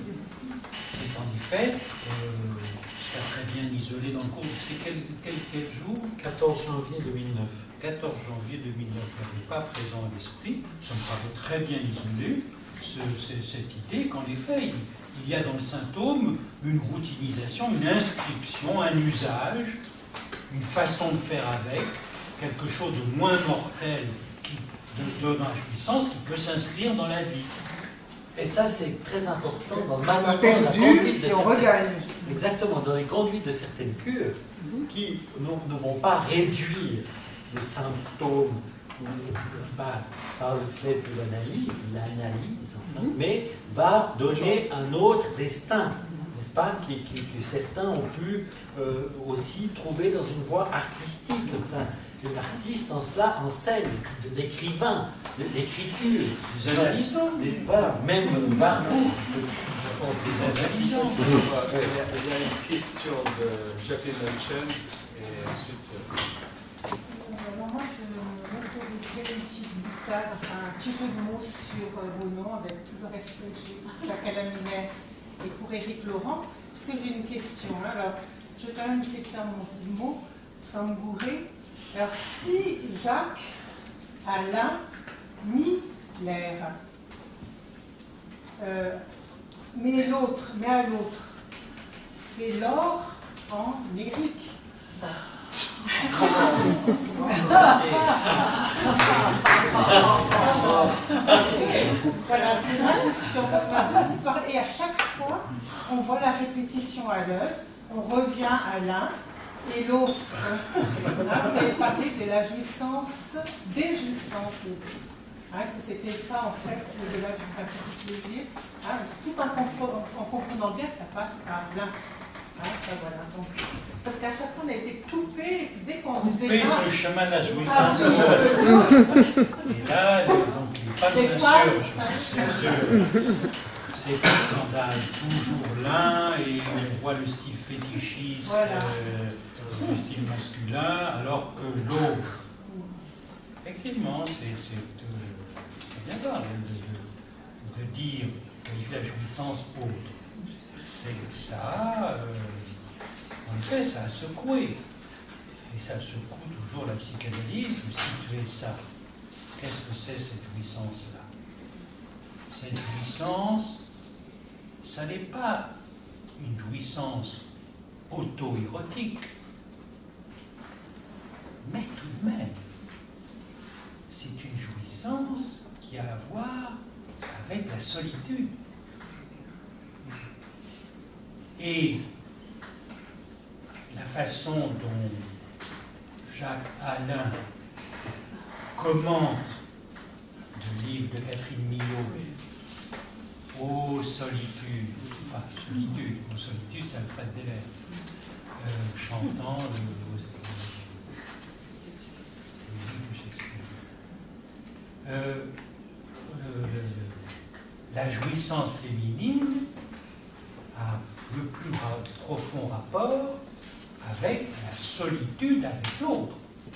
C'est en effet, euh, c'est très bien isolé dans le cours, c'est quel, quel, quel jour quatorze janvier deux mille neuf. quatorze janvier deux mille neuf, je n'avais pas présent à l'esprit, ça me paraît très bien isolé, ce, ce- cette idée qu'en effet, il, il y a dans le symptôme une routinisation, une inscription, un usage, une façon de faire avec, quelque chose de moins mortel qui de, de la jouissance qui peut s'inscrire dans la vie. Et ça, c'est très important dans le On a maniement de la perdu conduite de et on certaines... regagne. Exactement, dans les conduites de certaines cures qui ne, ne vont pas réduire le symptôme ou l'impasse par le fait de l'analyse, l'analyse, enfin, mais va donner un autre destin, n'est-ce pas, qui, qui- que certains ont pu euh, aussi trouver dans une voie artistique. Enfin, l'artiste en cela enseigne, l'écrivain, l'écriture, Les analysants. les- voilà, même Barbeau, le sens des analysants. Il y a il y a une question de Jacqueline Hanchen et ensuite. euh, Alors moi, je m'autoriserai une petite boutade, enfin un petit jeu de mots sur euh, vos noms, avec tout le respect que j'ai pour Jacques Alaminaire et pour Éric Laurent, parce que j'ai une question. Alors, je vais quand même essayer de faire mon jeu de mots sans me bourrer. Alors, si Jacques, Alain, Miller, euh, mais l'autre, mais à l'autre, c'est l'or en Éric. Bon. Voilà, c'est ma question, parce qu'on a beaucoup parlé, et à chaque fois, on voit la répétition à l'œuvre, on revient à l'un et l'autre. Hein, vous avez parlé de la jouissance, des jouissances, hein, que c'était ça en fait, au-delà du principe du plaisir, hein, tout en, compre- en comprenant bien que ça passe par l'un. Hein, ça, voilà, donc, parce qu'à chaque fois on a été coupé, et puis dès qu'on Coupé faisait sur le chemin de la ah, jouissance. oui, euh, Et là, donc, les femmes Les femmes s'insurgent. C'est un scandale. Toujours l'un, et on voit le style fétichiste, Voilà. euh, le style masculin, alors que l'autre. Effectivement, c'est c'est, euh, c'est bien voir, de, de- de dire, qualifier la jouissance autre. C'est ça, euh, en effet, ça a secoué. Et ça secoue toujours la psychanalyse de situer ça. Qu'est-ce que c'est cette jouissance-là? Cette jouissance, ça n'est pas une jouissance auto-érotique, mais tout de même, c'est une jouissance qui a à voir avec la solitude. Et la façon dont Jacques Alain commente le livre de Catherine Millot, Ô solitude, enfin solitude, Ô solitude, c'est Alfred Deller, euh, chantant le, le, le livre de Shakespeare. Euh, le- le- la jouissance féminine a le plus ra- profond rapport avec la solitude avec l'autre.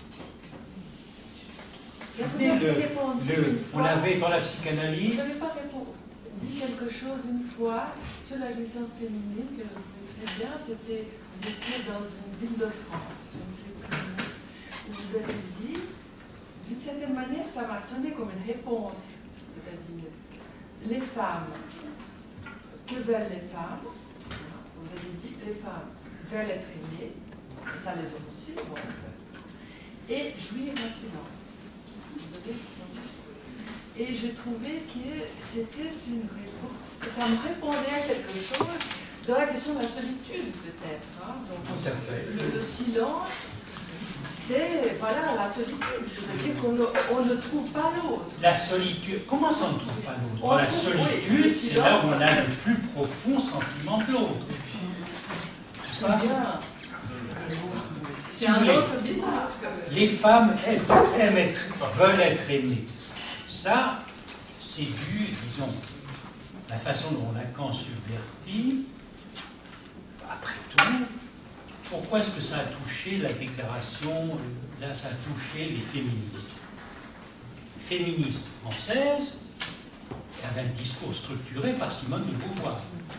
Et vous Le- avez répondu le- une on fois- l'avait dans la Vous psychanalyse. n'avez pas répondu, dit quelque chose une fois sur la jouissance féminine que je trouvais très bien. C'était, vous étiez dans une ville de France, je ne sais plus. où Vous avez dit, d'une certaine manière, ça m'a sonné comme une réponse. C'est-à-dire, les femmes, que veulent les femmes? Vous avez dit, les femmes veulent être aimées, et ça les hommes aussi, bon, et jouir en silence. Vous avez entendu? Et je trouvais que c'était une réponse, ça me répondait à quelque chose dans la question de la solitude, peut-être. Hein? Donc, tout à fait. Le, le silence, c'est voilà, la solitude, c'est-à-dire qu'on ne, on ne trouve pas l'autre. La solitude, comment ça on ne trouve pas l'autre? On La trouve, solitude, oui, c'est là où on a le plus profond sentiment de l'autre. C'est bien. C'est un autre bizarre. Les femmes elles, aiment être, veulent être aimées. Ça, c'est dû, disons, la façon dont Lacan subvertit. Après tout, pourquoi est-ce que ça a touché la déclaration, là ça a touché les féministes? Les féministes françaises avaient un discours structuré par Simone de Beauvoir.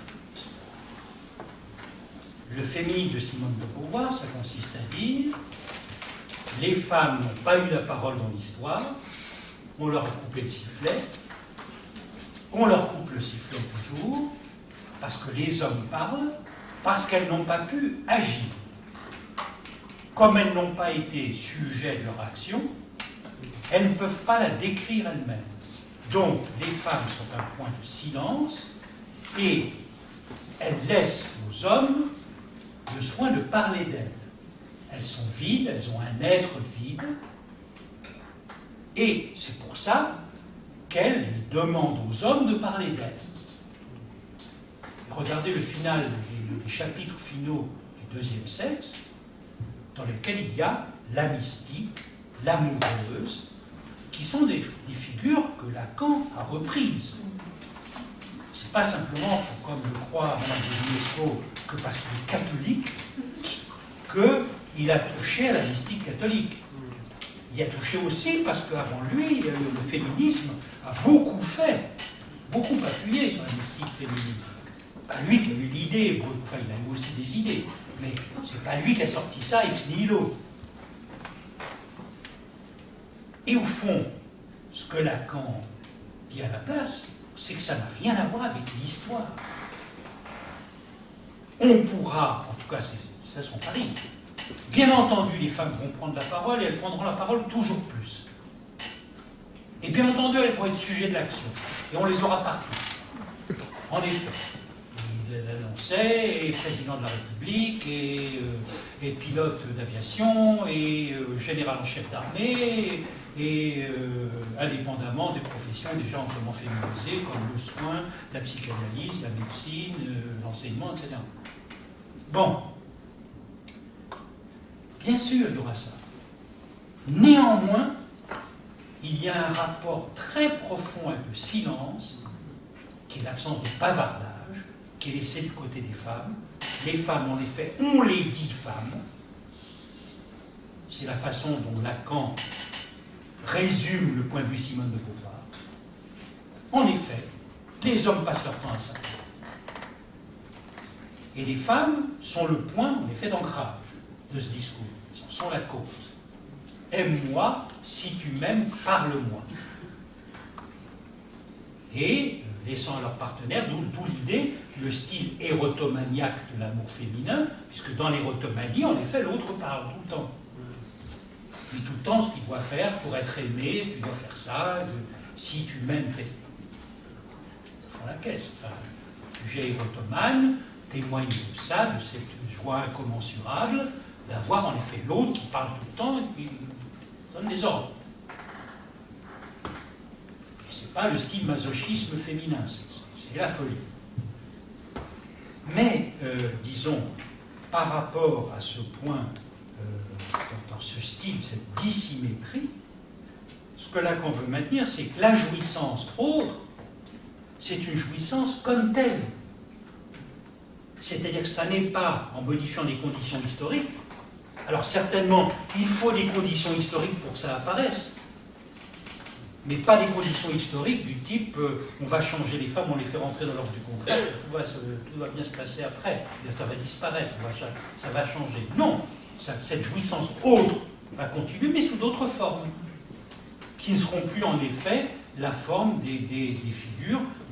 Le féminisme de Simone de Beauvoir, ça consiste à dire les femmes n'ont pas eu la parole dans l'histoire, on leur a coupé le sifflet, on leur coupe le sifflet toujours, parce que les hommes parlent, parce qu'elles n'ont pas pu agir. Comme elles n'ont pas été sujets de leur action, elles ne peuvent pas la décrire elles-mêmes. Donc, les femmes sont un point de silence et elles laissent aux hommes le soin de parler d'elles. Elles sont vides, elles ont un être vide, et c'est pour ça qu'elles demandent aux hommes de parler d'elles. Regardez le final, les, les chapitres finaux du deuxième sexe, dans lesquels il y a la mystique, l'amoureuse, qui sont des, des figures que Lacan a reprises. C'est pas simplement, comme le croit Madame de l'UNESCO, que parce qu'il est catholique, qu'il a touché à la mystique catholique. Il a touché aussi parce qu'avant lui, le féminisme a beaucoup fait, beaucoup appuyé sur la mystique féminine. Pas lui qui a eu l'idée, enfin il a eu aussi des idées, mais c'est pas lui qui a sorti ça ex nihilo. Et au fond, ce que Lacan dit à la place, c'est que ça n'a rien à voir avec l'histoire. On pourra, en tout cas c'est ça son pari, bien entendu les femmes vont prendre la parole et elles prendront la parole toujours plus. Et bien entendu elles vont être sujets de l'action. Et on les aura partout. En effet. Il l'annonçait, et président de la République, et, euh, et pilote d'aviation, et euh, général en chef d'armée, et euh, indépendamment des professions déjà amplement féminisées, comme le soin, la psychanalyse, la médecine, euh, l'enseignement, et cetera. Bon. Bien sûr, il y aura ça. Néanmoins, il y a un rapport très profond avec le silence, qui est l'absence de bavardage, qui est laissé du côté des femmes. Les femmes, en effet, on les dit femmes. C'est la façon dont Lacan résume le point de vue Simone de Beauvoir. En effet, les hommes passent leur temps à ça. Et les femmes sont le point, en effet, d'ancrage de ce discours. Elles sont la cause. Aime-moi, si tu m'aimes, parle-moi. Et laissant à leur partenaire, d'où l'idée, le style érotomaniaque de l'amour féminin, puisque dans l'érotomanie, en effet, l'autre parle tout le temps. Il dit tout le temps ce qu'il doit faire pour être aimé, tu dois faire ça, de, si tu m'aimes, fais. Ils font la caisse. Enfin, le sujet érotomane témoigne de ça, de cette joie incommensurable, d'avoir en effet l'autre qui parle tout le temps et qui donne des ordres. C'est pas le style masochisme féminin, c'est la folie. Mais, euh, disons, par rapport à ce point, euh, dans, dans ce style, cette dissymétrie, ce que Lacan veut maintenir, c'est que la jouissance autre, c'est une jouissance comme telle. C'est-à-dire que ça n'est pas en modifiant des conditions historiques. Alors certainement, il faut des conditions historiques pour que ça apparaisse. Mais pas des conditions historiques du type euh, on va changer les femmes, on les fait rentrer dans l'ordre du contraire, tout va, tout va bien se passer après, ça va disparaître, va, ça va changer. Non, ça, cette jouissance autre va continuer, mais sous d'autres formes, qui ne seront plus en effet la forme des, des, des figures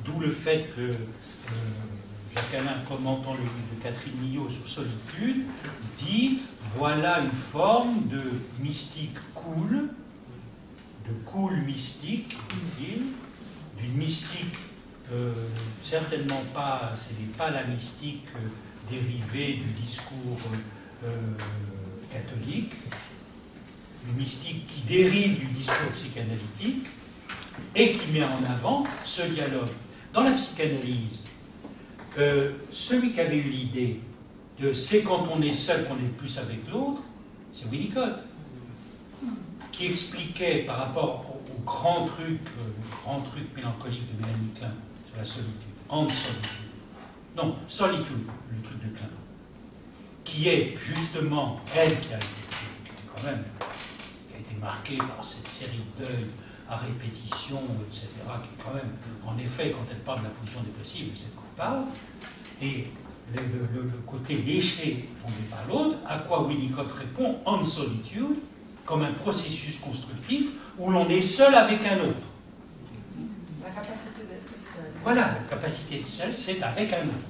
d'où le fait que euh, Jacques Alain, commentant le livre de Catherine Millot sur Solitude, dit voilà une forme de mystique cool, de cool mystique, dit-il, d'une mystique euh, certainement pas, ce n'est pas la mystique euh, dérivée du discours euh, catholique, une mystique qui dérive du discours psychanalytique et qui met en avant ce dialogue. Dans la psychanalyse, euh, celui qui avait eu l'idée de c'est quand on est seul qu'on est le plus avec l'autre, c'est Winnicott, qui expliquait par rapport au, au grand truc, euh, le grand truc mélancolique de Mélanie Klein sur la solitude, en solitude. Non, solitude, le truc de Klein, qui est justement elle qui a été, qui était quand même, qui a été marquée par cette série de deuils à répétition, et cetera, qui est quand même, en effet, quand elle parle de la position dépressive, c'est de quoi elle parle, et le, le, le côté léché tombé par l'autre, à quoi Winnicott répond en solitude, comme un processus constructif où l'on est seul avec un autre. La capacité d'être seul. Voilà, la capacité d'être seul, c'est avec un autre.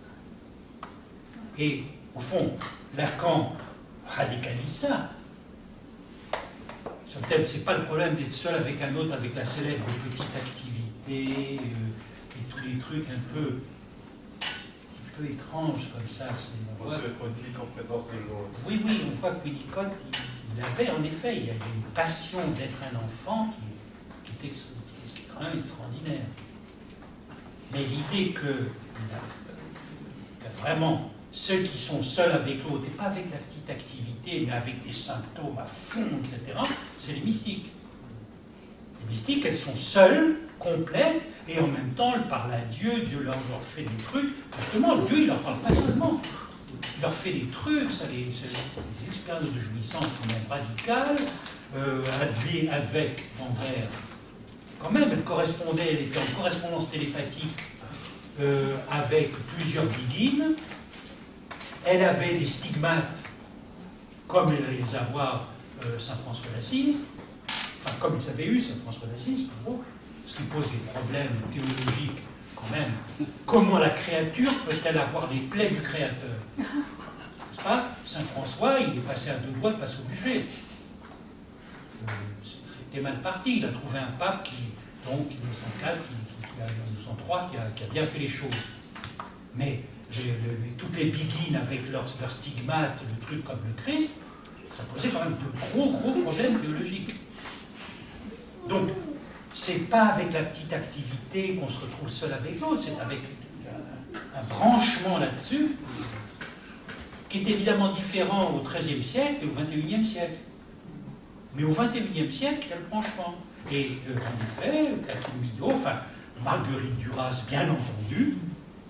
Et au fond, Lacan radicalise ça. Sur le thème, c'est pas le problème d'être seul avec un autre, avec la célèbre petite activité euh, et tous les trucs un peu, un peu étranges comme ça. On voit érotique en présence de l'autre. Oui, oui, on voit que Winnicott, il, il avait en effet, il y a une passion d'être un enfant qui, qui, est, qui est quand même extraordinaire. Mais l'idée que il a, il y a vraiment ceux qui sont seuls avec l'autre, et pas avec la petite activité, mais avec des symptômes à fond, et cetera, c'est les mystiques. Les mystiques, elles sont seules, complètes, et en même temps, elles parlent à Dieu, Dieu leur, leur fait des trucs. Justement, Dieu, il leur parle pas seulement. Il leur fait des trucs, ça les, ça, des expériences de jouissance quand même radicales, euh, avec, avec Andrère. Quand même, elle correspondait, elle était en correspondance télépathique euh, avec plusieurs biguines. Elle avait des stigmates, comme elle allait les avoir euh, Saint François d'Assise, enfin comme ils avaient eu Saint François d'Assise, ce qui pose des problèmes théologiques quand même. Comment la créature peut-elle avoir les plaies du Créateur? N'est-ce pas? Saint François, il est passé à deux doigts de passer au budget. Euh, C'était mal parti. Il a trouvé un pape qui, donc, qui, neuf cent quatre, qui, qui, qui, neuf cent trois, qui a, qui a bien fait les choses. Mais Le, le, toutes les biguines avec leurs leur stigmates, le truc comme le Christ, ça posait quand même de gros, gros problèmes théologiques. Donc, c'est pas avec la petite activité qu'on se retrouve seul avec l'autre, c'est avec un, un branchement là-dessus, qui est évidemment différent au treizième siècle et au vingt et unième siècle. Mais au vingt et unième siècle, il y a le branchement. Et euh, en effet, Catherine Millot, enfin, Marguerite Duras, bien entendu,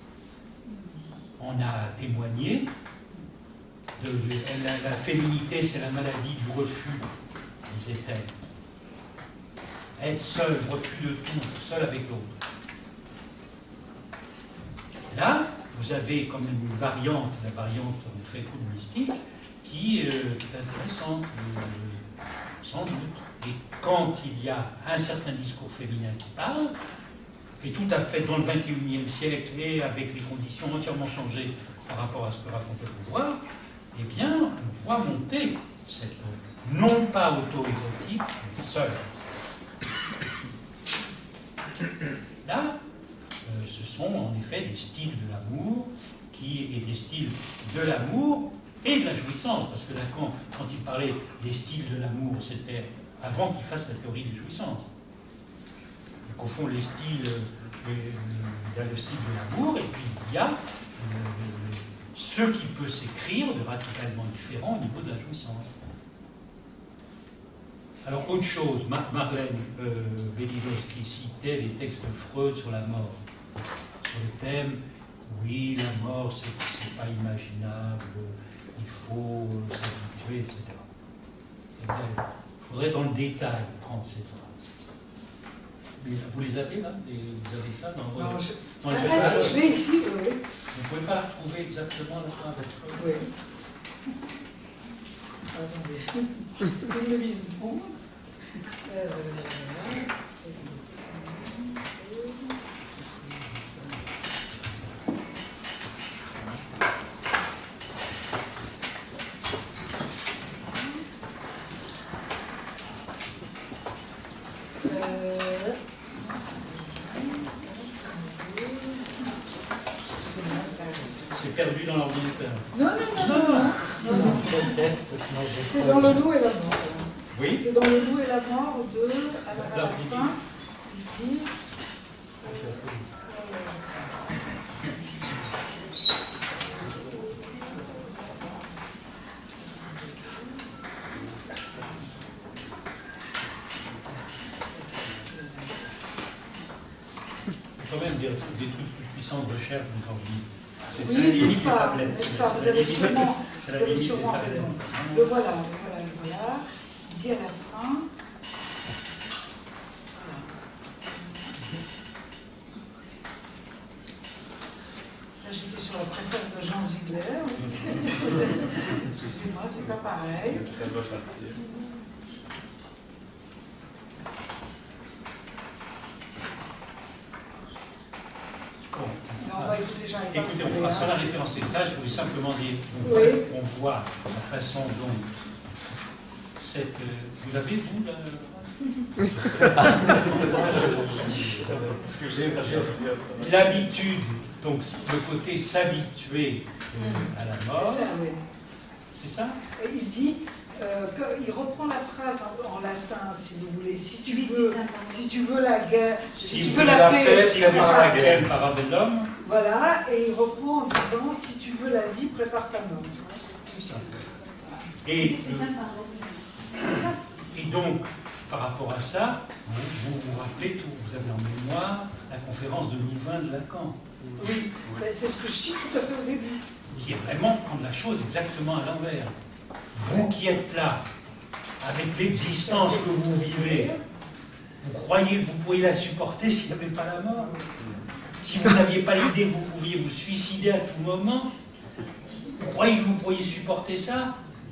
on a témoigné, de, de, la, la féminité c'est la maladie du refus, disait-elle. Être seul, refus de tout, seul avec l'autre. Là, vous avez comme une variante, la variante en fait coup mystique, qui, euh, qui est intéressante, euh, sans doute. Et quand il y a un certain discours féminin qui parle, et tout à fait dans le vingt et unième siècle, et avec les conditions entièrement changées par rapport à ce que racontait le pouvoir, eh bien, on voit monter cette, non pas auto-érotique, mais seule. Là, euh, ce sont en effet des styles de l'amour, qui et des styles de l'amour et de la jouissance, parce que Lacan, quand il parlait des styles de l'amour, c'était avant qu'il fasse la théorie des jouissances. Donc, au fond, les styles, euh, il y a le style de l'amour, et puis il y a euh, ce qui peut s'écrire de radicalement différent au niveau de la jouissance. Alors, autre chose, Mar Marlène euh, Bélidos qui citait les textes de Freud sur la mort, sur le thème, oui, la mort, c'est pas imaginable, il faut s'habituer, et cetera. Eh bien, il faudrait dans le détail prendre ces phrases. Mais vous les avez là? Vous avez ça dans, non, dans, je... dans les ah, ah, si, je l'ai ici, oui. Vous ne pouvez pas retrouver exactement la phrase? Oui. Attendez. Une mise de fond. Euh, perdu dans l'ordinateur. Non, non, non, non, non. non, non. Quel texte, parce que moi, j'ai C'est pas- dans le loup et la mort. Oui. C'est dans le loup et la mort de, à la, à la Dans fin, il dit. Quand même des, des trucs plus puissants de recherche, donc en vie. C'est Oui, ça la limite n'est-ce des pas, tablettes. n'est-ce pas, C'est vous la avez limite- sûrement, c'est vous la avez limite des sûrement tablettes. raison. Le voilà, le voilà, le voilà. Il dit à la fin. Voilà. Là, j'étais sur la préface de Jean Ziegler. Excusez-moi, c'est pas pareil. Ça doit partir. Non, bah, écoutez, j'arrive pas à Écoutez, on trouver, fera hein. sans la référence exacte, je voulais simplement dire qu'on Oui. on voit la façon dont cette. euh, Vous l'avez, vous, là l'habitude, donc le côté s'habituer euh, à la mort, C'est ça, oui. c'est ça? Et il dit, euh, que- il reprend la phrase en, en latin, si vous voulez, si tu veux, si tu veux la guerre, si, tu veux la paix, si vous prépare la laquelle parabellum, Voilà, et il reprend en disant, si tu veux la vie, prépare ta mort. c'est ça. Et, et donc, par rapport à ça, vous vous, vous rappelez tout, vous avez en mémoire la conférence de Louvain de Lacan, Oui, ben, c'est ce que je dis tout à fait au début. qui est vraiment prendre la chose exactement à l'envers. Vous qui êtes là, avec l'existence que vous vivez, vous croyez que vous pourriez la supporter s'il n'y avait pas la mort? Si vous n'aviez pas l'idée que vous pouviez vous suicider à tout moment, vous croyez que vous pourriez supporter ça?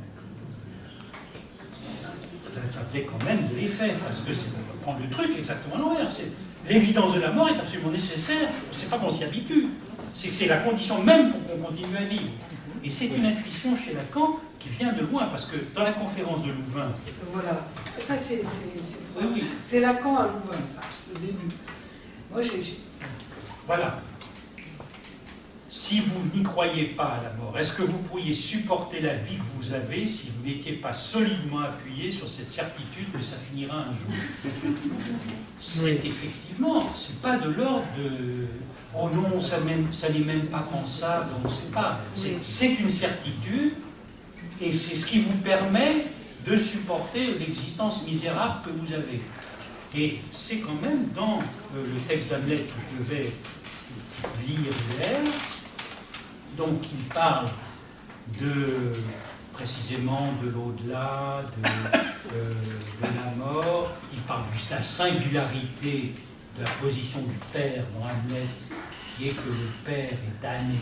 Ça, ça faisait quand même de l'effet, parce que c'est prendre le truc exactement à l'envers. C'est- L'évidence de la mort est absolument nécessaire. C'est pas qu'on s'y habitue, c'est que c'est la condition même pour qu'on continue à vivre. Et c'est une intuition chez Lacan qui vient de loin, parce que dans la conférence de Louvain, Voilà, ça c'est c'est- c'est oui, oui, c'est Lacan à Louvain, ça, le début. Moi, j'ai... j'ai- voilà. Si vous n'y croyez pas à la mort, est-ce que vous pourriez supporter la vie que vous avez si vous n'étiez pas solidement appuyé sur cette certitude que ça finira un jour? C'est effectivement, c'est pas de l'ordre de « oh non, ça, même- ça n'est même pas pensable, on ne sait pas ». C'est- C'est une certitude et c'est ce qui vous permet de supporter l'existence misérable que vous avez. Et c'est quand même dans euh, le texte d'Hamlet que je devais lire hier, donc il parle de précisément de l'au-delà, de, euh, de la mort, il parle de la singularité de la position du Père dans Hamlet, qui est que le Père est damné,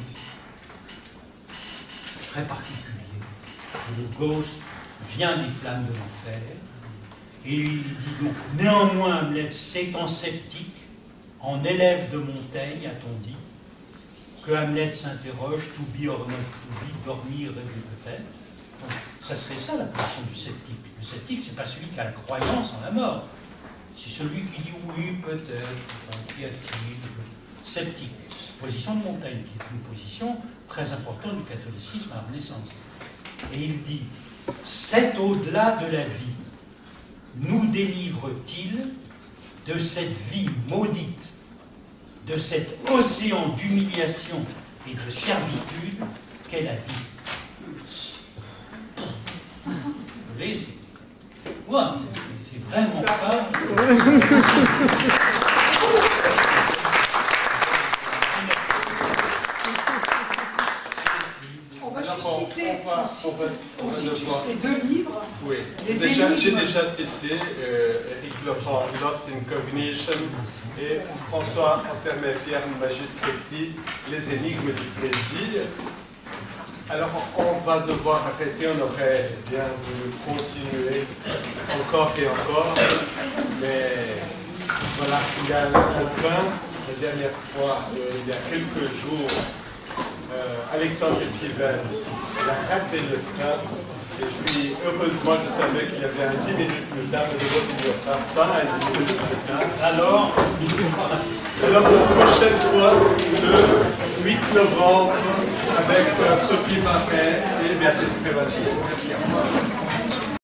très particulier. Le ghost vient des flammes de l'enfer, et il dit donc, néanmoins Hamlet, s'étant sceptique, en élève de Montaigne, a-t-on dit, que Hamlet s'interroge, to be or not to be, dormir, rêver peut-être. Donc, ça serait ça la position du sceptique. Le sceptique, c'est pas celui qui a la croyance en la mort. C'est celui qui dit oui, peut-être, enfin, qui a-t-il, sceptique. Position de Montaigne, qui est une position très importante du catholicisme à la Renaissance. Et il dit, cet au-delà de la vie nous délivre-t-il de cette vie maudite, de cet océan d'humiliation et de servitude qu'est la vie? Vous voyez, c'est ouais, c'est- c'est vraiment pas... On va Alors, juste on- citer, on va- on cite, on va- on on va cite juste devoir- les deux livres. Oui, Les déjà, énigmes. j'ai déjà cité euh, Éric Lefranc, Lost in Cognition, et François Anselme-Pierre Magistretti, Les énigmes du plaisir. Alors, on va devoir arrêter, on aurait bien voulu continuer encore et encore, mais voilà, il y a un point. La dernière fois, euh, il y a quelques jours, euh, Alexandre Stevens, il a raté le train. Et puis, heureusement, je savais qu'il y avait un dix minutes plus tard, mais de l'autre, il n'y aura pas un dix minutes plus tard. Alors, il faut pas. Alors, la prochaine fois, le huit novembre, avec euh, Sophie Marais et Béatrice Prévati. Merci.